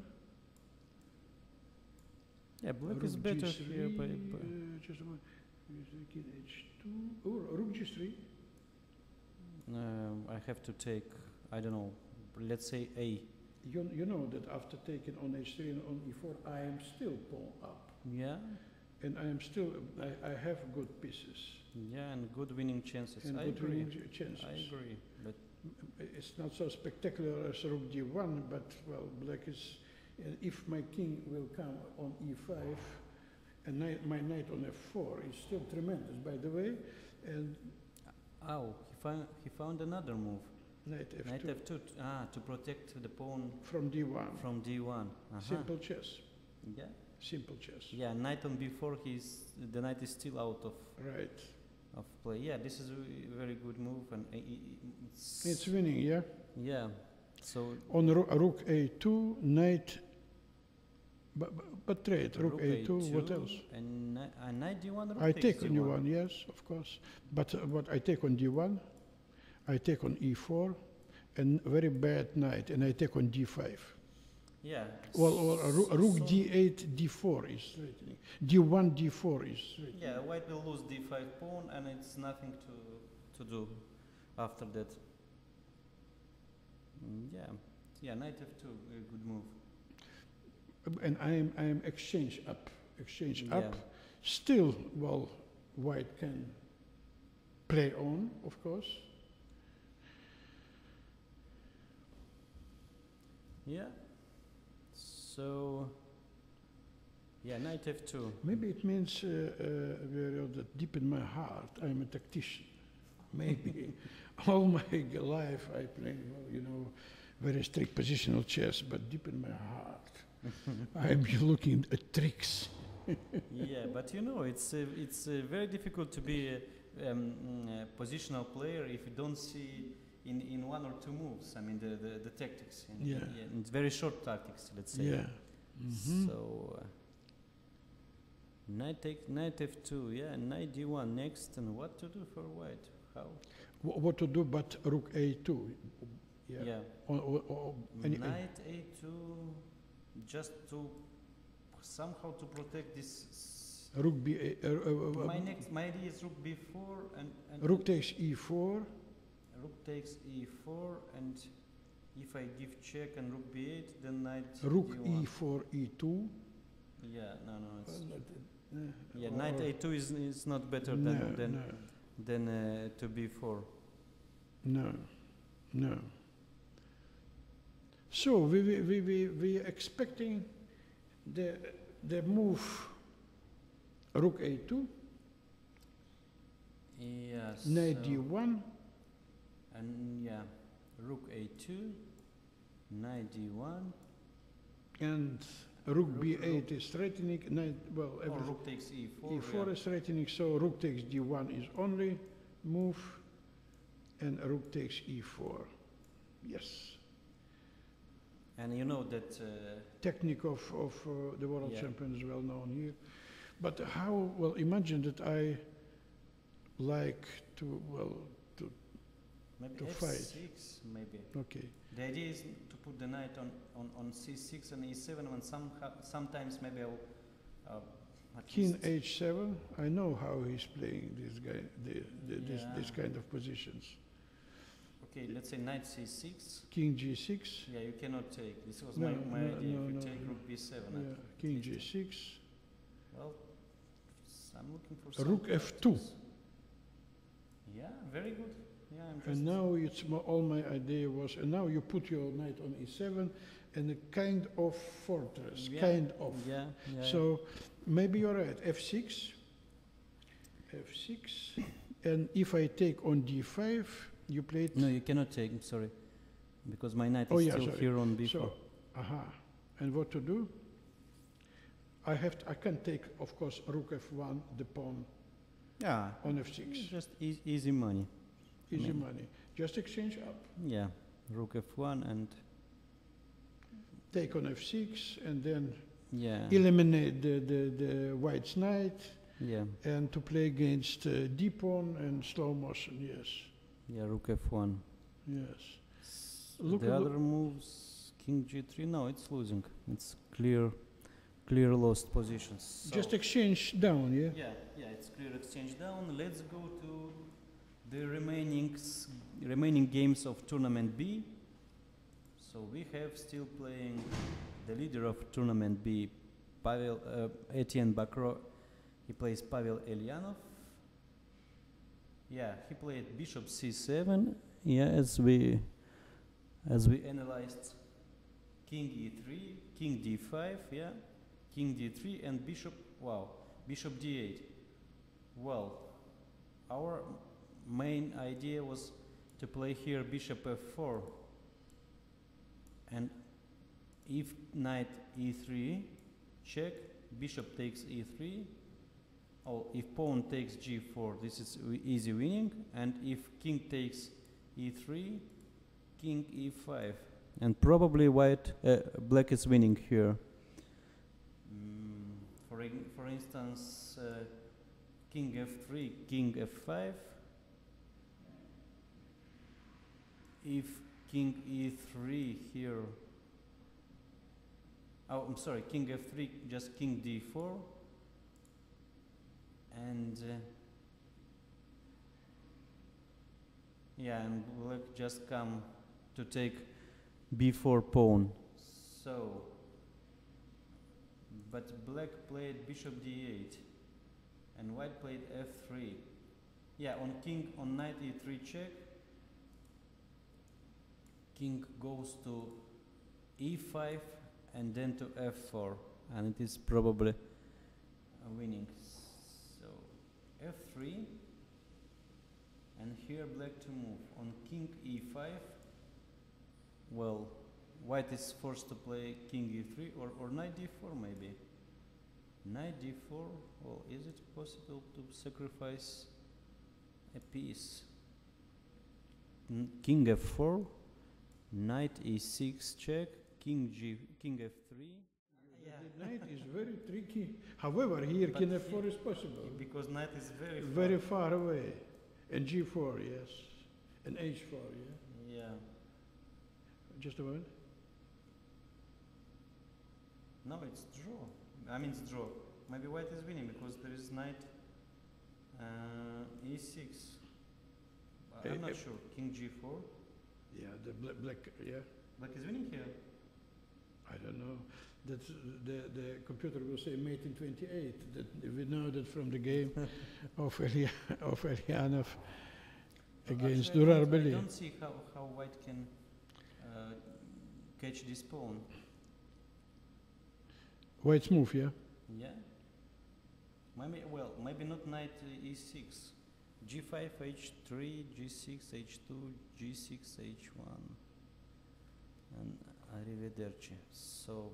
Speaker 2: Yeah, black
Speaker 1: rook
Speaker 2: is better
Speaker 1: g three,
Speaker 2: here by, by
Speaker 1: Uh, just a moment. Is the king h two. Oh, rook g three.
Speaker 2: um, I have to take, I don't know, let's say a.
Speaker 1: You, you know that after taking on h three and on e four, I am still pawn up.
Speaker 2: Yeah,
Speaker 1: And I am still, I, I have good pieces.
Speaker 2: yeah, and good winning chances.
Speaker 1: And
Speaker 2: I
Speaker 1: good
Speaker 2: agree.
Speaker 1: winning ch- chances.
Speaker 2: I agree, but
Speaker 1: It's not so spectacular as rook d one, but well, black is. Uh, if my king will come on e five, and knight, my knight on f four is still tremendous, by the way. And
Speaker 2: oh, he found he found another move.
Speaker 1: knight f two
Speaker 2: Knight f two, t- ah, to protect the pawn
Speaker 1: from d one.
Speaker 2: from d one. Uh-huh.
Speaker 1: Simple chess.
Speaker 2: Yeah,
Speaker 1: Simple chess.
Speaker 2: yeah. Knight on b four, he's the knight is still out of
Speaker 1: Right.
Speaker 2: of play. Yeah, this is a very good move, and uh, i- i- it's,
Speaker 1: It's winning, yeah.
Speaker 2: yeah. So
Speaker 1: On ro- rook a two, knight. But, but, but trade, rook, a two, what else?
Speaker 2: And kni- uh, knight d one. Rook
Speaker 1: I
Speaker 2: takes
Speaker 1: take on
Speaker 2: d
Speaker 1: d one, yes, of course. But uh, what I take on d one, I take on e four, and very bad knight, and I take on d five.
Speaker 2: Yeah.
Speaker 1: Well, or a roo- a rook
Speaker 2: so-
Speaker 1: d eight, d four is threatening. d one, d four is threatening.
Speaker 2: Yeah, white will lose d five pawn, and it's nothing to to do after that. Mm, yeah, yeah, knight f two, a good move.
Speaker 1: And I am, I am exchange up, exchange
Speaker 2: Yeah.
Speaker 1: up. Still, well, white can play on, of course.
Speaker 2: Yeah. So. Yeah, knight f two.
Speaker 1: Maybe it means uh, uh, very that deep in my heart, I am a tactician. Maybe all my life I play, well, you know, very strict positional chess, but deep in my heart, I am looking at tricks
Speaker 2: Yeah, but you know, it's uh, it's uh, very difficult to be a um, mm, a positional player if you don't see in, in one or two moves. I mean, the the, the tactics. In,
Speaker 1: Yeah.
Speaker 2: in, in very short tactics, let's say.
Speaker 1: Yeah. Mhm.
Speaker 2: So. Uh, Knight take knight f two, yeah, knight d one next, and what to do for white? How?
Speaker 1: Wh- What to do but rook a two? Yeah.
Speaker 2: Yeah,
Speaker 1: Or, or, or any,
Speaker 2: knight a two, just to somehow to protect this. s-
Speaker 1: rook b eight. Uh, uh, uh,
Speaker 2: my next, my idea is rook b four and, and
Speaker 1: rook takes e four.
Speaker 2: rook takes e four, and if I give check and rook b eight, then knight
Speaker 1: Rook
Speaker 2: d one.
Speaker 1: e four e two.
Speaker 2: Yeah, no, no, it's
Speaker 1: Well, uh,
Speaker 2: yeah,
Speaker 1: or-
Speaker 2: knight a two is is not better
Speaker 1: no,
Speaker 2: than than
Speaker 1: no,
Speaker 2: than uh, to b four.
Speaker 1: no, no. So we we we we, we expecting the the move rook a two,
Speaker 2: Yes.
Speaker 1: knight
Speaker 2: so-
Speaker 1: d one,
Speaker 2: And yeah, rook a two, knight d one,
Speaker 1: and rook
Speaker 2: Rook-
Speaker 1: b eight is threatening. Knight, well,
Speaker 2: or
Speaker 1: everything.
Speaker 2: rook takes e four.
Speaker 1: e four
Speaker 2: yeah.
Speaker 1: is threatening, so rook takes d one is only move, and rook takes e four. Yes.
Speaker 2: And you know that uh,
Speaker 1: Technique of, of uh, the world
Speaker 2: Yeah.
Speaker 1: champion is well known here. But how, well, imagine that I like to, well, to,
Speaker 2: maybe
Speaker 1: To
Speaker 2: f
Speaker 1: fight.
Speaker 2: six, maybe.
Speaker 1: okay.
Speaker 2: The idea is to put the knight on, on, on c six and e seven, and somehow, sometimes maybe I'll. Uh, at
Speaker 1: King
Speaker 2: least-
Speaker 1: h seven, I know how he's playing this guy, the, the, this, this
Speaker 2: Yeah.
Speaker 1: kind of positions.
Speaker 2: Okay, let's say knight c six.
Speaker 1: King g six,
Speaker 2: Yeah, you cannot take. This was
Speaker 1: No,
Speaker 2: my, my
Speaker 1: no,
Speaker 2: idea.
Speaker 1: no,
Speaker 2: if you
Speaker 1: no,
Speaker 2: take
Speaker 1: no.
Speaker 2: rook b seven.
Speaker 1: yeah,
Speaker 2: at
Speaker 1: king
Speaker 2: least.
Speaker 1: g six,
Speaker 2: Well, s- I'm looking for some
Speaker 1: rook f two.
Speaker 2: tactics. Yeah, very good. Yeah, I'm just.
Speaker 1: And now it's mo- all my idea was, and now you put your knight on e seven, and a kind of fortress,
Speaker 2: Yeah,
Speaker 1: kind of.
Speaker 2: Yeah, yeah.
Speaker 1: So maybe you're right, f six, f six, and if I take on d five, you played.
Speaker 2: No, you cannot take. I'm sorry, because my knight
Speaker 1: Oh,
Speaker 2: is
Speaker 1: yeah,
Speaker 2: still
Speaker 1: sorry.
Speaker 2: here on b four.
Speaker 1: So, aha. And what to do? I have to, I can take, of course, rook f one, the pawn
Speaker 2: yeah,
Speaker 1: on f six.
Speaker 2: just e- easy money.
Speaker 1: Easy
Speaker 2: mean-
Speaker 1: money. Just exchange up.
Speaker 2: Yeah, rook f one and
Speaker 1: Take on f six, and then
Speaker 2: yeah,
Speaker 1: eliminate the, the, the white's knight,
Speaker 2: yeah,
Speaker 1: and to play against uh, d pawn and slow motion. Yes,
Speaker 2: yeah, rook f one.
Speaker 1: yes.
Speaker 2: S-
Speaker 1: Look
Speaker 2: the
Speaker 1: at the-
Speaker 2: other moves, king g three. No, it's losing. It's clear, clear lost positions.
Speaker 1: Just
Speaker 2: So-
Speaker 1: exchange down. Yeah.
Speaker 2: Yeah, yeah, it's clear exchange down. Let's go to the remaining s- remaining games of tournament B. So we have still playing the leader of tournament B, Pavel uh, Etienne Bakro. He plays Pavel Elyanov. Yeah, he played bishop c seven. Yeah, as we as we analyzed, king e three, king d five. Yeah, king d three, and bishop. Wow, bishop d eight. Well, our main idea was to play here bishop f four, and if knight e three, check, bishop takes e three, or if pawn takes g four, this is wi- easy winning, and if king takes e three, king e five, and probably white, uh, black is winning here. Mm, for, ig- for instance, uh, king f three, king f five. If king e three here, oh, I'm sorry, king f three, just king d four, and uh, yeah, and black just come to take b four pawn. So, but black played bishop d eight, and white played f three. Yeah, on king, on knight e three check, king goes to e five and then to f four, and it is probably a winning. So f three, and here black to move on king e five. Well, white is forced to play king e three or, or knight d four maybe. Knight d four. Well, is it possible to sacrifice a piece? N king f four. Knight e six check. King g. King f three.
Speaker 1: Yeah. The knight is very tricky. However, here
Speaker 2: But
Speaker 1: king f four
Speaker 2: he-
Speaker 1: is possible.
Speaker 2: Because knight is very far.
Speaker 1: Very far away. And g four, yes. And h four, yeah.
Speaker 2: Yeah.
Speaker 1: Just a moment.
Speaker 2: No, it's draw. I mean, it's draw. Maybe white is winning because there is knight uh, e six. Uh,
Speaker 1: Eh,
Speaker 2: I'm not
Speaker 1: eh,
Speaker 2: sure. King g four.
Speaker 1: Yeah, the black, black yeah.
Speaker 2: Black is winning here.
Speaker 1: I don't know. That's, the, the computer will say mate in twenty-eight. That we know that from the game of, Elia, of Elianov against
Speaker 2: Actually, I don't, I
Speaker 1: Durarbeli.
Speaker 2: don't see how, how white can uh, catch this pawn.
Speaker 1: White's move, yeah?
Speaker 2: Yeah. Maybe, well, maybe not knight uh, e six. g five, h three, g six, h two, g six, h one. And arrivederci. So,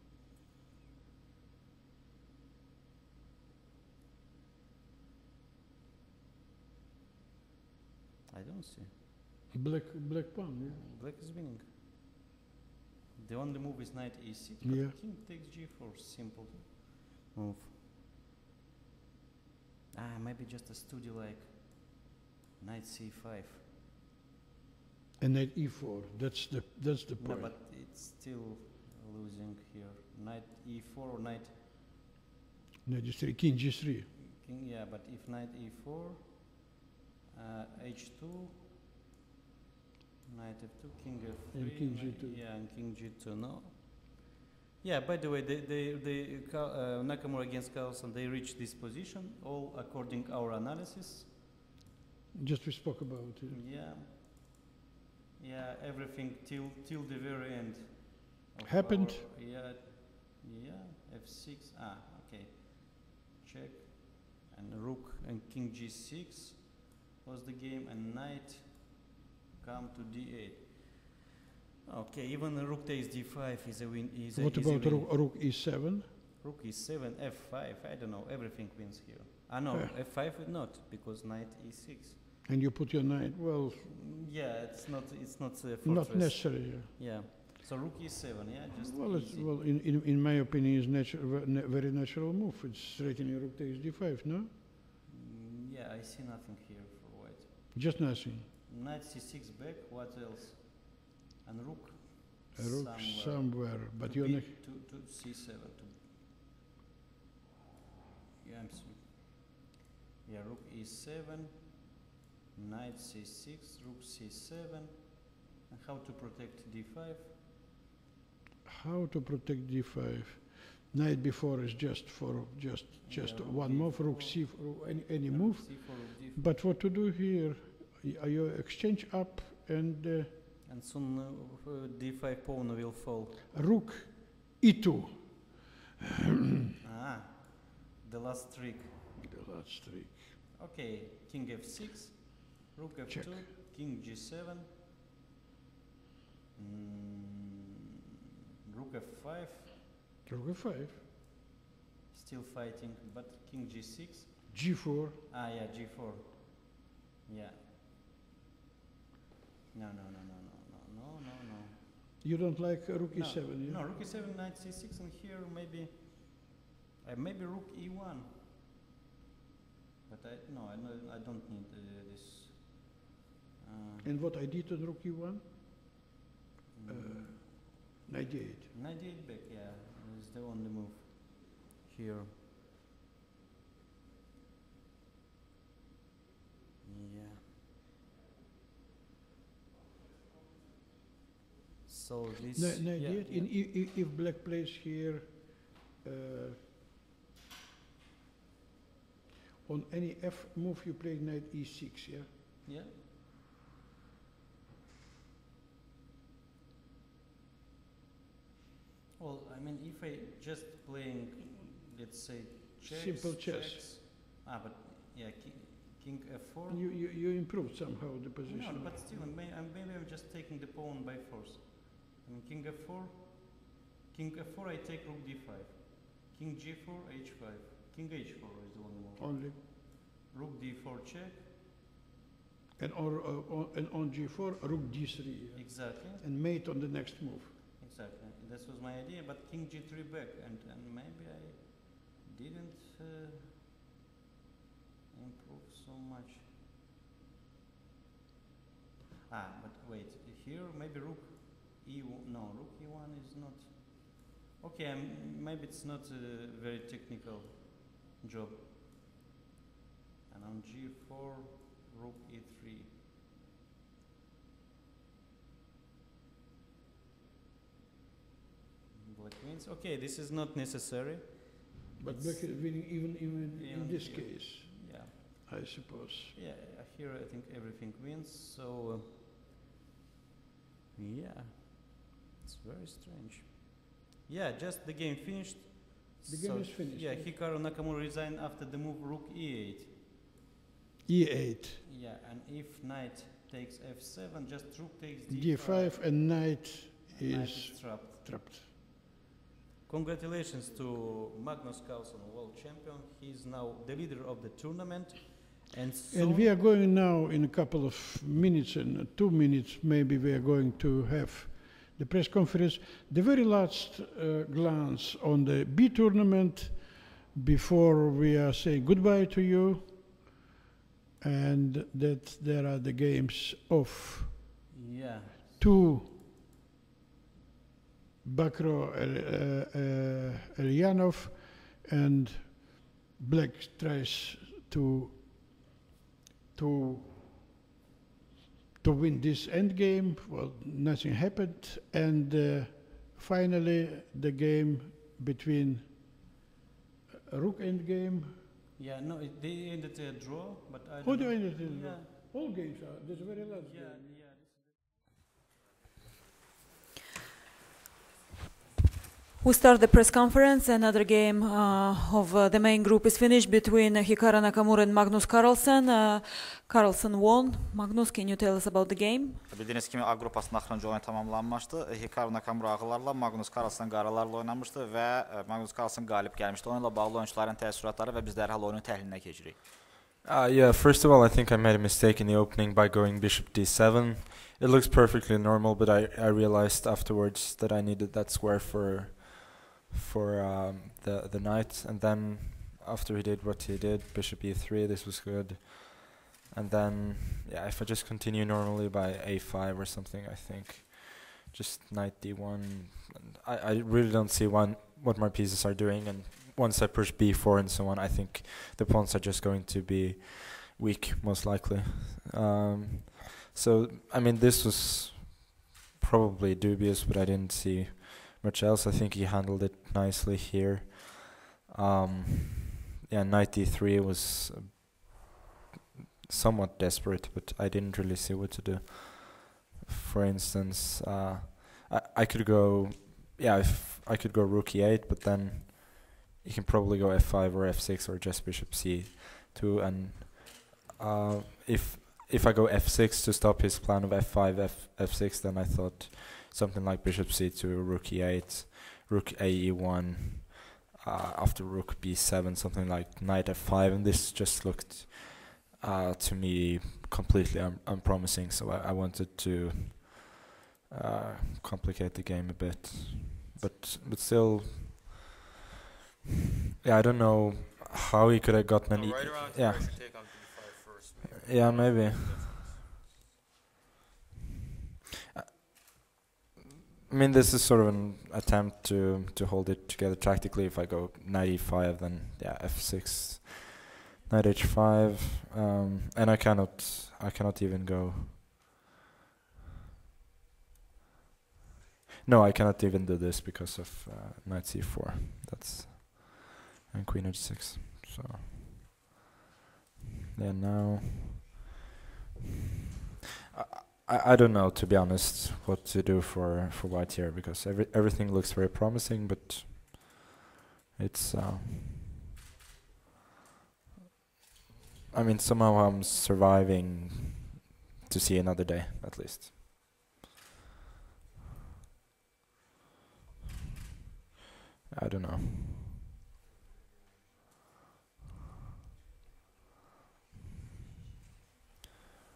Speaker 2: I don't see.
Speaker 1: Black, black pawn, yeah?
Speaker 2: Black is winning. The only move is knight e six, but
Speaker 1: Yeah.
Speaker 2: king takes g four, simple move. Ah, maybe just a studio like knight c five.
Speaker 1: And knight e four. That's the, that's the
Speaker 2: No,
Speaker 1: point.
Speaker 2: but it's still losing here. Knight e four or knight
Speaker 1: Knight g three, king g three.
Speaker 2: king, yeah, but if knight e four, uh, h two, knight f two, king f three,
Speaker 1: And king
Speaker 2: knight-
Speaker 1: g two.
Speaker 2: yeah, and king g two, no. Yeah, by the way, they, they, they, Ka- uh, Nakamura against Carlsen, they reached this position, all according our analysis.
Speaker 1: Just we spoke about it.
Speaker 2: Yeah, yeah, everything till till the very end. of
Speaker 1: Happened?
Speaker 2: our- yeah, yeah, f six. Ah, okay. Check, and rook and king g six was the game, and knight come to d eight. Okay, even the rook takes d five is a win. Is a
Speaker 1: What
Speaker 2: easy
Speaker 1: about
Speaker 2: win.
Speaker 1: rook, rook e seven?
Speaker 2: Rook e seven, f five. I don't know. Everything wins here. Ah no,
Speaker 1: Yeah.
Speaker 2: f five would not because knight e six.
Speaker 1: And you put your knight, well,
Speaker 2: Mm, Yeah, it's not. It's not a fortress.
Speaker 1: not necessary. Yeah.
Speaker 2: Yeah. So rook e seven. Yeah, just
Speaker 1: Well, it's,
Speaker 2: easy.
Speaker 1: well in, in, in my opinion, it's natural, very natural move. It's straightening rook takes d five, no?
Speaker 2: Mm, yeah, I see nothing here for white.
Speaker 1: Just nothing.
Speaker 2: Knight c six back. What else? And rook.
Speaker 1: A rook
Speaker 2: somewhere.
Speaker 1: somewhere, but
Speaker 2: to
Speaker 1: you're
Speaker 2: b-
Speaker 1: not.
Speaker 2: to to c seven. To yeah, I'm sorry. Yeah, rook e seven. Knight c six. Rook c seven. And how to protect d five?
Speaker 1: How to protect d five? Knight before is just for just just
Speaker 2: Yeah, rook
Speaker 1: one move, rook
Speaker 2: d
Speaker 1: c four, any, any
Speaker 2: Yeah,
Speaker 1: move.
Speaker 2: rook c four, rook d four.
Speaker 1: But what to do here? Y- You exchange up and uh,
Speaker 2: And soon uh, uh, d five pawn will fall.
Speaker 1: rook e two.
Speaker 2: Ah, the last trick.
Speaker 1: The last trick.
Speaker 2: Okay, king f six, rook f two,
Speaker 1: Check.
Speaker 2: king g seven, mm, rook f five,
Speaker 1: Rook f five.
Speaker 2: still fighting, but king g six.
Speaker 1: g four.
Speaker 2: Ah, yeah, g four. Yeah. No, no, no, no, no, no, no, no, no.
Speaker 1: You don't like uh, rook
Speaker 2: No,
Speaker 1: e seven, yeah?
Speaker 2: No, rook e seven, knight c six, and here maybe, uh, maybe rook e one. But I no, I, no, I don't need uh, this. Uh,
Speaker 1: And what I did on rook e one?
Speaker 2: mm,
Speaker 1: Uh, knight d eight.
Speaker 2: knight d eight back, yeah, is the only move here. Yeah. So this.
Speaker 1: Knight knight
Speaker 2: yeah,
Speaker 1: d eight.
Speaker 2: yeah.
Speaker 1: In, i- i- if black plays here uh, on any f move, you play knight e six, yeah?
Speaker 2: Yeah. Well, I mean, if I just playing, let's say, checks,
Speaker 1: Simple chess.
Speaker 2: checks. Ah, but yeah, king, king f four.
Speaker 1: You, you, you improved somehow the
Speaker 2: No,
Speaker 1: position.
Speaker 2: but still, I may, I'm- maybe I'm just taking the pawn by force. I mean, king f four. King f four, I take rook d five. king g four, h five. King h four is the one move.
Speaker 1: Only.
Speaker 2: Rook d four check.
Speaker 1: And, or, uh, on, and on g four, rook d three. Yeah.
Speaker 2: Exactly.
Speaker 1: And mate on the next move.
Speaker 2: Exactly. This was my idea, but king g three back, and, and maybe I didn't uh, improve so much. Ah, but wait, here maybe rook e one, no, rook e one is not. Okay, um, maybe it's not a very technical job. And on g four, rook e three. Black wins. Okay, this is not necessary.
Speaker 1: But
Speaker 2: It's
Speaker 1: black is winning even, even in
Speaker 2: even
Speaker 1: this
Speaker 2: here.
Speaker 1: case,
Speaker 2: Yeah,
Speaker 1: I suppose.
Speaker 2: yeah. Here I think everything wins. So uh, yeah, it's very strange. Yeah, just the game finished.
Speaker 1: The
Speaker 2: So,
Speaker 1: game is finished.
Speaker 2: Yeah,
Speaker 1: right?
Speaker 2: Hikaru Nakamura resigned after the move rook e eight.
Speaker 1: e eight,
Speaker 2: Yeah, and if knight takes f seven, just rook takes d five.
Speaker 1: d five, and knight
Speaker 2: and knight
Speaker 1: is
Speaker 2: is trapped.
Speaker 1: trapped.
Speaker 2: Congratulations to Magnus Carlsen, world champion. He is now the leader of the tournament. And, so
Speaker 1: And we are going now in a couple of minutes, and two minutes maybe we are going to have the press conference. The very last uh, glance on the B tournament before we are saying goodbye to you, and that there are the games of
Speaker 2: yeah,
Speaker 1: two Bakro El, uh, uh, Elyanov, and Black tries to to to win this end game. Well, nothing happened, and uh, finally the game between uh, Rook end game.
Speaker 2: yeah. No, it, they ended a draw, but I
Speaker 1: Oh,
Speaker 2: don't
Speaker 1: they
Speaker 2: know.
Speaker 1: ended in
Speaker 2: Yeah,
Speaker 1: all games are. There's a very last
Speaker 2: yeah,
Speaker 1: game.
Speaker 2: yeah.
Speaker 3: We start the press conference. Another game uh, of uh, the main group is finished between uh, Hikaru Nakamura and Magnus Carlsen. Uh, Carlsen won. Magnus, can you tell us about the game?
Speaker 4: Bildiyiniz kimi A qrupasının axırıncı oyunu tamamlanmışdı. Hikaru Nakamura ağlarla, Magnus Carlsen qaralarla oynamışdı və Magnus Carlsen qalib gəlmişdi. Oyunla bağlı oyuncuların təəssüratları və biz dərhal oyunun təhlilinə keçirik.
Speaker 5: Uh, yeah, first of all, I think I made a mistake in the opening by going bishop d seven. It looks perfectly normal, but I, I realized afterwards that I needed that square for for um, the the knight, and then after he did what he did, bishop e three, this was good. And then, yeah, if I just continue normally by a five or something, I think just knight d one. I, I really don't see one what my pieces are doing, and once I push b four and so on, I think the pawns are just going to be weak, most likely. Um, so, I mean, this was probably dubious, but I didn't see much else. I think he handled it nicely here. Um, yeah, knight d three was uh, somewhat desperate, but I didn't really see what to do. For instance, uh, I, I could go, yeah, if I could go rook e eight, but then you can probably go f five or f six or just bishop c two, and uh, if if I go f six to stop his plan of f five, f f6, then I thought something like bishop c two, rook e eight, rook a e one, uh, after rook b seven, something like knight f five, and this just looked uh, to me completely un unpromising. So I, I wanted to uh, complicate the game a bit, but but still. Yeah, I don't know how he could have gotten an.
Speaker 4: No,
Speaker 5: E
Speaker 4: right around
Speaker 5: yeah.
Speaker 4: here, I should take on d five first, maybe.
Speaker 5: Yeah, maybe. Uh, I mean, this is sort of an attempt to to hold it together tactically. If I go knight e five, then yeah, f six, knight h five, um, and I cannot, I cannot even go. No, I cannot even do this because of uh, knight c four. That's and queen h six. So yeah, now I, I I don't know, to be honest, what to do for for white here, because every everything looks very promising, but it's uh, I mean, somehow I'm surviving to see another day at least. I don't know.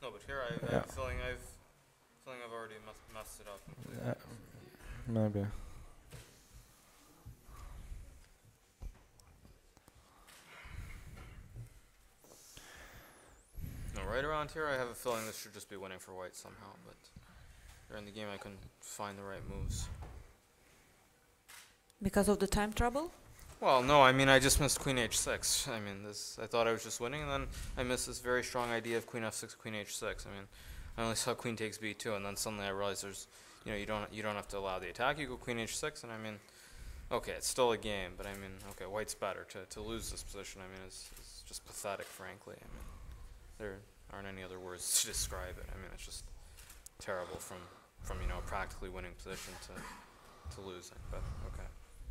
Speaker 6: No, but here I, I
Speaker 5: Yeah.
Speaker 6: have a feeling I've feeling I've already mess, messed it up. completely.
Speaker 5: Uh, maybe.
Speaker 6: No, right around here I have a feeling this should just be winning for white somehow, but during the game I couldn't find the right moves.
Speaker 3: Because of the time trouble?
Speaker 6: Well, no, I mean I just missed queen h six. I mean this. I thought I was just winning, and then I missed this very strong idea of queen f six, queen h six. I mean, I only saw queen takes b two, and then suddenly I realized there's, you know, you don't you don't have to allow the attack. You go queen h six, and I mean, okay, it's still a game, but I mean, okay, white's better to to lose this position. I mean, it's, it's just pathetic, frankly. I mean, there aren't any other words to describe it. I mean, it's just terrible from from you know a practically winning position to to losing. But okay.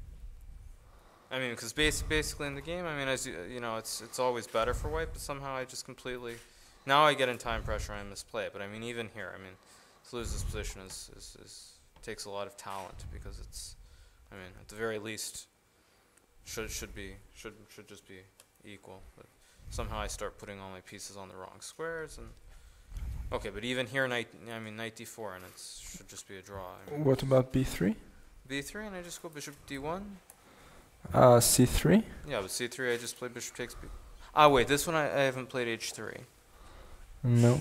Speaker 6: I mean, because bas basically in the game, I mean, as you, you know, it's it's always better for white, but somehow I just completely, now I get in time pressure and I misplay it. But I mean, even here, I mean, to lose this position is, is, is takes a lot of talent, because it's, I mean, at the very least, should should be should should just be equal. But somehow I start putting all my pieces on the wrong squares, and okay, but even here, knight, I mean, knight d four, and it should just be a draw. I mean,
Speaker 5: What about b three?
Speaker 6: b three, and I just go bishop d one.
Speaker 5: Uh, c three?
Speaker 6: Yeah, but c three I just played bishop takes b. Ah, wait, this one I, I haven't played h three.
Speaker 5: No.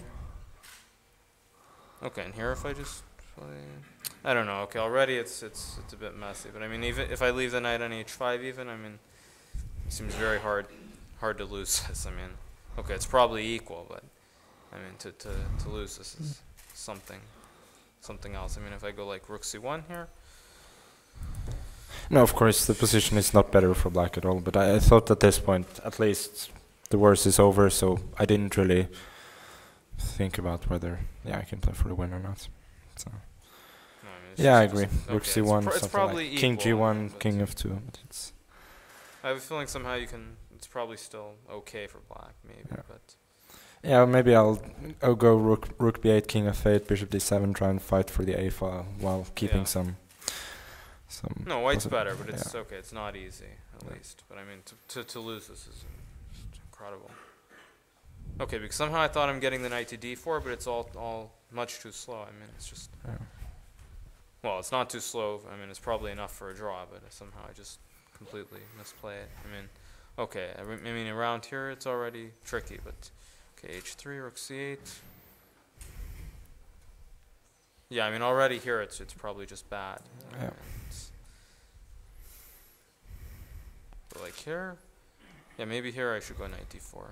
Speaker 6: Okay, and here if I just play, I don't know. Okay, already it's it's it's a bit messy, but I mean, even if I leave the knight on h five, even I mean, it seems very hard hard to lose this. I mean, okay, it's probably equal, but I mean, to to to lose this is something something else. I mean, if I go like rook c one here.
Speaker 5: No, of course, the position is not better for black at all, but I, I thought at this point, at least, the worst is over, so I didn't really think about whether, yeah, I can play for the win or not. So.
Speaker 6: No, I mean, it's
Speaker 5: Yeah, I
Speaker 6: just-
Speaker 5: agree.
Speaker 6: just-
Speaker 5: Rook
Speaker 6: okay,
Speaker 5: c
Speaker 6: it's
Speaker 5: one,
Speaker 6: pr- it's
Speaker 5: something
Speaker 6: probably
Speaker 5: like king
Speaker 6: equal,
Speaker 5: g one,
Speaker 6: but
Speaker 5: king f two, but it's...
Speaker 6: I have a feeling somehow you can. It's probably still okay for black, maybe,
Speaker 5: Yeah.
Speaker 6: but.
Speaker 5: Yeah, maybe I'll, I'll go rook, rook b eight, king f eight, bishop d seven, try and fight for the a file while keeping
Speaker 6: Yeah.
Speaker 5: some... some
Speaker 6: No, white's
Speaker 5: possi-
Speaker 6: better, but it's
Speaker 5: yeah.
Speaker 6: okay. It's not easy, at
Speaker 5: Yeah.
Speaker 6: least. But I mean, to, to to lose this is just incredible. Okay, because somehow I thought I'm getting the knight to d four, but it's all all much too slow. I mean, it's just.
Speaker 5: Yeah.
Speaker 6: Well, it's not too slow. I mean, it's probably enough for a draw, but somehow I just completely misplay it. I mean, okay. I, re- I mean, around here it's already tricky, but okay, h three, rook c eight. Yeah, I mean, already here it's it's probably just bad.
Speaker 5: Yeah.
Speaker 6: And it's- but like here, yeah, maybe here I should go knight d four.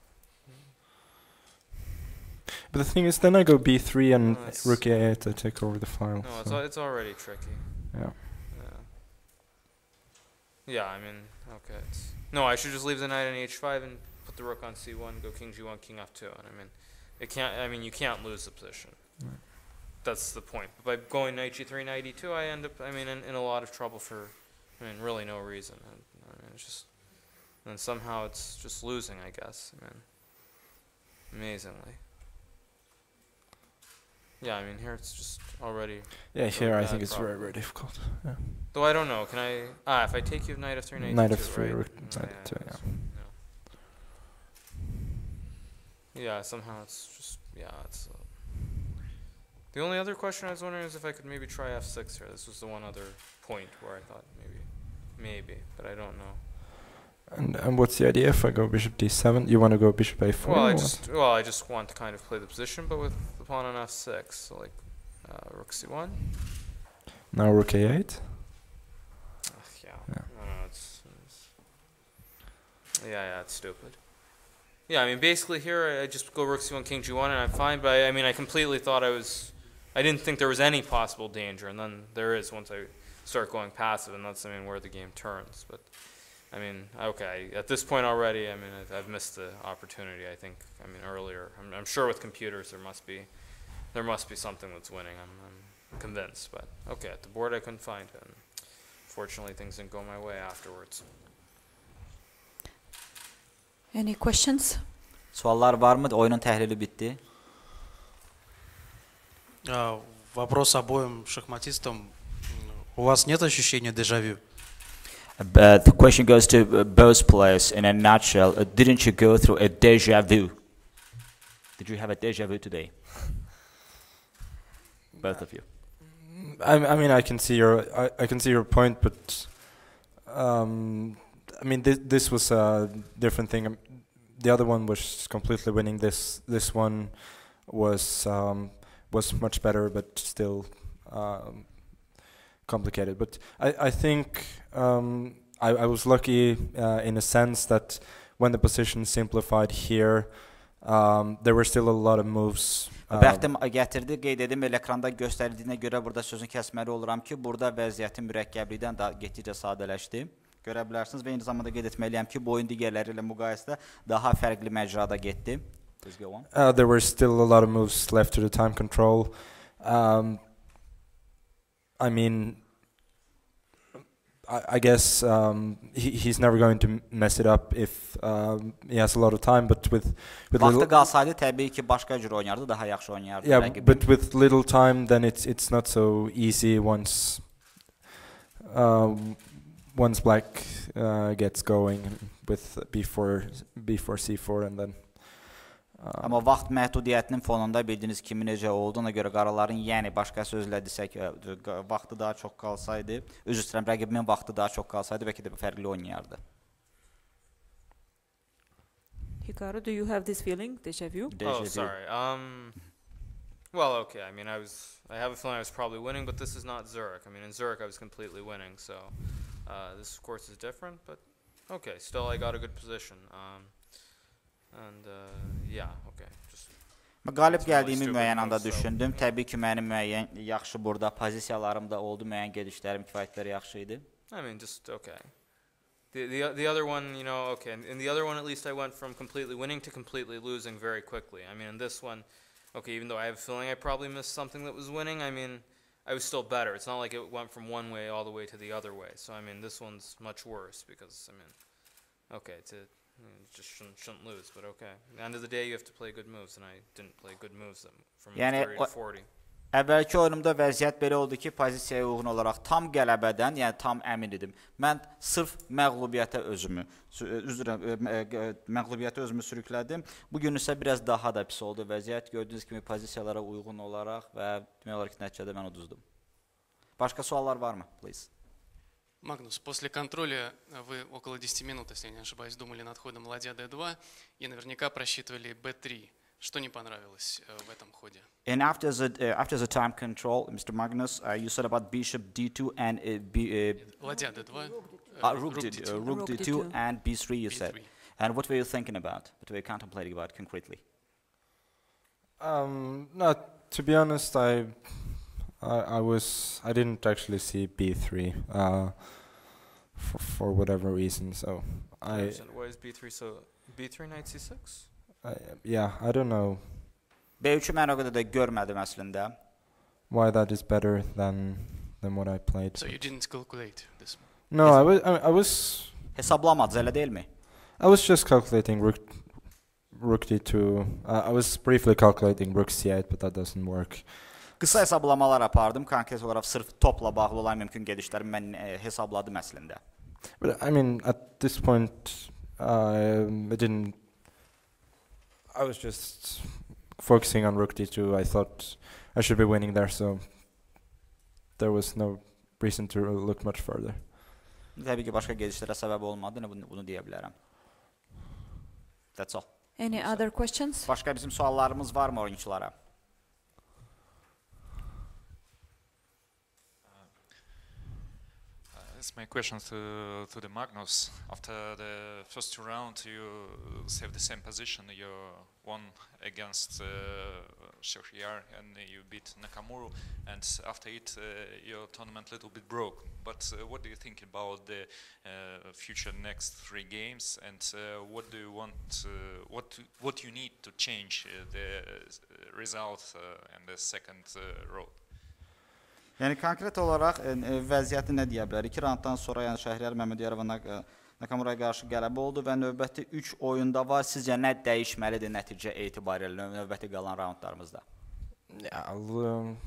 Speaker 5: But the thing is, then I go b three and
Speaker 6: No, it's-
Speaker 5: rook a eight, I take over the file.
Speaker 6: No, it's
Speaker 5: so-
Speaker 6: al- it's already tricky.
Speaker 5: yeah.
Speaker 6: Yeah. Yeah, I mean, okay. It's no, I should just leave the knight on h five and put the rook on c one, go king g one, king f two, and I mean, it can't. I mean, you can't lose the position.
Speaker 5: No.
Speaker 6: That's the point. But by going knight g three, knight e two, I end up. I mean, in, in a lot of trouble for, I mean, really no reason. And, I mean, it's just, and somehow it's just losing. I guess. I mean, amazingly. Yeah, I mean, here it's just already.
Speaker 5: Yeah, here I
Speaker 6: bad
Speaker 5: think it's very,
Speaker 6: problem.
Speaker 5: very difficult. Yeah.
Speaker 6: Though I don't know. Can I? Ah, if I take you knight f three, knight,
Speaker 5: Knight
Speaker 6: e
Speaker 5: f
Speaker 6: two,
Speaker 5: three,
Speaker 6: right?
Speaker 5: rook
Speaker 6: Oh,
Speaker 5: knight f two,
Speaker 6: that's- yeah. Yeah, somehow it's just yeah, it's. Uh, the only other question I was wondering is if I could maybe try f six here. This was the one other point where I thought maybe, maybe, but I don't know.
Speaker 5: And, and what's the idea if I go bishop d seven? You want to go bishop a four?
Speaker 6: Well, I
Speaker 5: or
Speaker 6: just well, I just want to kind of play the position, but with the pawn on f six, so like uh, rook c one.
Speaker 5: what? Now rook a eight?
Speaker 6: Ugh, yeah.
Speaker 5: Yeah.
Speaker 6: No, no, it's, it's yeah, yeah, it's stupid. Yeah, I mean, basically here I just go rook c one, king g one, and I'm fine. But I, I mean, I completely thought I was, I didn't think there was any possible danger, and then there is once I start going passive, and that's I mean where the game turns. But I mean, okay, at this point already, I mean, I've, I've missed the opportunity. I think, I mean, earlier. I'm, I'm sure with computers there must be, there must be something that's winning. I'm, I'm convinced. But okay, at the board I couldn't find it. And fortunately, things didn't go my way afterwards.
Speaker 3: Any questions?
Speaker 4: Suallar var mı? Oyunun təhlili bitdi.
Speaker 7: А, Вопрос обоим шахматистам. У вас нет ощущения дежавю?
Speaker 8: Uh, the question goes to uh, both players in a nutshell. Uh, didn't you go through a deja vu?
Speaker 4: Did you have a deja vu today? Both of you.
Speaker 5: I, I mean, I can see your I, I can see your point, but um, I mean, this this was a different thing. Um, the other one was completely winning. This this one was um, was much better, but still um, complicated. But I I think um, I I was lucky uh, in a sense that when the position simplified here, um, there were still a lot of moves.
Speaker 4: Bəxtim gətirdi, qeyd edim, elə ekranda göstərdiyinə görə burada sözünü kəsməli oluram ki, burada vəziyyətin mürəkkəblikdən daha getdikcə sadələşdi. Görə bilərsiniz və eyni zamanda qeyd etməliyəm ki, bu oyun digərləri ilə müqayisədə daha fərqli məcrada getdi. Please go on.
Speaker 5: Uh, there were still a lot of moves left to the time control. Um, I mean, I, I guess um, he, he's never going to mess it up if um, he has a lot of time. But with with
Speaker 4: Vaxtı qalsaydı təbii ki, başqa cür oynardı, daha yaxşı oynardı.
Speaker 5: Yeah, but with little time, then it's it's not so easy once um, once black uh, gets going with b four b four c four and then.
Speaker 4: Amma vaxt məhdudiyyətinin fonunda bildiyiniz kimi necə olduğuna görə qaraların, yəni başqa sözlə desək, vaxtı daha çox qalsaydı, üzr istəyirəm, rəqibimin vaxtı daha çox qalsaydı, bəlkə də fərqli oynayardı.
Speaker 3: Hikaru, do you have this feeling, deja vu?
Speaker 6: Oh, sorry. Um, well, okay. I mean, I was. I have a feeling I was probably winning, but this is not Zurich. I mean, in Zurich, I was completely winning. So uh, this, of course, is different. But okay, still, I got a good position. Um, And uh, yeah, okay. Just
Speaker 4: Qalib gəldiyimi müəyyən anda düşündüm. Təbii ki, mənim müəyyən yaxşı burada pozisiyalarım da oldu, müəyyən gedişlərim kifayətləri yaxşı idi.
Speaker 6: I mean, just okay. The the the other one, you know, okay. In the other one, at least I went from completely winning to completely losing very quickly. I mean, in this one, okay, even though I have a feeling I probably missed something that was winning, I mean, I was still better. It's not like it went from one way all the way to the other way. So I mean, this one's much worse because I mean, okay, to You just shouldn't, shouldn't lose, but okay. At the end of the day, you have to play good moves, and I didn't play good moves from
Speaker 4: yəni,
Speaker 6: thirty to forty.
Speaker 4: Əvvəlki oyunumda vəziyyət belə oldu ki, pozisiyaya uyğun olaraq tam qələbədən, yəni tam əmin idim. Mən sırf məğlubiyyətə özümü, üzrə, məğlubiyyətə özümü sürüklədim. Bugün isə biraz daha da pis oldu vəziyyət. Gördüyünüz kimi pozisiyalara uyğun olaraq və demək olar ki, nəticədə mən uduzdum. Başqa suallar varmı? Please.
Speaker 9: Магнус, после контроля вы около десяти минут, если я не ошибаюсь, думали над ходом ладья дэ два и наверняка просчитывали бэ три. Что не понравилось в этом ходе?
Speaker 4: And after the uh, after the time control, Mister Magnus, uh, you said about bishop d two and uh, b. Uh,
Speaker 9: ладья дэ два.
Speaker 4: Uh, rook d two, uh, rook d two and b three. You said. And what were you thinking about? What were you contemplating about concretely?
Speaker 5: Um, no, to be honest, I. I, I was I didn't actually see b three uh, for for whatever reason. So I.
Speaker 6: Why is b three so? b three knight c six.
Speaker 5: I, yeah, I don't know.
Speaker 4: b üçü mən o qədər də görmədim əslində.
Speaker 5: Why that is better than than what I played.
Speaker 9: So you didn't calculate this.
Speaker 5: No, I was I, I was.
Speaker 4: Hesablamadınız, elə deyilmi?
Speaker 5: I was just calculating rook rook d two. Uh, I was briefly calculating rook c eight, but that doesn't work.
Speaker 4: Qısa hesablamalar apardım, konkret olaraq sırf topla bağlı olan mümkün gedişləri mən e, hesabladım əslində.
Speaker 5: But I mean, at this point, uh, I didn't. I was just focusing on rook d two. I thought I should be winning there, so there was no reason to look much further.
Speaker 4: Təbii ki, başqa gedişlərə səbəb olmadı, bunu, bunu deyə bilərəm. That's all.
Speaker 3: Any other questions?
Speaker 4: Başqa bizim suallarımız varmı oyunçulara?
Speaker 10: My question to, to the Magnus. After the first two rounds, you saved the same position. You won against uh, Shahryar and you beat Nakamura. And after it, uh, your tournament a little bit broke. But uh, what do you think about the uh, future next three games? And uh, what do you want? Uh, what to, what you need to change uh, the result uh, in the second uh, round?
Speaker 4: Yəni konkret olaraq e, vəziyyəti nə deyə bilər? İki raunddan sonra yəni Şəhriyar Məmmədiyarov və Nakamuraya qarşı qələbə oldu və növbəti üç oyunda var. Sizcə nə dəyişməlidir nəticə etibarilə növbəti qalan raundlarımızda?
Speaker 5: Yeah, I'll, um,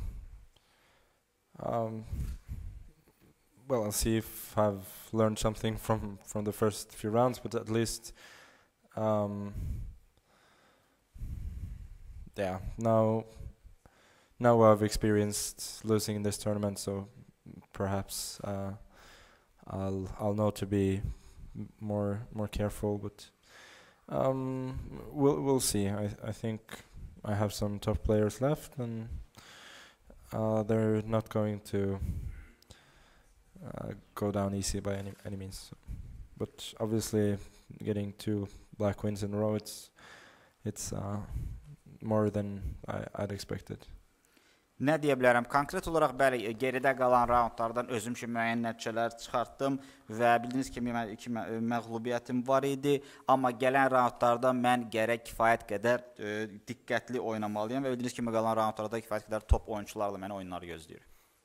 Speaker 5: um, well, I'll see if I've learned something from from the first few rounds, but at least um, yeah, now now I've experienced losing in this tournament, so perhaps uh, I'll I'll know to be m- more more careful. But um, we'll we'll see. I I think I have some tough players left, and uh, they're not going to uh, go down easy by any any means. But obviously, getting two black wins in a row, it's it's uh, more than I, I'd expected.
Speaker 4: Nə deyə bilərəm? Konkret olaraq bəli, geridə qalan raundlardan özüm üçün müəyyən nəticələr çıxartdım və bildiyiniz kimi mən iki mə- məğlubiyyətim var idi, amma gələn raundlarda mən gərək kifayət qədər e, diqqətli oynamalıyam və bildiyiniz kimi qalan raundlarda kifayət qədər top oyunçularla mənə oyunları gözləyir.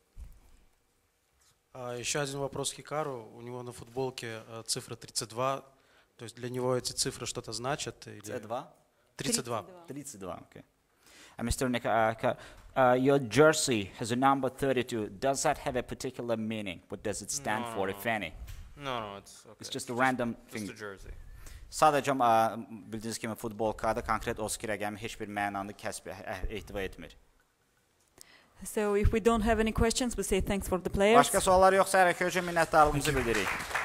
Speaker 7: А, Еще один вопрос Хикару. У него на футболке э, цифра тридцать два. То есть для него эти цифры что-то значат? Или...
Speaker 4: тридцать два?
Speaker 7: тридцать два.
Speaker 4: тридцать два, okay. Uh, Mister Nick, uh, ca- uh, your jersey has a number thirty-two. Does that have a particular meaning? What does it stand
Speaker 6: No,
Speaker 4: for,
Speaker 6: no,
Speaker 4: if any?
Speaker 6: No, no, it's okay.
Speaker 4: It's just a random thing.
Speaker 6: Just a jersey.
Speaker 4: Sadəcə uh, bildiyiniz kimi futbolkada konkret Oski rəqəmi heç bir mənanı kəsb eh- ehtiva etmir.
Speaker 3: So if we don't have any questions, we say thanks for the players.
Speaker 4: Başqa suallar yoxsa hər iki üçün minnətdarlığımızı bildiririk.